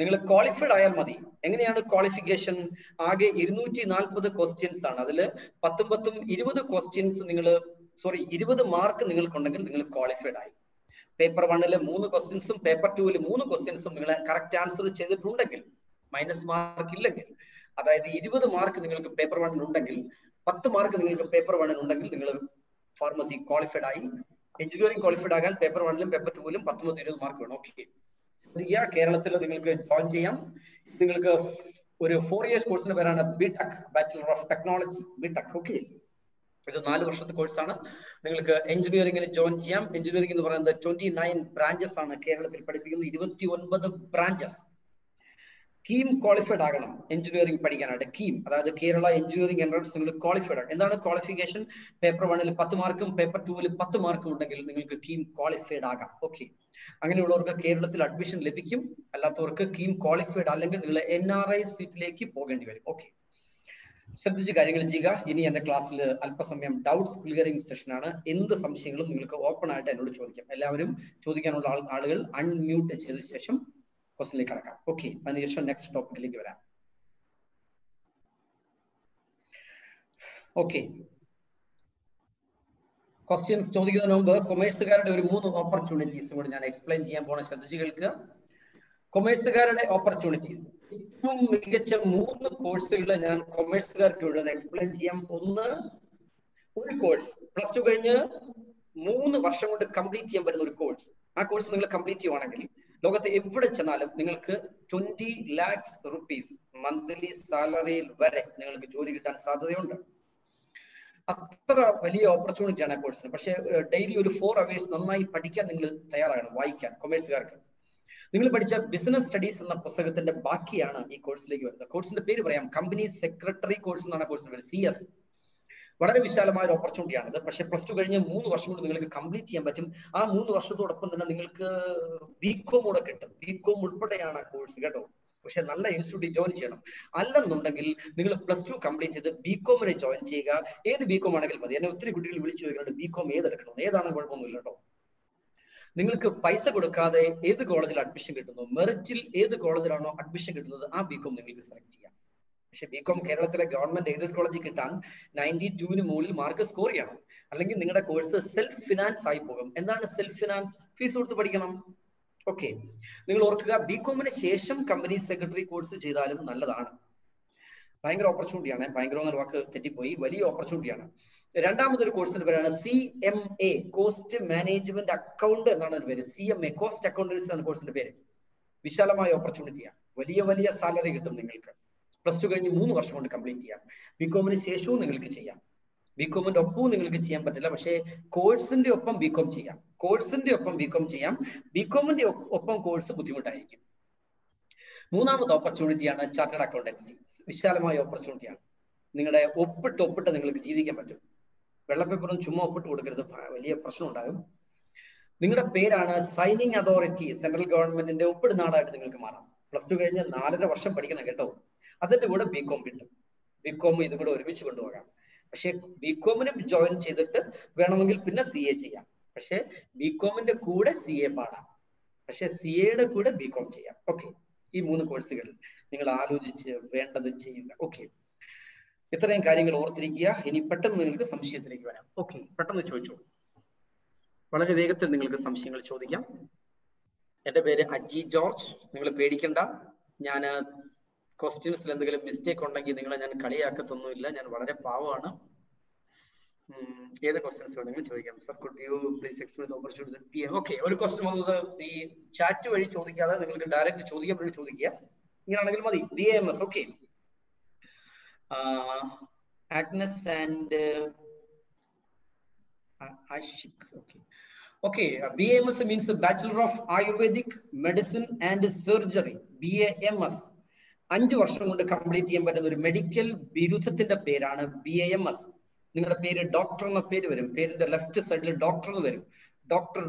നിങ്ങൾ ക്വാളിഫൈഡ് ആയാൽ മതി. എങ്ങനെയാണ് ക്വാളിഫിക്കേഷൻ? ആകെ ഇരുന്നൂറ്റി നാൽപ്പത് ക്വസ്റ്റ്യൻസ് ആണ്. അതിൽ പത്തും പത്തും ഇരുപത് ക്വസ്റ്റ്യൻസ് നിങ്ങൾ സോറി ഇരുപത് മാർക്ക് നിങ്ങൾക്കുണ്ടെങ്കിൽ നിങ്ങൾ ക്വാളിഫൈഡ് ആയി. പേപ്പർ വണ്ണില് മൂന്ന് ക്വസ്റ്റ്യൻസും പേപ്പർ ടൂവിൽ മൂന്ന് ക്വസ്റ്റ്യൻസും നിങ്ങൾ കറക്റ്റ് ആൻസർ ചെയ്തിട്ടുണ്ടെങ്കിൽ, മൈനസ് മാർക്ക് ഇല്ലെങ്കിൽ, അതായത് ഇരുപത് മാർക്ക് നിങ്ങൾക്ക് പേപ്പർ വണ്ണിൽ ഉണ്ടെങ്കിൽ, പത്ത് മാർക്ക് നിങ്ങൾക്ക് പേപ്പർ വണ്ണിൽ ഉണ്ടെങ്കിൽ നിങ്ങൾ ഫാർമസി ക്വാളിഫൈഡ് ആയി. എഞ്ചിനീയറിംഗ് ക്വാളിഫൈഡ് ആകാൻ പേപ്പർ വണ്ണിലും പേപ്പർ ടൂവിലും പത്തൊമ്പത് ഇരുപത് മാർക്ക് വേണം. ഓക്കെ, കേരളത്തിൽ നിങ്ങൾക്ക് ജോയിൻ ചെയ്യാം. നിങ്ങൾക്ക് ഒരു ഫോർ ഇയേഴ്സ് കോഴ്സിന്റെ പേരാണ് B Tech, bachelor of technology, B Tech. Okay, ഇത് നാല് വർഷത്തെ കോഴ്സാണ്. നിങ്ങൾക്ക് എഞ്ചിനീയറിംഗിന് ജോയിൻ ചെയ്യാം. എഞ്ചിനീയറിംഗ് എന്ന് പറയുന്നത് ട്വന്റി നയൻ ബ്രാഞ്ചസ് ആണ് കേരളത്തിൽ പഠിപ്പിക്കുന്നത്, ഇരുപത്തി ഒൻപത് ബ്രാഞ്ചസ്. കീം ക്വാളിഫൈഡ് ആകണം എഞ്ചിനീയറിംഗ് പഠിക്കാനായിട്ട്. കീം അതായത് കേരള എഞ്ചിനീയറിംഗ് എൻട്രൻസ് നിങ്ങൾ ക്വാളിഫൈഡ് ആണ്. എന്താണ് ക്വാളിഫിക്കേഷൻ? പേപ്പർ വണ്ണിൽ പത്ത് മാർക്കും പേപ്പർ ടൂവിൽ പത്ത് മാർക്കും ഉണ്ടെങ്കിൽ നിങ്ങൾക്ക് കീം ക്വാളിഫൈഡ് ആകാം. ഓക്കെ, അങ്ങനെയുള്ളവർക്ക് കേരളത്തിൽ അഡ്മിഷൻ ലഭിക്കും. അല്ലാത്തവർക്ക് കീം ക്വാളിഫൈഡ് അല്ലെങ്കിൽ നിങ്ങൾ എൻ ആർ ഐ സീറ്റിലേക്ക് പോകേണ്ടി വരും. ഓക്കെ, ശ്രദ്ധിച്ച് കാര്യങ്ങൾ ചെയ്യുക. ഇനി എന്റെ ക്ലാസ്സിൽ അല്പസമയം ഡൗട്ട്സ് ക്ലിയറിംഗ് സെഷൻ ആണ്. എന്ത് സംശയങ്ങളും നിങ്ങൾക്ക് ഓപ്പൺ ആയിട്ട് എന്നോട് ചോദിക്കാം. എല്ലാവരും ചോദിക്കാനുള്ള ആളുകൾ അൺമ്യൂട്ട് ചെയ്ത ശേഷം ക്വസ്റ്റിലേക്ക് കടക്കാം. ഓക്കെ, അതിനുശേഷം നെക്സ്റ്റ് ടോപ്പിക്കിലേക്ക് വരാം. ഓക്കെ, ക്വസ്റ്റ്യൻസ് ചോദിക്കുന്നതിന് മുമ്പ് കൊമേഴ്സുകാരുടെ ഒരു മൂന്ന് ഓപ്പർച്യൂണിറ്റീസും കൂടി ഞാൻ എക്സ്പ്ലെയിൻ ചെയ്യാൻ പോണ. ശ്രദ്ധിച്ച് കേൾക്കുക. കൊമേഴ്സുകാരുടെ ഓപ്പർച്യൂണിറ്റീസ്, ഏറ്റവും മികച്ച മൂന്ന് കോഴ്സുകൾ ഞാൻ കൊമേഴ്സുകാർക്ക് ഇവിടെ എക്സ്പ്ലെയിൻ ചെയ്യാം. ഒന്ന്, ഒരു കോഴ്സ് പ്ലസ് ടു കഴിഞ്ഞ് മൂന്ന് വർഷം കൊണ്ട് കംപ്ലീറ്റ് ചെയ്യാൻ പറ്റുന്ന ഒരു കോഴ്സ്. ആ കോഴ്സ് നിങ്ങൾ കംപ്ലീറ്റ് ചെയ്യുവാണെങ്കിൽ ലോകത്ത് എവിടെ ചെന്നാലും നിങ്ങൾക്ക് ട്വന്റി ലാക്സ് റുപ്പീസ് മന്ത്ലി സാലറിയിൽ വരെ നിങ്ങൾക്ക് ജോലി കിട്ടാൻ സാധ്യതയുണ്ട്. അത്ര വലിയ ഓപ്പർച്യൂണിറ്റിയാണ് ആ കോഴ്സിന്. പക്ഷേ ഡെയിലി ഒരു ഫോർ അവേഴ്സ് നന്നായി പഠിക്കാൻ നിങ്ങൾ തയ്യാറാകണം, വായിക്കാൻ. കൊമേഴ്സുകാർക്ക് നിങ്ങൾ പഠിച്ച ബിസിനസ് സ്റ്റഡീസ് എന്ന പുസ്തകത്തിന്റെ ബാക്കിയാണ് ഈ കോഴ്സിലേക്ക് വരുന്നത്. കോഴ്സിന്റെ പേര് പറയാം, കമ്പനി സെക്രട്ടറി കോഴ്സ് എന്നാണ് കോഴ്സിന്റെ പേര്, സി എസ്. വളരെ വിശാലമായ ഒരു ഓപ്പർച്യൂണിറ്റിയാണിത്. പക്ഷേ പ്ലസ് ടു കഴിഞ്ഞ് മൂന്ന് വർഷം കൊണ്ട് നിങ്ങൾക്ക് കംപ്ലീറ്റ് ചെയ്യാൻ പറ്റും. ആ മൂന്ന് വർഷത്തോടൊപ്പം തന്നെ നിങ്ങൾക്ക് ബികോം കൂടെ കിട്ടും. ബികോം ഉൾപ്പെടെയാണ് ആ കോഴ്സ് കേട്ടോ. പക്ഷെ നല്ല ഇൻസ്റ്റിറ്റ്യൂട്ടിൽ ജോയിൻ ചെയ്യണം. അല്ലെന്നുണ്ടെങ്കിൽ നിങ്ങൾ പ്ലസ് ടു കംപ്ലീറ്റ് ചെയ്ത് ബികോമിനെ ജോയിൻ ചെയ്യുക. ഏത് ബികോം ആണെങ്കിലും മതി. എന്നെ ഒത്തിരി കുട്ടികൾ വിളിച്ചു ചോദിക്കുന്നുണ്ട് ബികോം ഏതെടുക്കണം, ഏതാണെന്ന് കുഴപ്പമൊന്നുമില്ല കേട്ടോ. നിങ്ങൾക്ക് പൈസ കൊടുക്കാതെ ഏത് കോളേജിൽ അഡ്മിഷൻ കിട്ടുന്നു, മെറിറ്റിൽ ഏത് കോളേജിലാണോ അഡ്മിഷൻ കിട്ടുന്നത് ആ ബികോം നിങ്ങൾക്ക് സെലക്ട് ചെയ്യാം. പക്ഷെ ബികോം കേരളത്തിലെ ഗവൺമെന്റ് എയ്ഡഡ് കോളേജിൽ കിട്ടാൻ നയൻറ്റി ടൂവിന് മുകളിൽ മാർക്ക് സ്കോർ ചെയ്യണം. അല്ലെങ്കിൽ നിങ്ങളുടെ കോഴ്സ് സെൽഫ് ഫിനാൻസ് ആയി പോകും. എന്താണ് സെൽഫ് ഫിനാൻസ്? ഫീസ് കൊടുത്ത് പഠിക്കണം. ഓക്കെ, നിങ്ങൾ ഓർക്കുക, ബികോമിന് ശേഷം കമ്പനി സെക്രട്ടറി കോഴ്സ് ചെയ്താലും നല്ലതാണ്. ഭയങ്കര ഓപ്പർച്യൂണിറ്റിയാണ്. ഭയങ്കര എന്ന വാക്ക് തെറ്റിപ്പോയി, വലിയ ഓപ്പർച്യൂണിറ്റിയാണ്. രണ്ടാമതൊരു കോഴ്സിന്റെ പേരാണ് C M A, cost management account എന്നാണ് അതിന്റെ പേര്. C M A, cost accountancy എന്ന കോഴ്സിന്റെ പേര്. വിശാലമായ ഓപ്പർച്യൂണിറ്റിയാണ്. വലിയ വലിയ സാലറി കിട്ടും നിങ്ങൾക്ക്. പ്ലസ് ടു കഴിഞ്ഞ് മൂന്ന് വർഷം കൊണ്ട് കംപ്ലീറ്റ് ചെയ്യാം. ബികോമിന് ശേഷവും നിങ്ങൾക്ക് ചെയ്യാം. ബികോമിന്റെ ഒപ്പവും നിങ്ങൾക്ക് ചെയ്യാൻ പറ്റില്ല. പക്ഷേ കോഴ്സിന്റെ ഒപ്പം ബികോം ചെയ്യാം. കോഴ്സിന്റെ ഒപ്പം ബികോം ചെയ്യാം. ബികോമിന്റെ ഒപ്പം കോഴ്സ് ബുദ്ധിമുട്ടായിരിക്കും. മൂന്നാമത്തെ ഓപ്പർച്യൂണിറ്റിയാണ് ചാർട്ടേഡ് അക്കൗണ്ടൻസി. വിശാലമായ ഓപ്പർച്യൂണിറ്റിയാണ്. നിങ്ങളുടെ ഒപ്പിട്ട് ഒപ്പിട്ട് നിങ്ങൾക്ക് ജീവിക്കാൻ പറ്റും. വെള്ളപ്പേപ്പറും ചുമ്മാ ഒപ്പിട്ട് കൊടുക്കരുത്, വലിയ പ്രശ്നം ഉണ്ടാകും. നിങ്ങളുടെ പേരാണ് സൈനിങ് അതോറിറ്റി, സെൻട്രൽ ഗവൺമെന്റിന്റെ ഒപ്പിടുന്ന ആളായിട്ട് നിങ്ങൾക്ക് മാറാം. പ്ലസ് ടു കഴിഞ്ഞ് നാലര വർഷം പഠിക്കണം കേട്ടോ. അതിന്റെ കൂടെ ബികോം കിട്ടും. ബികോം ഇതും കൂടെ ഒരുമിച്ച് കൊണ്ടുപോകാം. പക്ഷെ ബികോമിന് ജോയിൻ ചെയ്തിട്ട് വേണമെങ്കിൽ പിന്നെ സി എ ചെയ്യാം. പക്ഷെ ബികോമിന്റെ കൂടെ സി എ പാടാം. പക്ഷെ സി എയുടെ കൂടെ ബികോം ചെയ്യാം. ഓക്കെ, ഈ മൂന്ന് കോഴ്സുകൾ നിങ്ങൾ ആലോചിച്ച് വേണ്ടത് ചെയ്യുക. ഓക്കെ, ഇത്രയും കാര്യങ്ങൾ ഓർത്തിരിക്കുക. ഇനി പെട്ടെന്ന് നിങ്ങൾക്ക് സംശയത്തിലേക്ക് വരാം. ഓക്കെ, പെട്ടെന്ന് ചോദിച്ചോ. വളരെ വേഗത്തിൽ നിങ്ങൾക്ക് സംശയങ്ങൾ ചോദിക്കാം. എന്റെ പേര് അജി ജോർജ്. നിങ്ങൾ പേടിക്കണ്ട. ഞാൻ ക്വസ്റ്റ്യൻസിൽ എന്തെങ്കിലും മിസ്റ്റേക്ക് ഉണ്ടെങ്കിൽ നിങ്ങളെ ഞാൻ കളിയാക്കത്തൊന്നുമില്ല. ഞാൻ വളരെ പാവമാണ്. ഏത് ക്വസ്റ്റ്യൻസ് വേണമെങ്കിലും ചോദിക്കാം. Sir, could you please explain opportunity? Okay, ഒരു ക്വസ്റ്റ്യൻ വന്നത് ഈ ചാറ്റ് വഴി ചോദിക്കാതെ നിങ്ങൾക്ക് ഡയറക്റ്റ് ചോദിക്കാൻ വേണ്ടി ചോദിക്കുക. ഇങ്ങനെയാണെങ്കിൽ മതി. B A M S. Okay, Agnes and Ashiq. Okay okay B A M S means bachelor of Ayurvedic medicine and surgery. B A M S അഞ്ചു വർഷം കൊണ്ട് കംപ്ലീറ്റ് ചെയ്യാൻ പറ്റുന്ന ഒരു മെഡിക്കൽ ബിരുദത്തിന്റെ പേരാണ് ബി എ എം എസ്. നിങ്ങളുടെ പേര് ഡോക്ടർ എന്ന പേര് വരും. പേരിന്റെ ലെഫ്റ്റ് സൈഡിൽ ഡോക്ടർ എന്ന് വരും. Doctor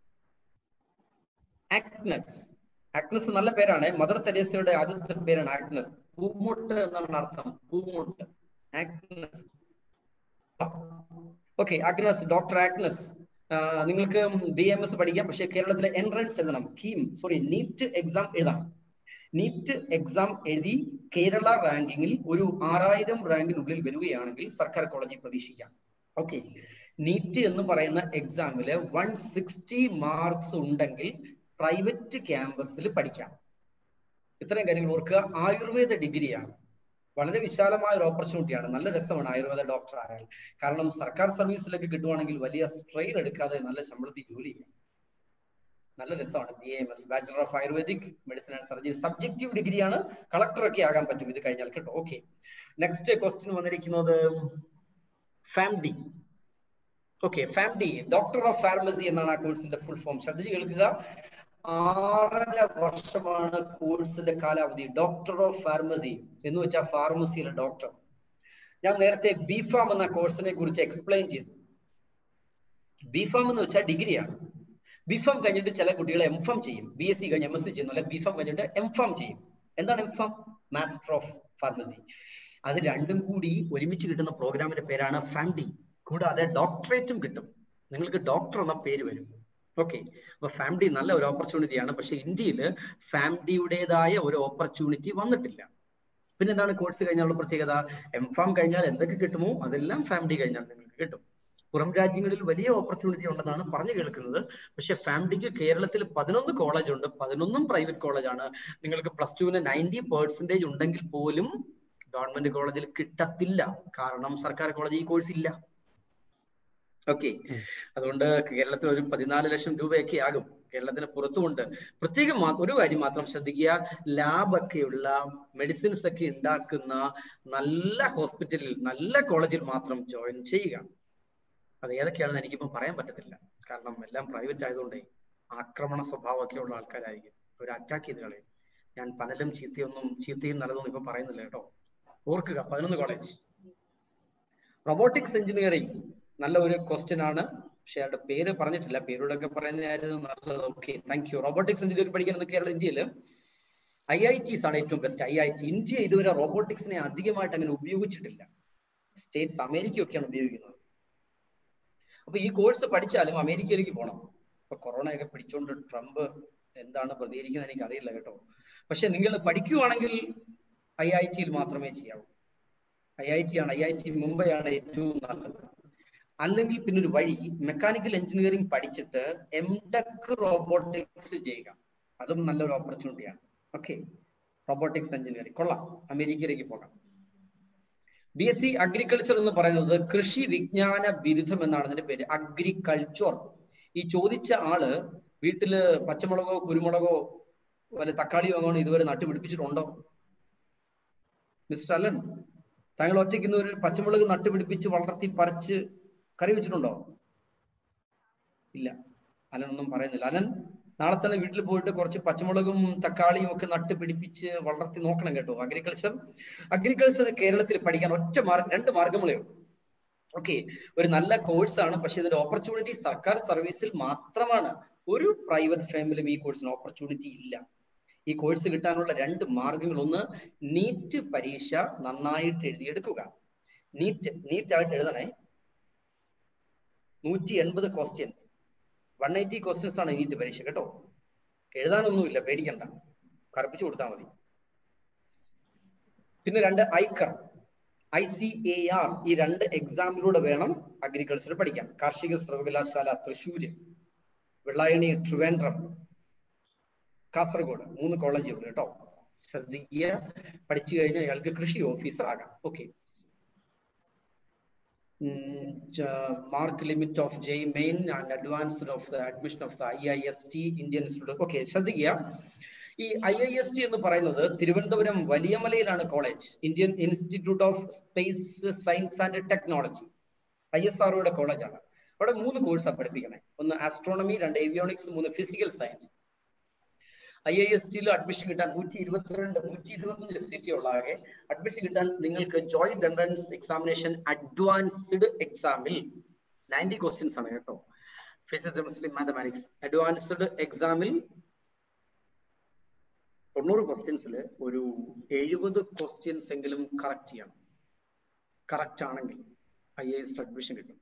Agnes. ആഗ്നസ് നല്ല പേരാണ്. മദർ തെരേസയുടെ ആദ്യത്തെ പേരാണ് ആഗ്നസ്. പൂമുട്ട് എന്നാണ് അർത്ഥം. പൂമുട്ട്. Agnes. Okay, Agnes, doctor Agnes. നിങ്ങൾക്ക് ബി എം എസ് പഠിക്കാം. പക്ഷേ കേരളത്തിലെ എൻട്രൻസ് എഴുതണം. കീം സോറി നീറ്റ് എക്സാം എഴുതണം. നീറ്റ് എക്സാം എഴുതി കേരള റാങ്കിങ്ങിൽ ഒരു ആറായിരം റാങ്കിനുള്ളിൽ വരികയാണെങ്കിൽ സർക്കാർ കോളേജിൽ പ്രതീക്ഷിക്കാം. ഓക്കെ, നീറ്റ് എന്ന് പറയുന്ന എക്സാമില് വൺ സിക്സ്റ്റി മാർക്സ് ഉണ്ടെങ്കിൽ പ്രൈവറ്റ് ക്യാമ്പസിൽ പഠിക്കാം. ഇത്രയും കാര്യങ്ങൾ ഓർക്കുക. ആയുർവേദ ഡിഗ്രിയാണ്, വളരെ വിശാലമായ ഒരു ഓപ്പർച്യൂണിറ്റിയാണ്. നല്ല രസമാണ് ആയുർവേദ ഡോക്ടർ ആയാൽ. കാരണം സർക്കാർ സർവീസിലേക്ക് കിട്ടുവാണെങ്കിൽ വലിയ സ്ട്രെയിൻ എടുക്കാതെ നല്ല ശമ്പളത്തിൽ ജോലി ചെയ്യാം. നല്ല രസമാണ്. B M S, bachelor of Ayurvedic medicine and surgery, subjective ഡിഗ്രിയാണ്. കളക്ടറൊക്കെ ആകാൻ പറ്റും ഇത് കഴിഞ്ഞാൽ കേട്ടോ. ഓക്കെ, നെക്സ്റ്റ് ക്വസ്റ്റ്യൻ വന്നിരിക്കുന്നത് Pharm D. Okay, Pharm D doctor of pharmacy എന്നാണ് ആ കോഴ്സിന്റെ ഫുൾ ഫോം. ശ്രദ്ധിച്ച് കേൾക്കുക. ആറര വർഷമാണ് കോഴ്സിന്റെ കാലാവധി. ഡോക്ടർ ഓഫ് ഫാർമസി എന്ന് വെച്ചാൽ ഫാർമസിയിലെ ഡോക്ടർ. ഞാൻ നേരത്തെ ബി ഫാം എന്ന കോഴ്സിനെ കുറിച്ച് എക്സ്പ്ലെയിൻ ചെയ്തു. ബി ഫാം എന്ന് വെച്ചാൽ ഡിഗ്രിയാണ്. ബി ഫാം കഴിഞ്ഞിട്ട് ചില കുട്ടികൾ എം ഫാം ചെയ്യും. ബി എസ് സി കഴിഞ്ഞ് എം എസ് സി ചെയ്യുന്നു, അല്ലെ ബി ഫാം കഴിഞ്ഞിട്ട് എം ഫാം ചെയ്യും. എന്താണ് M pharm? Master of pharmacy. അത് രണ്ടും കൂടി ഒരുമിച്ച് കിട്ടുന്ന പ്രോഗ്രാമിന്റെ പേരാണ് ഫാംഡി. കൂടാതെ ഡോക്ടറേറ്റും കിട്ടും. നിങ്ങൾക്ക് ഡോക്ടർ എന്ന പേര് വരും. ഓക്കെ, അപ്പൊ ഫാംഡി നല്ല ഒരു ഓപ്പർച്യൂണിറ്റിയാണ്. പക്ഷെ ഇന്ത്യയിൽ ഫാംഡിയുടേതായ ഒരു ഓപ്പർച്യൂണിറ്റി വന്നിട്ടില്ല. പിന്നെ എന്താണ് കോഴ്സ് കഴിഞ്ഞാലുള്ള പ്രത്യേകത? എം ഫാം കഴിഞ്ഞാൽ എന്തൊക്കെ കിട്ടുമോ അതെല്ലാം ഫാംഡി കഴിഞ്ഞാൽ നിങ്ങൾക്ക് കിട്ടും. പുറം രാജ്യങ്ങളിൽ വലിയ ഓപ്പർച്യൂണിറ്റി ഉണ്ടെന്നാണ് പറഞ്ഞു കേൾക്കുന്നത്. പക്ഷെ ഫാംഡിക്ക് കേരളത്തിൽ പതിനൊന്ന് കോളേജ് ഉണ്ട്. പതിനൊന്നും പ്രൈവറ്റ് കോളേജാണ്. നിങ്ങൾക്ക് പ്ലസ് ടുവിന് നയൻറ്റി പെർസെന്റേജ് ഉണ്ടെങ്കിൽ പോലും ഗവൺമെന്റ് കോളേജിൽ കിട്ടത്തില്ല. കാരണം സർക്കാർ കോളേജ് ഈ കോഴ്സ് ഇല്ല. ഓക്കെ, അതുകൊണ്ട് കേരളത്തിൽ ഒരു പതിനാല് ലക്ഷം രൂപയൊക്കെ ആകും. കേരളത്തിന് പുറത്തുമുണ്ട്. പ്രത്യേകം ഒരു കാര്യം മാത്രം ശ്രദ്ധിക്കുക, ലാബൊക്കെയുള്ള മെഡിസിൻസ് ഒക്കെ ഉണ്ടാക്കുന്ന നല്ല ഹോസ്പിറ്റലിൽ, നല്ല കോളേജിൽ മാത്രം ജോയിൻ ചെയ്യുക. അത് ഏതൊക്കെയാണെന്ന് എനിക്കിപ്പം പറയാൻ പറ്റത്തില്ല. കാരണം എല്ലാം പ്രൈവറ്റ് ആയതുകൊണ്ടേ ആക്രമണ സ്വഭാവമൊക്കെ ഉള്ള ആൾക്കാരായിരിക്കും. ഒരു അറ്റാക്ക് ചെയ്ത് കളയും. ഞാൻ പനലും ചീത്തയൊന്നും ചീത്തയും നല്ലതൊന്നും ഇപ്പൊ പറയുന്നില്ല കേട്ടോ. ഓർക്കുക, പതിനൊന്ന് കോളേജ്. റോബോട്ടിക്സ് എഞ്ചിനീയറിംഗ് നല്ല ഒരു ക്വസ്റ്റ്യൻ ആണ്. പക്ഷെ അയാളുടെ പേര് പറഞ്ഞിട്ടില്ല. പേരോടൊക്കെ പറയുന്നതായിരുന്നു നല്ലത്. Okay, thank you. Robotics engineering പഠിക്കുന്നത് കേരള ഇന്ത്യയിൽ ഐ ഐ ടിസ് ആണ് ഏറ്റവും best. I I T India ഇതുവരെ റോബോട്ടിക്സിനെ അധികമായിട്ട് അങ്ങനെ ഉപയോഗിച്ചിട്ടില്ല. സ്റ്റേറ്റ്സ് അമേരിക്കയൊക്കെയാണ് ഉപയോഗിക്കുന്നത്. അപ്പൊ ഈ കോഴ്സ് പഠിച്ചാലും അമേരിക്കയിലേക്ക് പോകണം. ഇപ്പൊ കൊറോണയൊക്കെ പിടിച്ചോണ്ട് ട്രംപ് എന്താണ് പ്രതികരിക്കുന്നത് എനിക്ക് അറിയില്ല കേട്ടോ. പക്ഷെ നിങ്ങൾ പഠിക്കുവാണെങ്കിൽ ഐ ഐ ടിയിൽ മാത്രമേ ചെയ്യാവൂ. ഐ ഐ ടി ആണ്, ഐ ഐ ടി മുംബൈ ആണ് ഏറ്റവും നല്ലത്. അല്ലെങ്കിൽ പിന്നെ ഒരു വഴി, മെക്കാനിക്കൽ എഞ്ചിനീയറിംഗ് പഠിച്ചിട്ട് എം ടെക് റോബോട്ടിക്സ് ചെയ്യുക. അതും നല്ലൊരു ഓപ്പർച്യൂണിറ്റിയാണ്. ഓക്കെ, റോബോട്ടിക്സ് എഞ്ചിനീയറിംഗ് കൊള്ളാം, അമേരിക്കയിലേക്ക് പോകാം. ബി എസ് സി അഗ്രികൾച്ചർ എന്ന് പറയുന്നത് കൃഷി വിജ്ഞാന ബിരുദം എന്നാണ് അതിന്റെ പേര്, അഗ്രികൾച്ചർ. ഈ ചോദിച്ച ആള് വീട്ടില് പച്ചമുളകോ കുരുമുളകോ വല്ല തക്കാളിയോ അങ്ങനെ ഇതുവരെ നട്ടുപിടിപ്പിച്ചിട്ടുണ്ടോ? മിസ്റ്റർ അലൻ, താങ്കൾ ഒറ്റയ്ക്ക് ഇന്ന് ഒരു പച്ചമുളക് നട്ടുപിടിപ്പിച്ച് വളർത്തി പറിച്ച് കറി വെച്ചിട്ടുണ്ടോ? ഇല്ല. അലൻ ഒന്നും പറയുന്നില്ല. അലൻ നാളെ തന്നെ വീട്ടിൽ പോയിട്ട് കുറച്ച് പച്ചമുളകും തക്കാളിയും ഒക്കെ നട്ട് പിടിപ്പിച്ച് വളർത്തി നോക്കണം കേട്ടോ. അഗ്രികൾച്ചർ അഗ്രികൾച്ചർ കേരളത്തിൽ പഠിക്കാൻ ഒറ്റ മാർഗം, രണ്ട് മാർഗങ്ങളേ ഉള്ളൂ. ഓക്കെ, ഒരു നല്ല കോഴ്സാണ്. പക്ഷെ ഇതിന്റെ ഓപ്പർച്യൂണിറ്റി സർക്കാർ സർവീസിൽ മാത്രമാണ്. ഒരു പ്രൈവറ്റ് ഫേമിലും ഈ കോഴ്സിന് ഓപ്പർച്യൂണിറ്റി ഇല്ല. ഈ കോഴ്സ് കിട്ടാനുള്ള രണ്ട് മാർഗങ്ങൾ, ഒന്ന് നീറ്റ് പരീക്ഷ നന്നായിട്ട് എഴുതിയെടുക്കുക. നീറ്റ് നീറ്റ് ആയിട്ട് എഴുതണേ. നൂറ്റി എൺപത് ക്വസ്റ്റ്യൻസ്, വൺ എയ്റ്റി ക്വസ്റ്റ്യൻസ് ആണ് നീറ്റ് പരീക്ഷ കേട്ടോ. എഴുതാനൊന്നുമില്ല, പേടിക്കണ്ട, കറുപ്പിച്ചു കൊടുത്താൽ മതി. പിന്നെ രണ്ട് ICAR, I C A R, ഈ രണ്ട് എക്സാമിലൂടെ വേണം അഗ്രികൾച്ചർ പഠിക്കാൻ. കാർഷിക സർവകലാശാല തൃശ്ശൂര്, വെള്ളായണി ട്രിവാൻഡ്രം, കാസർഗോഡ്, മൂന്ന് കോളേജുകൾ കേട്ടോ. ശ്രദ്ധിക്കുക, പഠിച്ചു കഴിഞ്ഞാൽ അയാൾക്ക് കൃഷി ഓഫീസർ ആകാം. Okay, mark limit of J main and advanced of the admission of the I I S T Indian institute. Okay, ശ്രദ്ധിക്കുക, ഈ ഐ ഐ എസ് ടി എന്ന് പറയുന്നത് തിരുവനന്തപുരം വലിയമലയിലാണ് college. Indian institute of space science and technology, I S R ഒയുടെ കോളേജാണ്. അവിടെ മൂന്ന് കോഴ്സാണ് പഠിപ്പിക്കണേ. ഒന്ന് ആസ്ട്രോണമി, രണ്ട് ഏവിയോണിക്സ്, മൂന്ന് physical science. I I S ടിയിൽ അഡ്മിഷൻ കിട്ടാൻ നൂറ്റി ഇരുപത്തിരണ്ട് നൂറ്റി ഇരുപത്തഞ്ച് സീറ്റ് ഉള്ളാകെ അഡ്മിഷൻ കിട്ടാൻ നിങ്ങൾക്ക് ജോയിന്റ് എൻട്രൻസ് എക്സാമിനേഷൻ അഡ്വാൻസ്ഡ് എക്സാമിൽ നയൻറ്റി ക്വസ്റ്റ്യൻസ് ആണ് കേട്ടോ. ഫിസിക്സ്, കെമിസ്ട്രി, മാത്തമാറ്റിക്സ് അഡ്വാൻസ്ഡ് എക്സാമിൽ തൊണ്ണൂറ് ക്വസ്റ്റ്യൻസിൽ ഒരു എഴുപത് ക്വസ്റ്റ്യൻസ് എങ്കിലും കറക്റ്റ് ചെയ്യണം. കറക്റ്റ് ആണെങ്കിൽ ഐ എ എസ് അഡ്മിഷൻ കിട്ടും.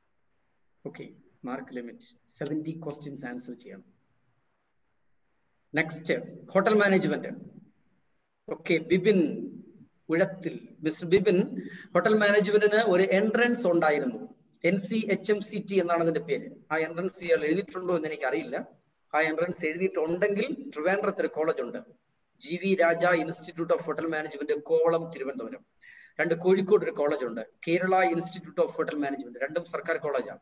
Okay, mark limit seventy questions answer ചെയ്യണം. Next hotel management. Okay, Bibin Uzhathil. Mister Bibin, hotel മാനേജ്മെന്റിന് ഒരു എൻട്രൻസ് ഉണ്ടായിരുന്നു. N C H M C T എന്നാണ് അതിന്റെ പേര്. ആ എൻട്രൻസ് ഇയാൾ എഴുതിയിട്ടുണ്ടോ എന്ന് എനിക്ക് അറിയില്ല. ആ എൻട്രൻസ് എഴുതിയിട്ടുണ്ടെങ്കിൽ ട്രിവാൻഡ്രത്ത് ഒരു കോളേജ് ഉണ്ട്, G V Raja institute of hotel management, Kovalam, Thiruvananthapuram. രണ്ട് കോഴിക്കോട് ഒരു കോളേജ് ഉണ്ട്, Kerala institute of hotel management. രണ്ടും സർക്കാർ കോളേജാണ്.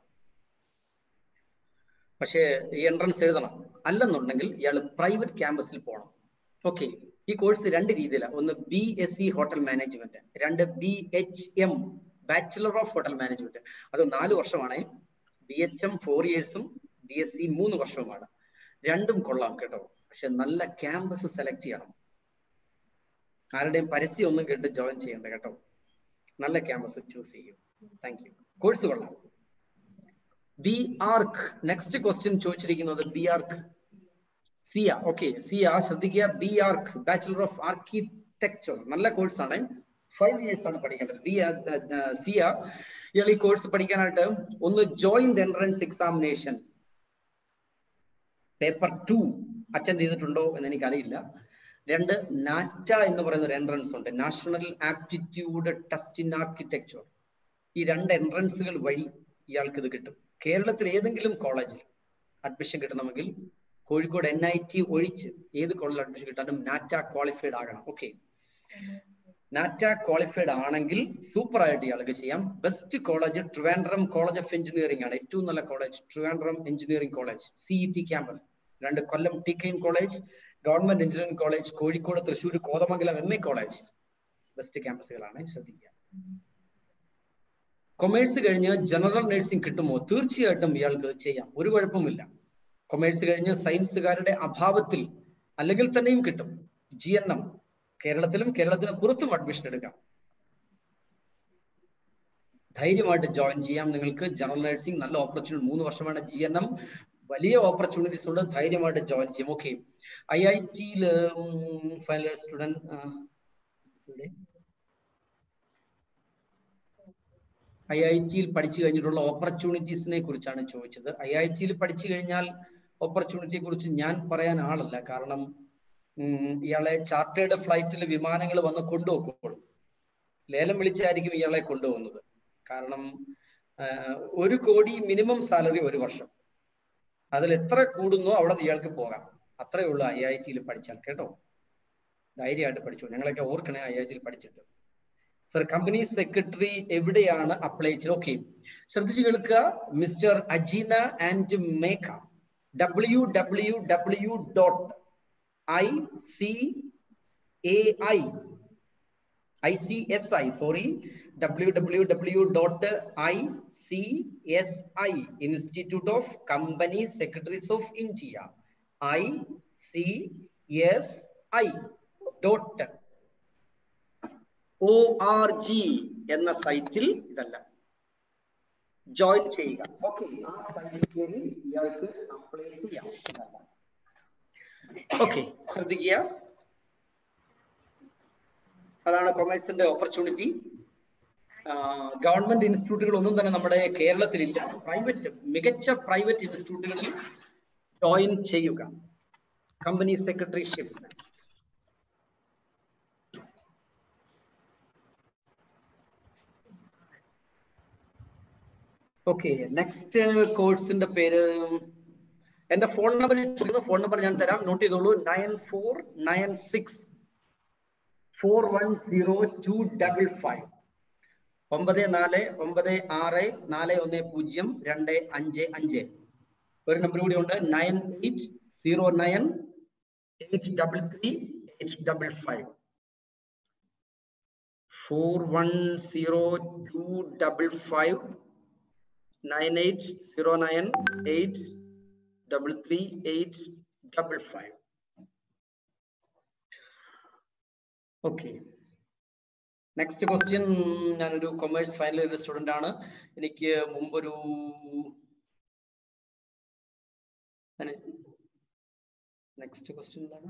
പക്ഷേ ഈ എൻട്രൻസ് എഴുതണം. അല്ലെന്നുണ്ടെങ്കിൽ ഇയാൾ പ്രൈവറ്റ് ക്യാമ്പസിൽ പോകണം. ഓക്കെ, ഈ കോഴ്സ് രണ്ട് രീതിയിലാണ്. ഒന്ന് B S C hotel management, രണ്ട് B H M bachelor of hotel management. അത് നാല് വർഷമാണ്. ബി എച്ച് എം ഫോർ ഇയേഴ്സും ബി എസ് സി മൂന്ന് വർഷവുമാണ്. രണ്ടും കൊള്ളാം കേട്ടോ. പക്ഷെ നല്ല ക്യാമ്പസ് സെലക്ട് ചെയ്യണം. ആരുടെയും പരസ്യം ഒന്നും കേട്ട് ജോയിൻ ചെയ്യണ്ട കേട്ടോ. നല്ല ക്യാമ്പസ് ചൂസ് ചെയ്യും. Thank you. കോഴ്സ് കൊള്ളാം. B arch. നെക്സ്റ്റ് ക്വസ്റ്റ്യൻ ചോദിച്ചിരിക്കുന്നത് B arch Siya. Okay, Siya ശ്രദ്ധിക്കുക. B arch bachelor of architecture, നല്ല കോഴ്സാണ്. ഫൈവ് ഇയേഴ്സ് ആണ് പഠിക്കേണ്ടത്. ബി സിയ ഇയാൾ ഈ കോഴ്സ് പഠിക്കാനായിട്ട് ഒന്ന് joint entrance examination paper two attend ചെയ്തിട്ടുണ്ടോ എന്ന് എനിക്കറിയില്ല. രണ്ട് നാറ്റ എന്ന് പറയുന്ന ഒരു എൻട്രൻസ് ഉണ്ട്, national aptitude test in architecture. ഈ രണ്ട് എൻട്രൻസുകൾ വഴി ഇയാൾക്ക് ഇത് കിട്ടും. കേരളത്തിൽ ഏതെങ്കിലും കോളേജിൽ അഡ്മിഷൻ കിട്ടണമെങ്കിൽ കോഴിക്കോട് എൻ ഐ ടി ഒഴിച്ച് ഏത് കോളേജിൽ അഡ്മിഷൻ കിട്ടാനും നാറ്റ ക്വാളിഫൈഡ് ആകണം. ഓക്കെ, നാറ്റ ക്വാളിഫൈഡ് ആണെങ്കിൽ സൂപ്പർ ആയിട്ട് ഇയാൾക്ക് ചെയ്യാം. Best college Trivandrum college of engineering ആണ്. ഏറ്റവും നല്ല college Trivandrum engineering college, CET campus. രണ്ട് Kollam T K M college, government engineering college, Kozhikode, Thrissur, Kothamangalam M A college. Best ക്യാമ്പസുകളാണ്, ശ്രദ്ധിക്കുക. കൊമേഴ്സ് കഴിഞ്ഞ് ജനറൽ നഴ്സിംഗ് കിട്ടുമോ? തീർച്ചയായിട്ടും ഇയാൾക്ക് ചെയ്യാം, ഒരു കുഴപ്പമില്ല. കൊമേഴ്സ് കഴിഞ്ഞ് സയൻസുകാരുടെ അഭാവത്തിൽ അല്ലെങ്കിൽ തന്നെയും കിട്ടും. ജി എൻ എം കേരളത്തിലും കേരളത്തിന് പുറത്തും അഡ്മിഷൻ എടുക്കാം. ധൈര്യമായിട്ട് ജോയിൻ ചെയ്യാം നിങ്ങൾക്ക്. ജനറൽ നഴ്സിംഗ് നല്ല ഓപ്പർച്യൂണിറ്റി, മൂന്ന് വർഷമാണ്. ജി എൻ എം വലിയ ഓപ്പർച്യൂണിറ്റീസ് ഉണ്ട്, ധൈര്യമായിട്ട് ജോയിൻ ചെയ്യും. ഓക്കെ, ഐ ഐ ടിയിൽ final year student I I ടിയിൽ പഠിച്ചു കഴിഞ്ഞിട്ടുള്ള ഓപ്പർച്യൂണിറ്റീസിനെ കുറിച്ചാണ് ചോദിച്ചത്. ഐ ഐ ടിയിൽ പഠിച്ചു കഴിഞ്ഞാൽ ഓപ്പർച്യൂണിറ്റിയെ കുറിച്ച് ഞാൻ പറയാൻ ആളല്ല. കാരണം ഇയാളെ ചാർട്ടേഡ് ഫ്ലൈറ്റിൽ വിമാനങ്ങൾ വന്ന് കൊണ്ടുപോകുമ്പോൾ ലേലം വിളിച്ചായിരിക്കും ഇയാളെ കൊണ്ടുപോകുന്നത്. കാരണം ഒരു കോടി മിനിമം സാലറി ഒരു വർഷം, അതിൽ എത്ര കൂടുന്നോ അവിടെ ഇയാൾക്ക് പോകാം. അത്രയേ ഉള്ളൂ ഐ ഐ ടിയിൽ പഠിച്ചാൽ കേട്ടോ. ധൈര്യമായിട്ട് പഠിച്ചു. ഞങ്ങളൊക്കെ ഓർക്കണേ ഐ ഐ ടിയിൽ പഠിച്ചിട്ട്. സർ, കമ്പനി സെക്രട്ടറി എവിടെയാണ് അപ്ലൈ ചെയ്തത്? ഓക്കെ, ശ്രദ്ധിച്ചു കേൾക്കുക. Mister Ajeena and Megha, W W W dot I C A I I C S I sorry W W W dot I C S I institute of company secretaries of India I C S I dot O R G എന്ന സൈറ്റിൽ ഇതെല്ലാം join ചെയ്യുക. Okay, ആ സൈറ്റിൽ കയറി ഇയാൾക്ക് apply ചെയ്യാം. Okay, ശ്രദ്ധിക്കുക. അതാണ് കൊമേഴ്സിന്റെ ഓപ്പർച്യൂണിറ്റി. ഗവൺമെന്റ് ഇൻസ്റ്റിറ്റ്യൂട്ടുകൾ ഒന്നും തന്നെ നമ്മുടെ കേരളത്തിലില്ല. പ്രൈവറ്റ്, മികച്ച പ്രൈവറ്റ് ഇൻസ്റ്റിറ്റ്യൂട്ടുകളിൽ ജോയിൻ ചെയ്യുക. Company secretaryship. ഓക്കെ, നെക്സ്റ്റ് കോഴ്സിന്റെ പേര്, എന്റെ ഫോൺ നമ്പർ ഫോൺ നമ്പർ ഞാൻ തരാം, നോട്ട് ചെയ്തോളൂ. Nine four nine six four one zero two double five ഒമ്പത് നാല് ഒമ്പത് ആറ് നാല് ഒന്ന് പൂജ്യം രണ്ട് അഞ്ച് അഞ്ച്. ഒരു നമ്പർ കൂടി ഉണ്ട്, nine eight zero nine eight double three eight double five four one zero two double five nine eight zero nine eight double three eight double five. Okay, next question. ഞാനൊരു കൊമേഴ്സ് ഫൈനൽ ഇയർ സ്റ്റുഡന്റ് ആണ്. എനിക്ക് മുമ്പൊരു next question എന്താണ്?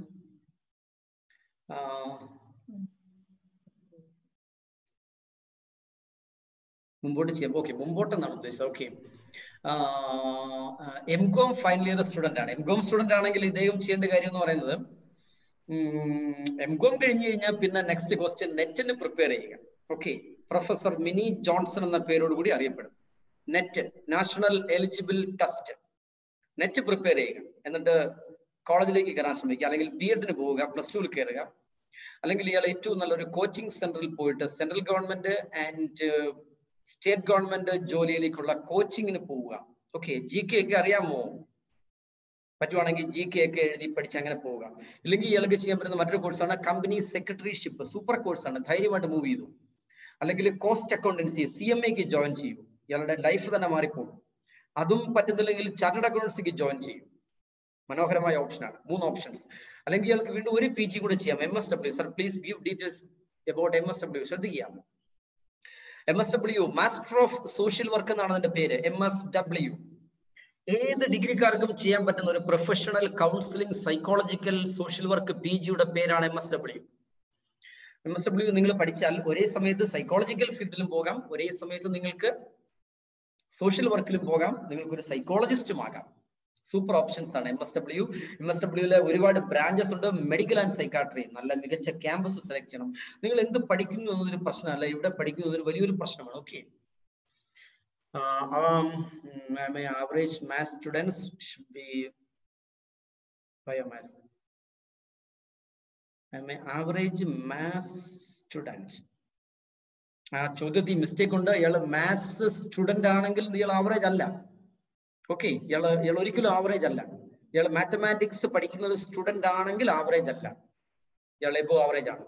മുമ്പോട്ട് ചെയ്യാം. Okay, മുമ്പോട്ട് എന്നാണ് ഉദ്ദേശിച്ചത്. Okay, M com final year student ആണ്. എം കോം സ്റ്റുഡന്റ് ആണെങ്കിൽ ഇദ്ദേഹം ചെയ്യേണ്ട കാര്യം എന്ന് പറയുന്നത് എം കോം കഴിഞ്ഞു കഴിഞ്ഞാൽ പിന്നെ നെക്സ്റ്റ് ക്വസ്റ്റ്യൻ നെറ്റിന് പ്രിപ്പയർ ചെയ്യുക. ഓക്കെ, പ്രൊഫസർ മിനി ജോൺസൺ എന്ന പേരോട് കൂടി അറിയപ്പെടും. NET, national eligible test, NET prepare ചെയ്യുക. എന്നിട്ട് കോളേജിലേക്ക് കയറാൻ ശ്രമിക്കുക, അല്ലെങ്കിൽ ബി എഡിന് പോവുക, പ്ലസ് ടുവിൽ കയറുക, അല്ലെങ്കിൽ ഇയാൾ ഏറ്റവും നല്ലൊരു കോച്ചിങ് സെന്ററിൽ പോയിട്ട് central government and state government ജോലിയിലേക്കുള്ള കോച്ചിങ്ങിന് പോവുക. ഓക്കെ, ജി കെ ഒക്കെ അറിയാമോ? പറ്റുവാണെങ്കിൽ ജി കെ ഒക്കെ എഴുതി പഠിച്ച് അങ്ങനെ പോവുക. ഇല്ലെങ്കിൽ ഇയാൾക്ക് ചെയ്യാൻ പറ്റുന്ന മറ്റൊരു കോഴ്സാണ് കമ്പനി സെക്രട്ടറിഷിപ്പ്. സൂപ്പർ കോഴ്സാണ്, ധൈര്യമായിട്ട് മൂവ് ചെയ്തു. അല്ലെങ്കിൽ കോസ്റ്റ് അക്കൗണ്ടൻസി, സി എം എക്ക് ജോയിൻ ചെയ്യൂ, ഇയാളുടെ ലൈഫ് തന്നെ മാറിപ്പോകും. അതും പറ്റുന്നില്ലെങ്കിൽ ചാർട്ടേഡ് അക്കൗണ്ടൻസിക്ക് ജോയിൻ ചെയ്യും. മനോഹരമായ ഓപ്ഷനാണ്. മൂന്ന് ഓപ്ഷൻസ്. അല്ലെങ്കിൽ ഇയാൾക്ക് വീണ്ടും ഒരു പി ജി കൂടെ ചെയ്യാം, M S W. Sir please give details about M S W. ശ്രദ്ധിക്കുക, M S W master of social work എന്നാണ് അതിന്റെ പേര്. എം എസ് ഡബ്ല്യു ഏത് ഡിഗ്രിക്കാർക്കും ചെയ്യാൻ പറ്റുന്ന ഒരു professional counselling psychological social work P ജിയുടെ പേരാണ് M S W. M S W നിങ്ങൾ പഠിച്ചാൽ ഒരേ സമയത്ത് സൈക്കോളജിക്കൽ ഫീൽഡിലും പോകാം, ഒരേ സമയത്ത് നിങ്ങൾക്ക് സോഷ്യൽ വർക്കിലും പോകാം, നിങ്ങൾക്ക് ഒരു സൈക്കോളജിസ്റ്റും ആകാം. സൂപ്പർ ഓപ്ഷൻസ് ആണ് M S W. M S ഡബ്ല്യുവിലെ ഒരുപാട് ബ്രാഞ്ചസ് ഉണ്ട്. മെഡിക്കൽ ആൻഡ് സൈക്കാട്രി, നല്ല മികച്ച ക്യാമ്പസ് സെലക്ട് ചെയ്യണം. നിങ്ങൾ എന്ത് പഠിക്കുന്നു എന്നതൊരു പ്രശ്നമല്ല, ഇവിടെ പഠിക്കുന്നത് ഒരു വലിയൊരു പ്രശ്നമാണ്. ഓക്കെ, average maths students should be biomaths. Average maths student, ആ ചോദ്യത്തിൽ മിസ്റ്റേക്ക് ഉണ്ട്. ഇയാൾ മാത്സ് സ്റ്റുഡന്റ് ആണെങ്കിൽ ഇയാൾ ആവറേജ് അല്ല. ഓക്കെ, ഇയാള് ഇയാൾ ഒരിക്കലും ആവറേജ് അല്ല. ഇയാൾ മാത്തമാറ്റിക്സ് പഠിക്കുന്ന ഒരു സ്റ്റുഡന്റ് ആണെങ്കിൽ ആവറേജ് അല്ല, ഇയാൾ എബോ ആവറേജ് ആണ്.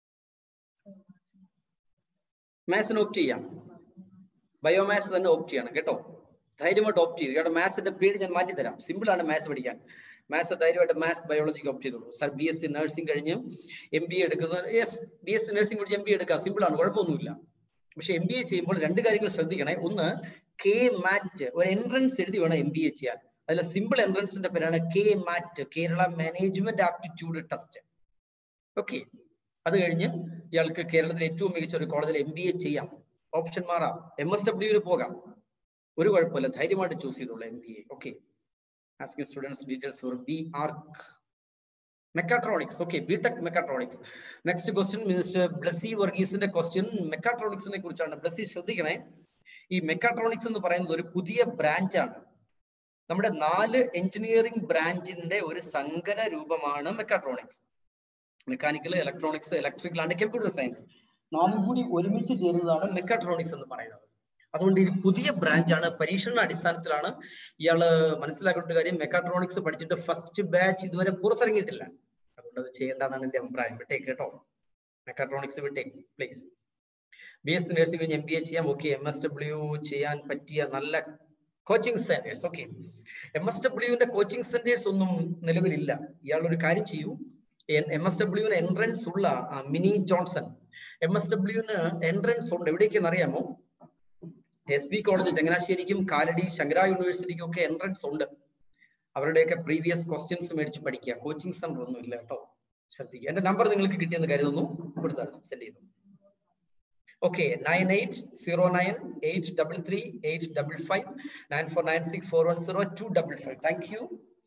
മാത്സിന് ഓപ്റ്റ് ചെയ്യാം, ബയോമാത്സ് തന്നെ ഓപ്റ്റ് ചെയ്യണം കേട്ടോ. ധൈര്യമായിട്ട് ഓപ്റ്റ് ചെയ്തു. ഇയാളുടെ മാത്സിന്റെ പേര് ഞാൻ മാറ്റി തരാം. സിമ്പിൾ ആണ് മാത്സ് പഠിക്കാൻ. മാത്സ് ധൈര്യമായിട്ട് മാത്സ് ബയോളജിക്ക് ഓപ്റ്റ് ചെയ്തോളൂ. Sir B S C nursing കഴിഞ്ഞ് എം ബി എ എടുക്കുന്നത്, yes B S C nursing കഴിഞ്ഞ് എം ബി എ എടുക്കാം, സിമ്പിൾ ആണ്, കുഴപ്പമൊന്നുമില്ല. പക്ഷെ എം ബി എ ചെയ്യുമ്പോൾ രണ്ട് കാര്യങ്ങൾ ശ്രദ്ധിക്കണേ. ഒന്ന്, കെ മാറ്റ് ഒരു എൻട്രൻസ് എഴുതി വേണം എം ബി എ ചെയ്യാൻ. അതിൽ സിമ്പിൾ എൻട്രൻസിന്റെ പേരാണ് K MAT, Kerala management aptitude test. Okay, അത് കഴിഞ്ഞ് ഇയാൾക്ക് കേരളത്തിലെ ഏറ്റവും മികച്ച ഒരു കോളേജിൽ എം ബി എ ചെയ്യാം, ഓപ്ഷൻ മാറാം, എം എസ് ഡബ്ല്യുവിൽ പോകാം, ഒരു കുഴപ്പമില്ല, ധൈര്യമായിട്ട് ചൂസ് ചെയ്തോളൂ M B A. Okay, asking students details for B arch mechatronics. Okay, B tech mechatronics. Next question mister Blessy വർഗീസിന്റെ ക്വസ്റ്റ്യൻ മെക്കാട്രോണിക്സിനെ കുറിച്ചാണ്. ബ്ലസി ശ്രദ്ധിക്കണേ, ഈ മെക്കാട്രോണിക്സ് എന്ന് പറയുന്നത് ഒരു പുതിയ ബ്രാഞ്ചാണ്. നമ്മുടെ നാല് എഞ്ചിനീയറിംഗ് ബ്രാഞ്ചിന്റെ ഒരു സങ്കര രൂപമാണ് mechatronics. Mechanical, electronics, electrical and computer science നാലും കൂടി ഒരുമിച്ച് ചേരുന്നതാണ് മെക്കാട്രോണിക്സ് എന്ന് പറയുന്നത്. അതുകൊണ്ട് ഇത് പുതിയ ബ്രാഞ്ചാണ്, പരീക്ഷണ അടിസ്ഥാനത്തിലാണ്. ഇയാള് മനസ്സിലാക്കേണ്ട കാര്യം, മെക്കാട്രോണിക്സ് പഠിച്ചിട്ട് ഫസ്റ്റ് ബാച്ച് ഇതുവരെ പുറത്തിറങ്ങിയിട്ടില്ല. അതുകൊണ്ട് അത് ചെയ്യേണ്ടതാണ് എന്റെ അഭിപ്രായം. വിട്ടേക്ക് കേട്ടോ, മെക്കാട്രോണിക്സ് വിട്ടേക്ക് please. B S C nursing കഴിഞ്ഞ് എം ബി എ ചെയ്യാം. ഓക്കെ, എം എസ് ഡബ്ല്യു ചെയ്യാൻ പറ്റിയ നല്ല coaching centres. Okay, M S ഡബ്ല്യുവിന്റെ കോച്ചിങ് സെന്റേഴ്സ് ഒന്നും നിലവിലില്ല. ഇയാൾ ഒരു കാര്യം ചെയ്യൂ, എം എസ് ഡബ്ല്യുവിന് എൻട്രൻസ് ഉള്ള മിനി ജോൺസൺ, എം എസ് ഡബ്ല്യുവിന് എൻട്രൻസ് ഉണ്ട്. എവിടേക്കെന്ന് അറിയാമോ? എസ് ബി കോളേജ് ചങ്ങനാശ്ശേരിക്കും കാലടി ശങ്കര യൂണിവേഴ്സിറ്റിക്കും ഒക്കെ എൻട്രൻസ് ഉണ്ട്. അവരുടെയൊക്കെ പ്രീവിയസ് ക്വസ്റ്റ്യൻസ് മേടിച്ച് പഠിക്കുക. കോച്ചിങ് സെന്റർ ഒന്നും ഇല്ല കേട്ടോ, ശ്രദ്ധിക്കുക. എന്റെ നമ്പർ നിങ്ങൾക്ക് കിട്ടിയെന്ന് കരുതുന്നു, കൊടുത്തായിരുന്നു, സെൻഡ് ചെയ്തു. Okay, nine eight zero nine eight double three eight double five nine four nine six four one zero two double five. Thank you,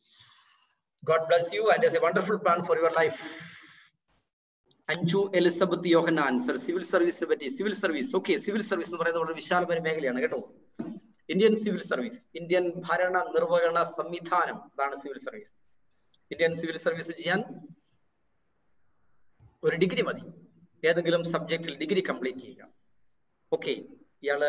God bless you and a wonderful plan for your life. Anju Elizabeth Yohannan sir, civil സർവീസിനെ പറ്റി. Civil service, okay, civil service എന്ന് പറയുന്നത് വളരെ വിശാലമായ മേഖലയാണ് കേട്ടോ. Indian civil service, Indian ഭരണ നിർവഹണ സംവിധാനം, അതാണ് civil service. Indian civil service ചെയ്യാൻ ഒരു ഡിഗ്രി മതി, ഏതെങ്കിലും സബ്ജക്റ്റിൽ ഡിഗ്രി കംപ്ലീറ്റ് ചെയ്യുക. ഓക്കെ, ഇയാള്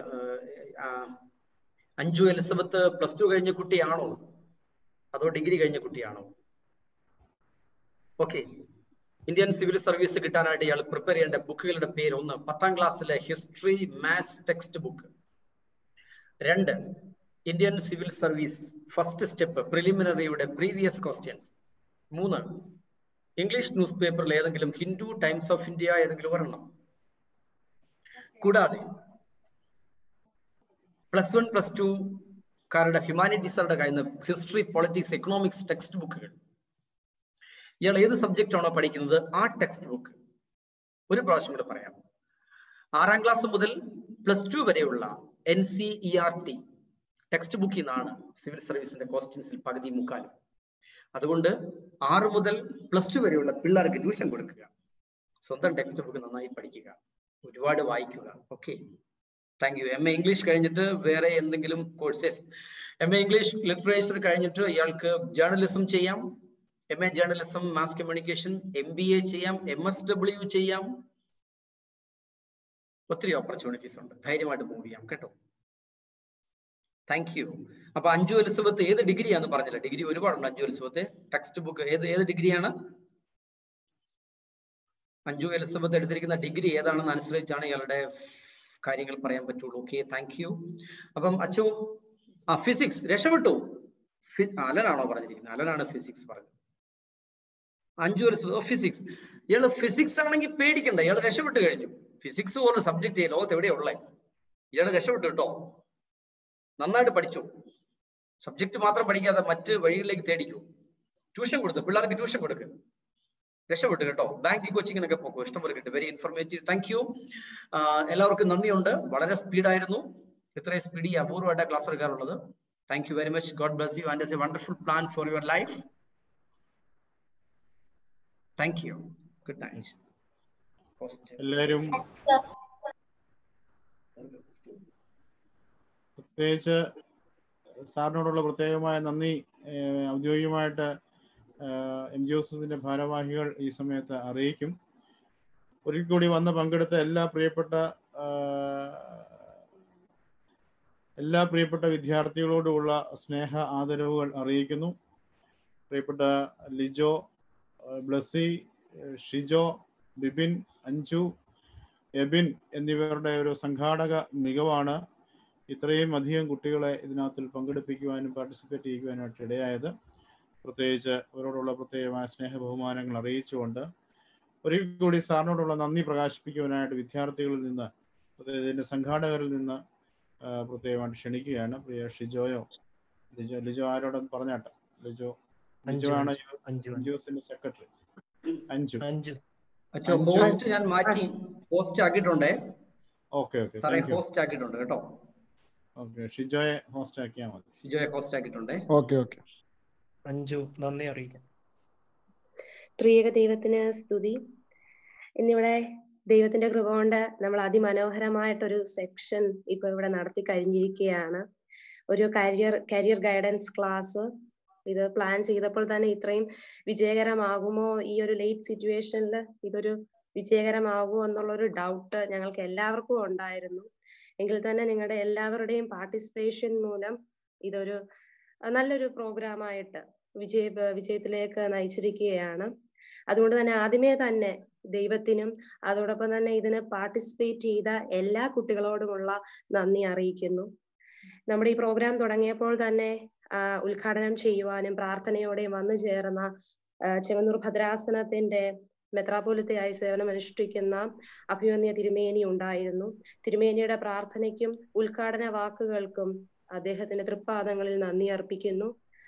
അഞ്ജു എലിസബത്ത് പ്ലസ് ടു കഴിഞ്ഞ കുട്ടിയാണോ അതോ ഡിഗ്രി കഴിഞ്ഞ കുട്ടിയാണോ? ഓക്കെ, ഇന്ത്യൻ സിവിൽ സർവീസ് കിട്ടാനായിട്ട് ഇയാൾ പ്രിപ്പയർ ചെയ്യേണ്ട ബുക്കുകളുടെ പേര്: ഒന്ന്, പത്താം ക്ലാസ്സിലെ ഹിസ്റ്ററി മാത്സ് ടെക്സ്റ്റ് ബുക്ക്; രണ്ട്, Indian civil service first step പ്രിലിമിനറിയുടെ പ്രീവിയസ് ക്വസ്റ്റ്യൻസ്; മൂന്ന്, ഇംഗ്ലീഷ് ന്യൂസ് പേപ്പറിൽ ഏതെങ്കിലും ഹിന്ദു, ടൈംസ് ഓഫ് ഇന്ത്യ ഏതെങ്കിലും ഒരെണ്ണം. കൂടാതെ പ്ലസ് വൺ പ്ലസ് ടു കാരുടെ ഹ്യൂമാനിറ്റീസുകളുടെ കയ്യിൽ നിന്ന് ഹിസ്റ്ററി, പൊളിറ്റിക്സ്, എക്കണോമിക്സ് ടെക്സ്റ്റ് ബുക്കുകൾ. ഇയാൾ ഏത് സബ്ജക്റ്റ് ആണോ പഠിക്കുന്നത് ആ ടെക്സ്റ്റ് ബുക്ക് ഒരു പ്രാവശ്യം കൂടെ പറയാം. ആറാം ക്ലാസ് മുതൽ പ്ലസ് ടു വരെയുള്ള N C E R T text ബുക്കിൽ നിന്നാണ് സിവിൽ സർവീസിന്റെ ക്വസ്റ്റ്യൻസിൽ പകുതി മുക്കാലും. അതുകൊണ്ട് ആറ് മുതൽ പ്ലസ് ടു വരെയുള്ള പിള്ളേർക്ക് ട്യൂഷൻ കൊടുക്കുക, സ്വന്തം ടെക്സ്റ്റ് ബുക്ക് നന്നായി പഠിക്കുക, ഒരുപാട് വായിക്കുക. Okay, thank you. M A English കഴിഞ്ഞിട്ട് വേറെ എന്തെങ്കിലും courses, M A English literature കഴിഞ്ഞിട്ട് ഇയാൾക്ക് ജേർണലിസം ചെയ്യാം, M A journalism mass communication, M B A ചെയ്യാം, എം എസ് ഡബ്ല്യു ചെയ്യാം. ഒത്തിരി ഓപ്പർച്യൂണിറ്റീസ് ഉണ്ട്, ധൈര്യമായിട്ട് മൂവ് ചെയ്യാം കേട്ടോ. Thank you. അപ്പൊ അഞ്ജു എലിസബത്ത് ഏത് ഡിഗ്രിയാന്ന് പറഞ്ഞില്ല, ഡിഗ്രി ഒരുപാടുണ്ട്. അഞ്ജു എലിസബത്ത് ടെക്സ്റ്റ് ബുക്ക് ഏത് ഏത് ഡിഗ്രിയാണ് അഞ്ജു എലിസബത്ത് എടുത്തിരിക്കുന്ന ഡിഗ്രി ഏതാണെന്ന് അനുസരിച്ചാണ് ഇയാളുടെ കാര്യങ്ങൾ പറയാൻ പറ്റുള്ളൂ. Okay, thank you. അപ്പം അച്ചു ആ ഫിസിക്സ് രക്ഷപ്പെട്ടു. അലനാണോ പറഞ്ഞിരിക്കുന്നത്? അലനാണ് ഫിസിക്സ് പറഞ്ഞത്. അഞ്ജു എലിസബത്ത് ഫിസിക്സ്. ഇയാള് ഫിസിക്സ് ആണെങ്കിൽ പേടിക്കണ്ട, ഇയാൾ രക്ഷപ്പെട്ട് കഴിഞ്ഞു. ഫിസിക്സ് പോലെ സബ്ജക്ട് ലോകത്ത് എവിടെയാ ഉള്ളേ? ഇയാള് രക്ഷപ്പെട്ടു കേട്ടോ. നന്നായിട്ട് പഠിച്ചു. സബ്ജക്ട് മാത്രം പഠിക്കാതെ മറ്റ് വഴികളിലേക്ക് തേടിക്കൂ. ട്യൂഷൻ കൊടുത്തു, പിള്ളേർക്ക് ട്യൂഷൻ കൊടുക്കുക, രക്ഷപ്പെട്ടു കേട്ടോ. ബാങ്കിങ് കോച്ചിങ്ങിനൊക്കെ പോക്കോ, ഇഷ്ടംപോലെ കിട്ടും. Very informative. Thank you. എല്ലാവർക്കും നന്ദിയുണ്ട്. വളരെ സ്പീഡായിരുന്നു. ഇത്രയും സ്പീഡി അപൂർവമായിട്ട് ക്ലാസ് എടുക്കാറുള്ളത്. Thank you very much. God bless you and it's a wonderful plan for your life. Thank you. Good night. എല്ലാവരും പ്രത്യേകിച്ച് സാറിനോടുള്ള പ്രത്യേകമായ നന്ദി ഔദ്യോഗികമായിട്ട് എം ജി എസിന്റെ ഭാരവാഹികൾ ഈ സമയത്ത് അറിയിക്കും. ഒരിക്കൽ കൂടി വന്ന് പങ്കെടുത്ത എല്ലാ പ്രിയപ്പെട്ട എല്ലാ പ്രിയപ്പെട്ട വിദ്യാർത്ഥികളോടുമുള്ള സ്നേഹ ആദരവുകൾ അറിയിക്കുന്നു. പ്രിയപ്പെട്ട ലിജോ, ബ്ലസ്സി, ഷിജോ, ബിബിൻ, അഞ്ജു, എബിൻ എന്നിവരുടെ ഒരു സംഘാടക മികവാണ് ഇത്രയും അധികം കുട്ടികളെ ഇതിനകത്തിൽ പങ്കെടുപ്പിക്കുവാനും പാർട്ടിസിപ്പേറ്റ് ചെയ്യുവാനായിട്ട് ഇടയായത്. പ്രത്യേകിച്ച് അവരോടുള്ള പ്രത്യേകമായ സ്നേഹ ബഹുമാനങ്ങൾ അറിയിച്ചുകൊണ്ട് ഒരിക്കൽ കൂടി സാറിനോടുള്ള നന്ദി പ്രകാശിപ്പിക്കുവാനായിട്ട് വിദ്യാർത്ഥികളിൽ നിന്ന്, പ്രത്യേകിച്ച് ഇതിൻ്റെ സംഘാടകരിൽ നിന്ന് പ്രത്യേകമായിട്ട് ക്ഷണിക്കുകയാണ്. പ്രിയ ഷിജോയോ, ലിജോ ലിജോ ആരോടും പറഞ്ഞാട്ടെ. ലിജോ ലിജോ ആണ് എൻജിഒസിന്റെ സെക്രട്ടറി. അഞ്ജു അഞ്ജു ഹോസ്റ്റ് ഞാൻ മാറ്റി ഹോസ്റ്റ് ആക്കിയിട്ടുണ്ടേ. ഓക്കെ ഓക്കെ സാറേ ഹോസ്റ്റ് ആക്കിയിട്ടുണ്ട് കേട്ടോ. ഓക്കെ, ഷിജോയെ ഹോസ്റ്റ് ആക്കിയാൽ മതി. ഷിജോയെ ഹോസ്റ്റ് ആക്കിയിട്ടുണ്ട്. Okay okay. അഞ്ജു നന്ദി അറിയിക്കാം. ത്രിയേക ദൈവത്തിന് സ്തുതി. ഇന്നിവിടെ ദൈവത്തിന്റെ കൃപ കൊണ്ട് നമ്മൾ അതിമനോഹരമായിട്ടൊരു സെക്ഷൻ ഇപ്പൊ ഇവിടെ നടത്തി കഴിഞ്ഞിരിക്കുകയാണ്. ഒരു കരിയർ കരിയർ ഗൈഡൻസ് ക്ലാസ്. ഇത് പ്ലാൻ ചെയ്തപ്പോൾ തന്നെ ഇത്രയും വിജയകരമാകുമോ, ഈ ഒരു ലേറ്റ് സിറ്റുവേഷനിൽ ഇതൊരു വിജയകരമാകുമോ എന്നുള്ളൊരു ഡൗട്ട് ഞങ്ങൾക്ക് എല്ലാവർക്കും ഉണ്ടായിരുന്നു. എങ്കിൽ തന്നെ നിങ്ങളുടെ എല്ലാവരുടെയും പാർട്ടിസിപ്പേഷൻ മൂലം ഇതൊരു നല്ലൊരു പ്രോഗ്രാമായിട്ട് വിജയ വിജയത്തിലേക്ക് നയിച്ചിരിക്കുകയാണ്. അതുകൊണ്ട് തന്നെ ആദ്യമേ തന്നെ ദൈവത്തിനും അതോടൊപ്പം തന്നെ ഇതിന് പാർട്ടിസിപ്പേറ്റ് ചെയ്ത എല്ലാ കുട്ടികളോടുമുള്ള നന്ദി അറിയിക്കുന്നു. നമ്മുടെ ഈ പ്രോഗ്രാം തുടങ്ങിയപ്പോൾ തന്നെ ഉദ്ഘാടനം ചെയ്യുവാനും പ്രാർത്ഥനയോടെയും വന്നു ചേർന്ന ചെങ്ങന്നൂർ ഭദ്രാസനത്തിന്റെ മെത്രാപോലിത്തയായി സേവനം അനുഷ്ഠിക്കുന്ന അഭിമന്യ തിരുമേനി ഉണ്ടായിരുന്നു. തിരുമേനിയുടെ പ്രാർത്ഥനയ്ക്കും ഉദ്ഘാടന വാക്കുകൾക്കും അദ്ദേഹത്തിന്റെ തൃപ്പാദങ്ങളിൽ നന്ദി അർപ്പിക്കുന്നു.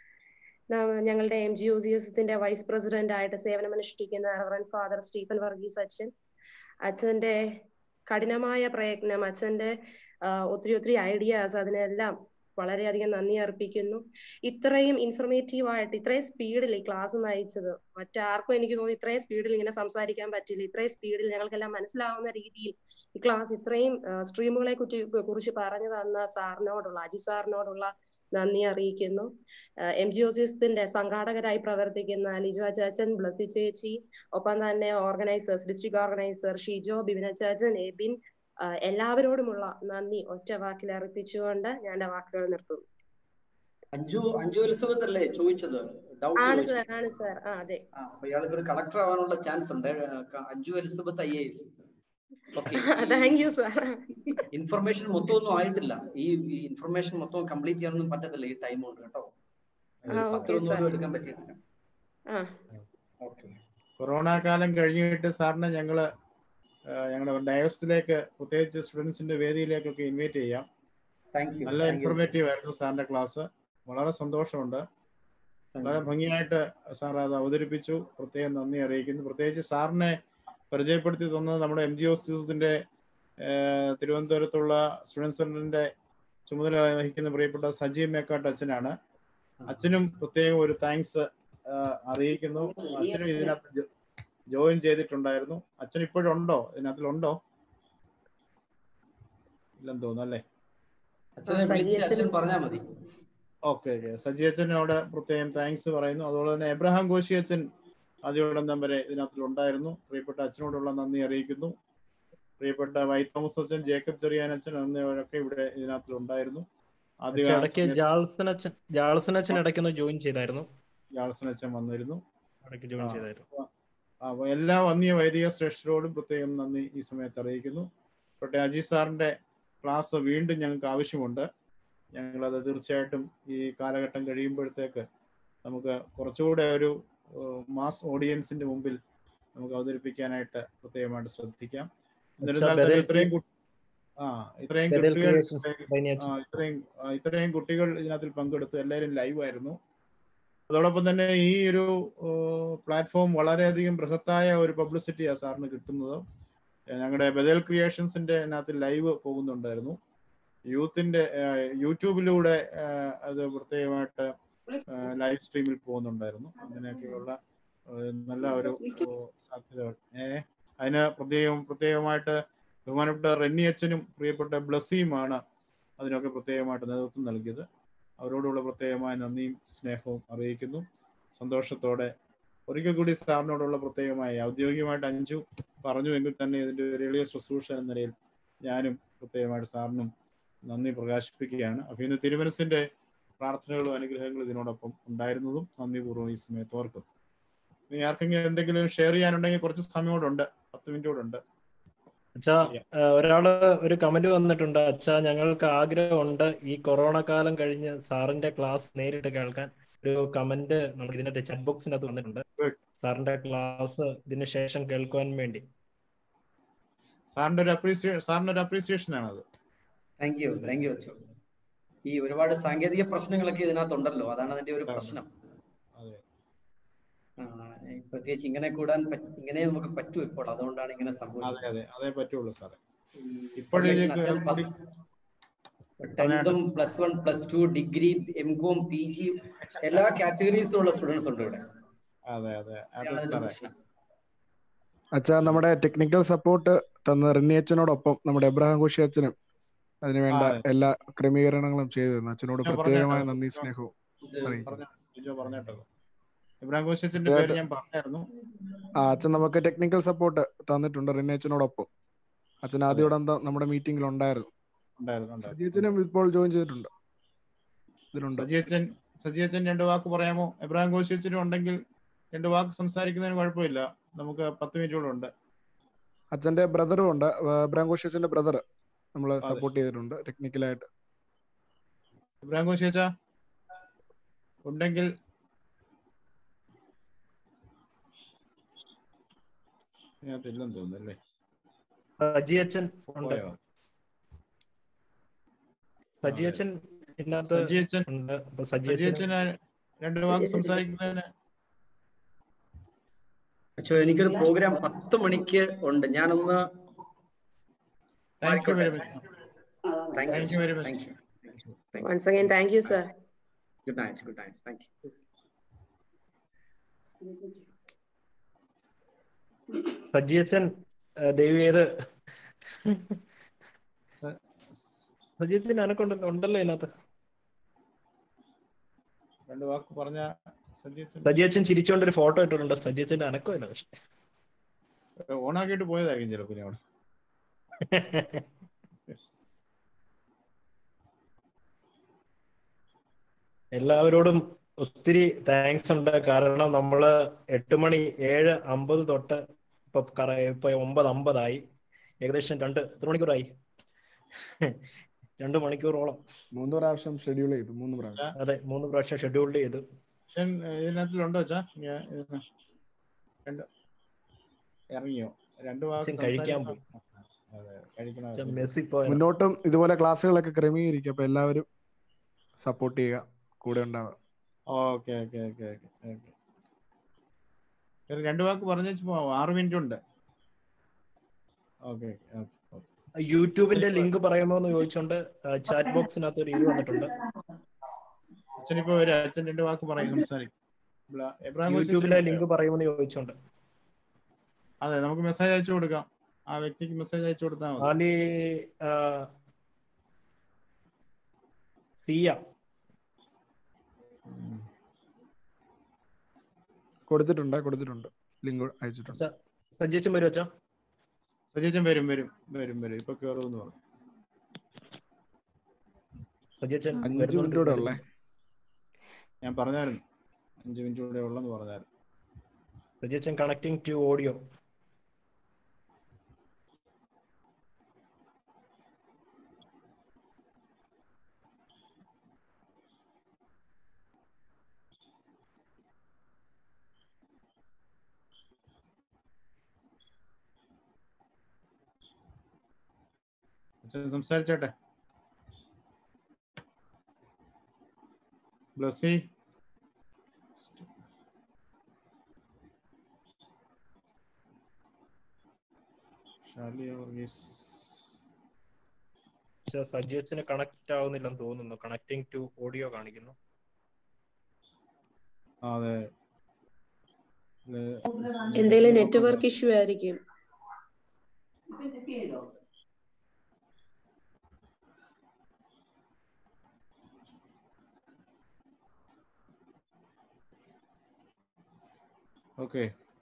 ഞങ്ങളുടെ എം ജി ഒ സി എസിന്റെ വൈസ് പ്രസിഡന്റ് ആയിട്ട് സേവനമനുഷ്ഠിക്കുന്ന റവറൻഡ് ഫാദർ സ്റ്റീഫൻ വർഗീസ് അച്ഛൻ, അച്ഛന്റെ കഠിനമായ പ്രയത്നം, അച്ഛന്റെ ഒത്തിരി ഒത്തിരി ഐഡിയാസ്, അതിനെല്ലാം വളരെയധികം നന്ദി അർപ്പിക്കുന്നു. ഇത്രയും ഇൻഫർമേറ്റീവ് ആയിട്ട് ഇത്രയും സ്പീഡിൽ ഈ ക്ലാസ് നയിച്ചത് മറ്റാർക്കും എനിക്ക് തോന്നുന്നു ഇത്രയും സ്പീഡിൽ ഇങ്ങനെ സംസാരിക്കാൻ പറ്റില്ല. ഇത്രയും സ്പീഡിൽ ഞങ്ങൾക്കെല്ലാം മനസ്സിലാവുന്ന രീതിയിൽ ഈ ക്ലാസ് ഇത്രയും സ്ട്രീമുകളെ കുറിച്ച് കുറിച്ച് പറഞ്ഞു തന്ന സാറിനോടുള്ള അജി സാറിനോടുള്ള നന്ദി അറിയിക്കുന്നു. എം ജി ഒ സി എസിന്റെ സംഘാടകരായി പ്രവർത്തിക്കുന്ന ലിജോ ചാച്ചൻ, ബ്ലസ്സി ചേച്ചി, ഒപ്പം തന്നെ organisers, district organiser Shijo, Bibina ചാച്ചൻ, എബിൻ, എല്ലാവരോടുമുള്ള നന്ദി ഒറ്റ വാക്കിൽ അർപ്പിച്ചുകൊണ്ട് ഞാൻ എന്റെ വാക്കുകൾ നിർത്തുന്നു. അഞ്ജു അഞ്ജു എലിസബത്ത് അല്ലേ ചോദിച്ചത്? ആണ് സാർ, ആണ് സാർ. ആ അതെ. അപ്പൊ ഇയാൾക്ക് ഒരു കളക്ടർ ആവാനുള്ള ചാൻസ് ഉണ്ട്. Anju Elizabeth I A S. Thank you sir. Information മൊത്തം ഒന്നും ആയിട്ടില്ല. ഈ ഇൻഫർമേഷൻ മൊത്തം കംപ്ലീറ്റ് ചെയ്യാനൊന്നും പറ്റത്തില്ല ഈ ടൈം കൊണ്ട് കേട്ടോ. എടുക്കാൻ പറ്റിയിട്ടില്ല. കൊറോണ കാലം കഴിഞ്ഞിട്ട് സാറിനെ ഞങ്ങള് ഞങ്ങളുടെ ഡയോസിലേക്ക്, പ്രത്യേകിച്ച് സ്റ്റുഡൻസിന്റെ വേദിയിലേക്കൊക്കെ ഇൻവൈറ്റ് ചെയ്യാം. നല്ല ഇൻഫോർമേറ്റീവ് ആയിരുന്നു സാറിന്റെ ക്ലാസ്. വളരെ സന്തോഷമുണ്ട്. വളരെ ഭംഗിയായിട്ട് സാർ അത് അവതരിപ്പിച്ചു. പ്രത്യേകം നന്ദി അറിയിക്കുന്നു. പ്രത്യേകിച്ച് സാറിനെ പരിചയപ്പെടുത്തി തന്നത് നമ്മുടെ എം ജി ഒ സിന്റെ തിരുവനന്തപുരത്തുള്ള സ്റ്റുഡൻറ് സെന്ററിന്റെ ചുമതല വഹിക്കുന്ന പ്രിയപ്പെട്ട സജി മേക്കാട്ട് അച്ഛനാണ്. അച്ഛനും പ്രത്യേകം ഒരു താങ്ക്സ് അറിയിക്കുന്നു. അച്ഛനും ഇതിനകത്ത് ജോയിൻ ചെയ്തിട്ടുണ്ടായിരുന്നു. അച്ഛൻ ഇപ്പോഴുണ്ടോ ഇതിനകത്തിലുണ്ടോ? ഇല്ലെന്ന് തോന്നുന്നു അല്ലേ? ഓക്കെ ഓക്കെ സജി അച്ഛനോട് പ്രത്യേകം താങ്ക്സ് പറയുന്നു. അതുപോലെ തന്നെ എബ്രഹാം കോശി അച്ഛൻ ആദ്യോടന്തം വരെ ഇതിനകത്തിലുണ്ടായിരുന്നു. പ്രിയപ്പെട്ട അച്ഛനോടുള്ള നന്ദി അറിയിക്കുന്നു. പ്രിയപ്പെട്ട വൈ തോമസ് അച്ഛൻ, ജേക്കബ് ചെറിയാൻ അച്ഛൻ എന്നിവരൊക്കെ ഇവിടെ ഇതിനകത്തിലുണ്ടായിരുന്നു. ജാൾസൺ അച്ഛൻ ജാൾസൺ അച്ഛൻ ഇടയ്ക്കൊന്ന് ജോയിൻ ചെയ്തായിരുന്നു. ജാൾസൺ അച്ഛൻ വന്നിരുന്നു. ജോയിൻ ചെയ്തായിരുന്നു. എല്ലാ വന്യ വൈദിക ശ്രേഷ്ഠരോടും പ്രത്യേകം നന്ദി ഈ സമയത്ത് അറിയിക്കുന്നു. പക്ഷേ അജി സാറിന്റെ ക്ലാസ് വീണ്ടും ഞങ്ങൾക്ക് ആവശ്യമുണ്ട്. ഞങ്ങളത് തീർച്ചയായിട്ടും ഈ കാലഘട്ടം കഴിയുമ്പോഴത്തേക്ക് നമുക്ക് കുറച്ചുകൂടെ ഒരു മാസ് ഓഡിയൻസിന്റെ മുമ്പിൽ നമുക്ക് അവതരിപ്പിക്കാനായിട്ട് പ്രത്യേകമായിട്ട് ശ്രദ്ധിക്കാം. എന്നിരുന്നാൽ തന്നെ ഇത്രയും ആ ഇത്രയും കുട്ടികൾ ഇത്രയും ഇത്രയും കുട്ടികൾ ഇതിനകത്തിൽ പങ്കെടുത്തു. എല്ലാവരും ലൈവ് ആയിരുന്നു. അതോടൊപ്പം തന്നെ ഈ ഒരു പ്ലാറ്റ്ഫോം വളരെയധികം ബൃഹത്തായ ഒരു പബ്ലിസിറ്റിയാണ് സാറിന് കിട്ടുന്നത്. ഞങ്ങളുടെ ബദൽ ക്രിയേഷൻസിന്റെ അതിനകത്ത് ലൈവ് പോകുന്നുണ്ടായിരുന്നു. യൂത്തിന്റെ യൂട്യൂബിലൂടെ അത് പ്രത്യേകമായിട്ട് ലൈവ് സ്ട്രീമിൽ പോകുന്നുണ്ടായിരുന്നു. അങ്ങനെയൊക്കെയുള്ള നല്ല ഒരു സാധ്യതകൾ ഏഹ് അതിന് പ്രത്യേകം പ്രത്യേകമായിട്ട് ബഹുമാനപ്പെട്ട റെന്നി അച്ഛനും പ്രിയപ്പെട്ട ബ്ലസ്സിയുമാണ് അതിനൊക്കെ പ്രത്യേകമായിട്ട് നേതൃത്വം നൽകിയത്. അവരോടുള്ള പ്രത്യേകമായ നന്ദിയും സ്നേഹവും അറിയിക്കുന്നു. സന്തോഷത്തോടെ ഒരിക്കൽ കൂടി സാറിനോടുള്ള പ്രത്യേകമായി ഔദ്യോഗികമായിട്ട് അഞ്ചു പറഞ്ഞു എങ്കിൽ തന്നെ ഇതിൻ്റെ ഒരു എളിയ ശുശ്രൂഷ എന്ന നിലയിൽ ഞാനും പ്രത്യേകമായിട്ട് സാറിനും നന്ദി പ്രകാശിപ്പിക്കുകയാണ്. അപ്പോൾ ഇന്ന് തിരുമനസിന്റെ പ്രാർത്ഥനകളും അനുഗ്രഹങ്ങളും ഇതിനോടൊപ്പം ഉണ്ടായിരുന്നതും നന്ദിപൂർവ്വം ഈ സമയത്ത് ഓർക്കും. ഇനി ആർക്കെങ്കിലും എന്തെങ്കിലും ഷെയർ ചെയ്യാനുണ്ടെങ്കിൽ കുറച്ച് സമയമോടുണ്ട്, പത്ത് മിനിറ്റോടുണ്ട്. അച്ഛാ ഒരാള് ഒരു കമന്റ് വന്നിട്ടുണ്ട്. അച്ഛാ ഞങ്ങൾക്ക് ആഗ്രഹമുണ്ട് ഈ കൊറോണ കാലം കഴിഞ്ഞ് സാറിന്റെ ക്ലാസ് നേരിട്ട് കേൾക്കാൻ. ഒരു കമന്റ് നമുക്ക് ഇതിന്റെ ചാറ്റ് ബോക്സിനകത്ത് വന്നിട്ടുണ്ട്. സാറിന്റെ ക്ലാസ് ഇതിന് ശേഷം കേൾക്കുവാൻ വേണ്ടി സാറിന്റെ ഒരു അപ്രീസിയേഷൻ സാറിന്റെ ഒരു അപ്രീസിയേഷൻ ആണത്. താങ്ക് യു താങ്ക് യു അച്ഛൻ. ഈ ഒരുപാട് സാങ്കേതിക പ്രശ്നങ്ങളൊക്കെ ഇതിനകത്തുണ്ടല്ലോ, അതാണ് അതിന്റെ ഒരു പ്രശ്നം. പ്രത്യേകിച്ച് ഇങ്ങനെ കൂടാൻ ഇങ്ങനെ നമുക്ക് പറ്റൂ ഇപ്പോൾ, അതുകൊണ്ടാണ് ഇങ്ങനെ സംഭവിച്ചത്. അതേ പറ്റുള്ളൂ സാറേ. ടെൻത്തും plus one plus two degree M com P G എല്ലാ കാറ്റഗറീസും ഉള്ള സ്റ്റുഡൻസ് ഉണ്ട് ഇവിടെ. അതെ അതെ അച്ഛാ നമ്മുടെ ടെക്നിക്കൽ സപ്പോർട്ട് തന്ന റിന്നി അച്ഛനോടൊപ്പം നമ്മുടെ എബ്രഹാം കോശി അച്ഛനും അതിനുവേണ്ട എല്ലാ ക്രമീകരണങ്ങളും ചെയ്തു തന്നു. അച്ഛനോട് പ്രത്യേകമായ നന്ദി സ്നേഹവും പറഞ്ഞിട്ടത്. ഇബ്രാഹിം കോശി അച്ഛന്റെ പേര് ഞാൻ പറഞ്ഞായിരുന്നു. ആ അച്ഛൻ നമുക്ക് ടെക്നിക്കൽ സപ്പോർട്ട് തന്നിട്ടുണ്ട് റിന്നി അച്ഛനോടൊപ്പം. അച്ഛൻ ആദ്യോടന്തം നമ്മുടെ മീറ്റിംഗിൽ ഉണ്ടായിരുന്നു. സജിയച്ഛനും ഇപ്പോൾ ജോയിൻ ചെയ്തിട്ടുണ്ട്. സജിയച്ഛൻ സജിയച്ഛൻ രണ്ട് വാക്ക് പറയാമോ? എബ്രാഹിം കോശി അച്ഛനും ഉണ്ടെങ്കിൽ രണ്ട് വാക്ക് സംസാരിക്കുന്നതിന് കുഴപ്പമില്ല. നമുക്ക് പത്ത് മിനിറ്റോളം ഉണ്ട്. അച്ഛന്റെ ബ്രദറും ഉണ്ട്, എബ്രാഹിം കോശി അച്ഛന്റെ ബ്രദർ നമ്മൾ സപ്പോർട്ട് ചെയ്തിട്ടുണ്ട് ടെക്നിക്കലായിട്ട്. എബ്രാഹിം കോശി അച്ഛാ ഉണ്ടെങ്കിൽ ഇല്ലെന്ന് തോന്നുന്നല്ലേ. സജിയച്ഛൻ ഉണ്ട്. സജിയച്ഛൻ രണ്ട് വാക്ക് സംസാരിക്കുന്നതിന്. അച്ഛോ എനിക്കൊരു പ്രോഗ്രാം പത്ത് മണിക്ക് ഉണ്ട്. ഞാനൊന്ന് thank you very much. Thank you very much. Once again, thank you, sir. Good night. Good night. Thank you. സജിയച്ഛൻ ദയവ് ചെയ്ത് സജിയച്ഛൻ അനക്കുണ്ടല്ലോ ഉണ്ടല്ലോ ഇതിനകത്ത്. രണ്ട് വാക്ക് പറഞ്ഞ സജിയച്ഛൻ ചിരിച്ചോണ്ടൊരു ഫോട്ടോ ഇട്ടിട്ടുണ്ട്. സജിയച്ഛന്റെ അനക്കമില്ല, പക്ഷെ ഓണാക്കിയിട്ട് പോയതായിരിക്കും ചിലപ്പോൾ അവിടെ. എല്ലാവരോടും ഒത്തിരി താങ്ക്സ് ഉണ്ട്. കാരണം നമ്മള് എട്ട് മണി ഏഴ് അമ്പത് തൊട്ട് ഇപ്പൊ ഇപ്പൊ ഒമ്പത് അമ്പതായി. ഏകദേശം രണ്ട് എത്ര മണിക്കൂറായി? രണ്ട് മണിക്കൂറോളം മൂന്ന് പ്രാവശ്യം ഷെഡ്യൂൾ ചെയ്തു. മൂന്ന് പ്രാവശ്യം അതെ മൂന്ന് പ്രാവശ്യം ഷെഡ്യൂൾ ചെയ്തു. ഇതിനകത്തിലുണ്ടോ ഇറങ്ങിയോ? രണ്ടു വാക്ക് കഴിക്കാൻ പോയി. മുന്നോട്ടും ഇതുപോലെ ക്ലാസ്സുകളൊക്കെ ക്രമീകരിക്കും. അപ്പൊ എല്ലാവരും സപ്പോർട്ട് ചെയ്യുക, കൂടെ ഉണ്ടാവുക. Okay okay okay okay okay രണ്ടു വാക്ക് പറഞ്ഞു പോവാം. ആറ് മിനിറ്റ് ഉണ്ട്. ഓക്കെ ഓക്കെ ഓക്കെ യൂട്യൂബിന്റെ ലിങ്ക് പറയുമോ എന്ന് ചോദിച്ചോണ്ട് ചാറ്റ് ബോക്സിനകത്ത് ഒരു ഇത് വന്നിട്ടുണ്ട്. അച്ഛനിപ്പോ വരും. അച്ഛൻ രണ്ട് വാക്ക് പറയും, സംസാരിക്കും. യൂട്യൂബിലെ ലിങ്ക് പറയുമോ എന്ന് ചോദിച്ചോണ്ട്. അതെ, നമുക്ക് മെസ്സേജ് അയച്ചു കൊടുക്കാം. ആ വ്യക്തിക്ക് മെസ്സേജ് അയച്ചു കൊടുത്താൽ മതി. സിയ കൊടുത്തിട്ടുണ്ട് കൊടുത്തിട്ടുണ്ട് ലിങ്ക് അയച്ചിട്ടുണ്ട്. സജീച്ചൻ വരും അച്ഛാ. സജീച്ചൻ വരും വരും വരും വരും ഇപ്പൊ കേറുമെന്ന് പറഞ്ഞു. സജീച്ചൻ അഞ്ചു മിനിറ്റ് കൂടെ ഉള്ളേ. ഞാൻ പറഞ്ഞായിരുന്നു അഞ്ചു മിനിറ്റ് കൂടെ ഉള്ളെന്ന് പറഞ്ഞായിരുന്നു. സജീച്ചൻ കണക്ടിങ് ടു ഓഡിയോ. സംസാരിച്ചോട്ടെ. ബ്ലസ്സി സജീച്ചന് കണക്ട് ആവുന്നില്ലെന്ന് തോന്നുന്നു. കണക്ടിങ് ടു ഓഡിയോ കാണിക്കുന്നു. അതെ, എന്തെങ്കിലും നെറ്റ്വർക്ക് ഇഷ്യൂ ആയിരിക്കും. ഓക്കെ,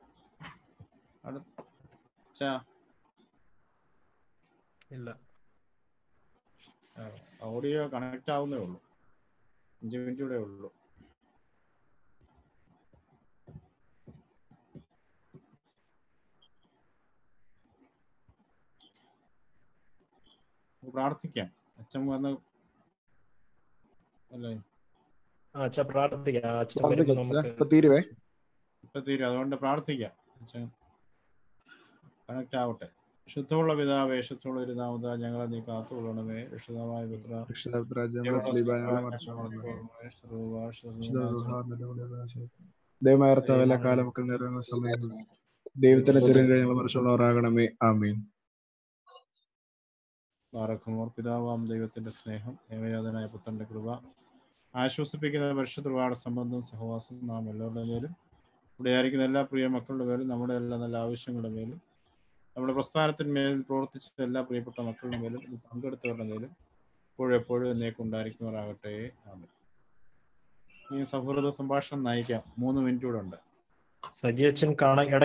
ഇല്ല, ഓഡിയോ കണക്ട് ആവുന്നേ ഉള്ളൂ. അഞ്ച് മിനിറ്റ് കൂടെ ഉള്ളൂ. പ്രാർത്ഥിക്കാം. അച്ഛൻ വന്ന് അല്ലേ? അച്ഛാ പ്രാർത്ഥിക്കാം. അച്ഛൻ പ്രാർത്ഥിക്കാം. നമുക്ക് ഇപ്പൊ തീരുവേ. ഇപ്പൊ തീരും. അതുകൊണ്ട് പ്രാർത്ഥിക്കാം. അച്ഛൻ കണക്ട് ആവട്ടെ. ശുദ്ധമുള്ള പിതാവേ, ശുദ്ധമുള്ള ഇരുന്നാമത ഞങ്ങളെ നീ കാത്തുകൊള്ളണമേ. രക്ഷിതാവായ പുത്ര ദൈവമായർത്താവെല്ലാ കാലമൊക്കെ നിറയുന്ന സമയത്ത് ദൈവത്തിന്റെ ചെറിയ കഴിയുന്ന മനുഷ്യമുള്ളവരാകണമേ. ആമീൻ. ബാറക്കുമോർ. പിതാവാം ദൈവത്തിന്റെ സ്നേഹം, ഏകജാതനായ പുത്രന്റെ കൃപ, ആശ്വസിപ്പിക്കുന്ന പരിശുദ്ധ സംബന്ധവും സഹവാസം നാം എല്ലാവരുടെ മേലും, ഇവിടെ ആയിരിക്കുന്ന എല്ലാ പ്രിയ മക്കളുടെ മേലും, നമ്മുടെ എല്ലാ നല്ല ആവശ്യങ്ങളുടെ മേലും, നമ്മുടെ പ്രസ്ഥാനത്തിന്മേൽ പ്രവർത്തിച്ച എല്ലാ പ്രിയപ്പെട്ട മക്കളുടെ മേലും, പങ്കെടുത്തവരുടെ മേലും ഇപ്പോഴും എപ്പോഴും എന്നേക്കും ഉണ്ടായിരിക്കുമാറാകട്ടെ. ആമേൻ. ഈ സൗഹൃദ സംഭാഷണം നയിക്കാം. മൂന്ന് മിനിറ്റ് കൂടെ ഉണ്ട്. സജീച്ചൻ കാണാൻ